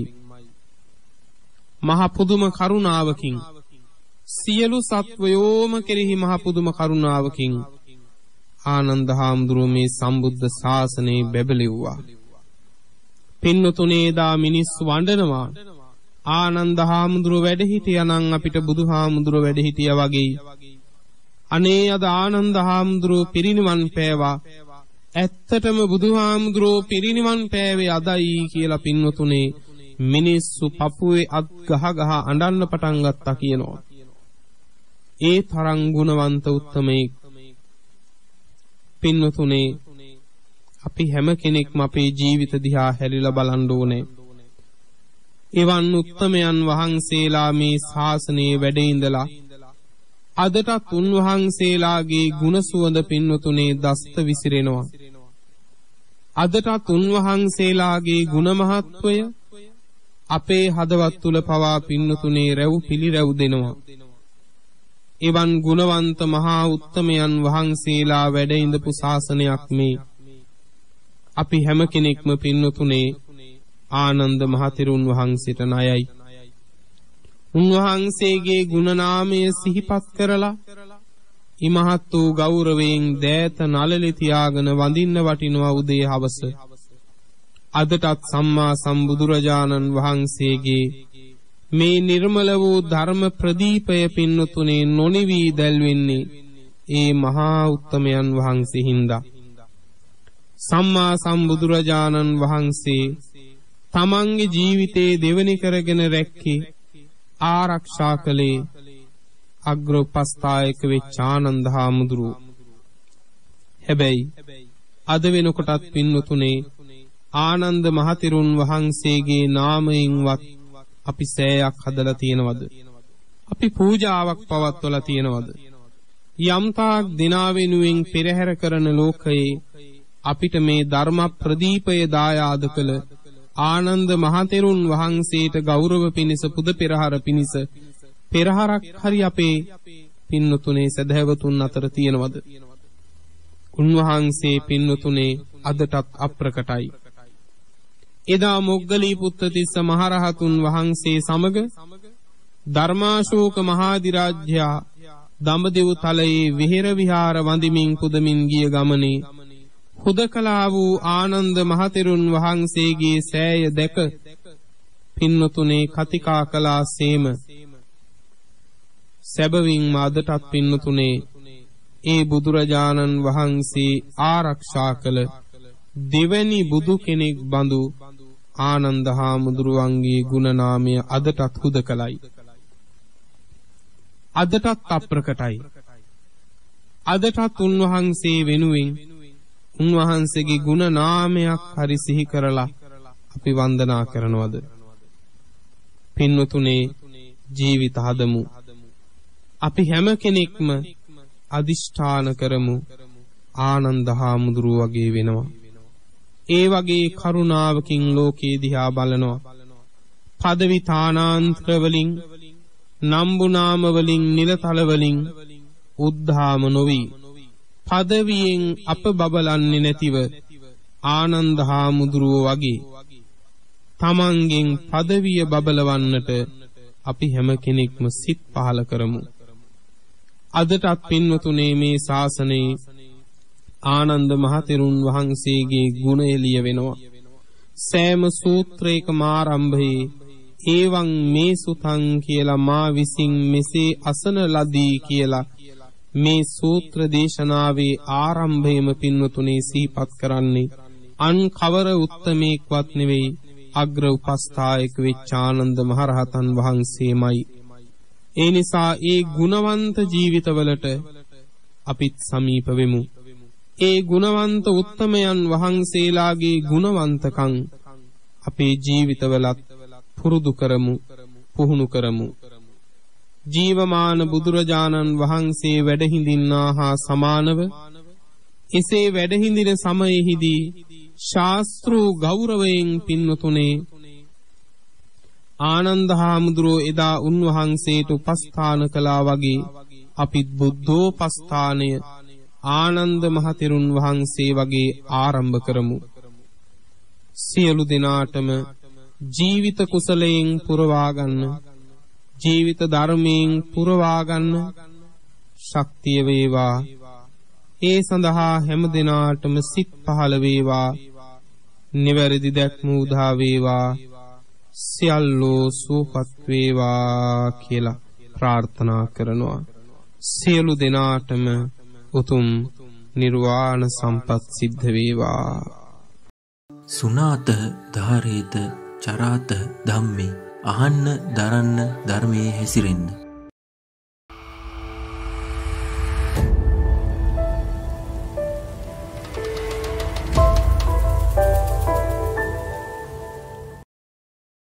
මහ පුදුම කරුණාවකින් සියලු සත්වයෝම කෙරෙහි මහ පුදුම කරුණාවකින් ආනන්ද හාමුදුරුවෝ මේ සම්බුද්ධ ශාසනය බැබලෙව්වා. පින්නතුනේ දා මිනිස්සු වඬනවා ආනන්ද හාමුදුරුවෝ වැඩ හිටියානම් අපිට බුදුහාමුදුරුවෝ වැඩ හිටියා වගේ. අනේ අද ආනන්ද හාමුදුරුවෝ පිරිනිවන් පෑවා. ඇත්තටම බුදුහාමුදුරුවෝ පිරිනිවන් පෑවේ අදයි කියලා පින්නතුනේ මිනිස්සු පපුවේ අත් ගහ අඬන්න පටන් ගත්තා කියනවා. ඒ තරම් ගුණවන්ත උත්තමයෙක්. පින්නතුනේ අපි හැම කෙනෙක්ම අපේ ජීවිත දිහා හැරිලා බලන්න ඕනේ. එවන් උත්තමයන් වහන්සේලා මේ ශාසනයේ වැඩ ඉඳලා අදටත් උන්වහන්සේලාගේ ගුණ සුවඳ පින්වතුනේ දස්ත විසිරෙනවා. අදටත් උන්වහන්සේලාගේ ගුණ මහත්වය අපේ හදවත් තුල පවා පින්වතුනේ රැව් පිළිරැව් දෙනවා. එවන් ගුණවන්ත මහා උත්තමයන් වහන්සේලා වැඩ ඉඳපු ශාසනයක් මේ. අපි හැම කෙනෙක්ම පින්වතුනේ ආනන්ද මහතෙරුන් වහන්සේට ණයයි. උන්වහන්සේගේ ගුණ නාමය සිහිපත් කරලා ඉමහත් වූ ගෞරවයෙන් දෑත නළලේ තියාගෙන වඳින්න වටිනවා උදේ හවස. අදටත් සම්මා සම්බුදුරජාණන් වහන්සේගේ මේ නිර්මල වූ ධර්ම ප්‍රදීපය පින්නතුනේ නොනිවි දැල්වෙන්නේ ඒ මහා උත්තමයන් වහන්සේ හින්දා. සම්මා සම්බුදුරජාණන් වහන්සේ තමන්ගේ ජීවිතේ දෙවනි කරගෙන රැක්කේ ආරක්ෂා කළේ අග්‍රෝපස්ථායක වෙච්ච ආනන්ද හාමුදුරුවෝ. හැබැයි අද වෙනකොටත් පින්නතුනේ ආනන්ද මහතෙරුන් වහන්සේගේ නාමයෙන්වත් අපි සෑයක් හදලා තියෙනවද? අපි පූජාවක් පවත්වලා තියෙනවද? යම්තාක් දිනා වෙනුවෙන් පෙරහැර කරන ලෝකයේ අපිට මේ ධර්ම ප්‍රදීපය දායාද කළ ආනන්ද මහතෙරුන් වහන්සේට ගෞරව පිණිස පුද පෙරහර පිණිස පෙරහරක් හරි අපේ පින්නතුනේ සදහැවතුන් අතර තියෙනවද? උන්වහන්සේ පින්නතුනේ අදටත් අප්‍රකටයි. එදා මොග්ගලී පුත්තිස්ස මහරහතුන් වහන්සේ සමග ධර්මාශෝක මහාධිරාජ්‍යයා දඹදිව තලයේ විහෙර විහාර වඳිමින් පුදමින් ගිය ගමනේ හුදකලා වූ ආනන්ද මහතෙරුන් වහන්සේගේ සෑය දැක පින්නතුනේ කතිකා කළාසේම සැබවින්ම අදටත් පින්නතුනේ ඒ බුදුරජාණන් වහන්සේ ආරක්ෂා කළ දෙවැනි බුදු කෙනෙක් බඳු ආනන්ද හාමුදුරුවන්ගේ ගුණ නාමය අදටත් හුදකලයි. අදටත් අප්‍රකටයි. අදටත් උන්වහන්සේ වෙනුවෙන් උන්වහන්සේගේ ගුණ නාමයක් හරි සිහි කරලා අපි වන්දනා කරනවද? පින්වතුනේ ජීවිත හදමු. අපි හැම කෙනෙක්ම අදිෂ්ඨාන කරමු ආනන්ද හාමුදුරුවෝ වගේ වෙනවා. ඒ වගේ කරුණාවකින් ලෝකේ දිහා බලනවා. පදවි තානාන්තර වලින් නම්බු නාම වලින් නිලතල වලින් උද්ධාම නොවි පදවියෙන් අප බබලන්නේ නැතිව ආනන්ද හාමුදුරුවෝ වගේ තමන්ගෙන් පදවිය බබලවන්නට අපි හැම කෙනෙක්ම සිත් පහල කරමු. අදටත් පින්වතුනේ මේ ශාසනයේ ආනන්ද මහතෙරුන් වහන්සේගේ ගුණ එළිය වෙනවා. සෑම සූත්‍රයකම ආරම්භයේ ඒවං මේ සුතං කියලා මා විසින් මෙසේ අසන ලදී කියලා මේ සූත්‍ර දේශනාවේ ආරම්භයේම පින්වතුනේ සිහිපත් කරන්නේ අන් කවර උත්තමේක්වත් නෙවෙයි අග්‍ර උපස්ථායක වෙච්ච ආනන්ද මහරහතන් වහන්සේමයි. ඒ නිසා ඒ ගුණවන්ත ජීවිතවලට අපිත් සමීප වෙමු. ඒ ගුණවන්ත උත්තමයන් වහන්සේලාගේ ගුණවන්තකම් අපේ ජීවිතවලත් පුරුදු කරමු, පුහුණු කරමු. ජීවමාන බුදුරජාණන් වහන්සේ වැඩ හිඳින්නා හා සමානව එසේ වැඩ හිඳින සමයෙහිදී ශාස්ත්‍රූ ගෞරවයෙන් පින්වතුනේ ආනන්ද හාමුදුරුවෝ එදා උන්වහන්සේට උපස්ථාන කළා වගේ අපිත් බුද්ධෝපස්ථානය ආනන්ද මහතෙරුන් වහන්සේ වගේ ආරම්භ කරමු. සියලු දෙනාටම ජීවිත කුසලයෙන් පුරවා ගන්න, ජීවිත ධර්මයෙන් පුරවා ගන්න ශක්තිය වේවා. ඒ සඳහා හැම දිනාටම සිත් පහළ වේවා. නිවැරදි දැක්ම උදා වේවා. සියල්ලෝ සුවපත් වේවා කියලා ප්‍රාර්ථනා කරනවා. සියලු දෙනාටම උතුම් නිර්වාණ සම්පත් සිද්ධ වේවා. සුනාත ධාරේත චරාත ධම්මේ අහන්න දරන්න ධර්මයේ හැසිරෙන්න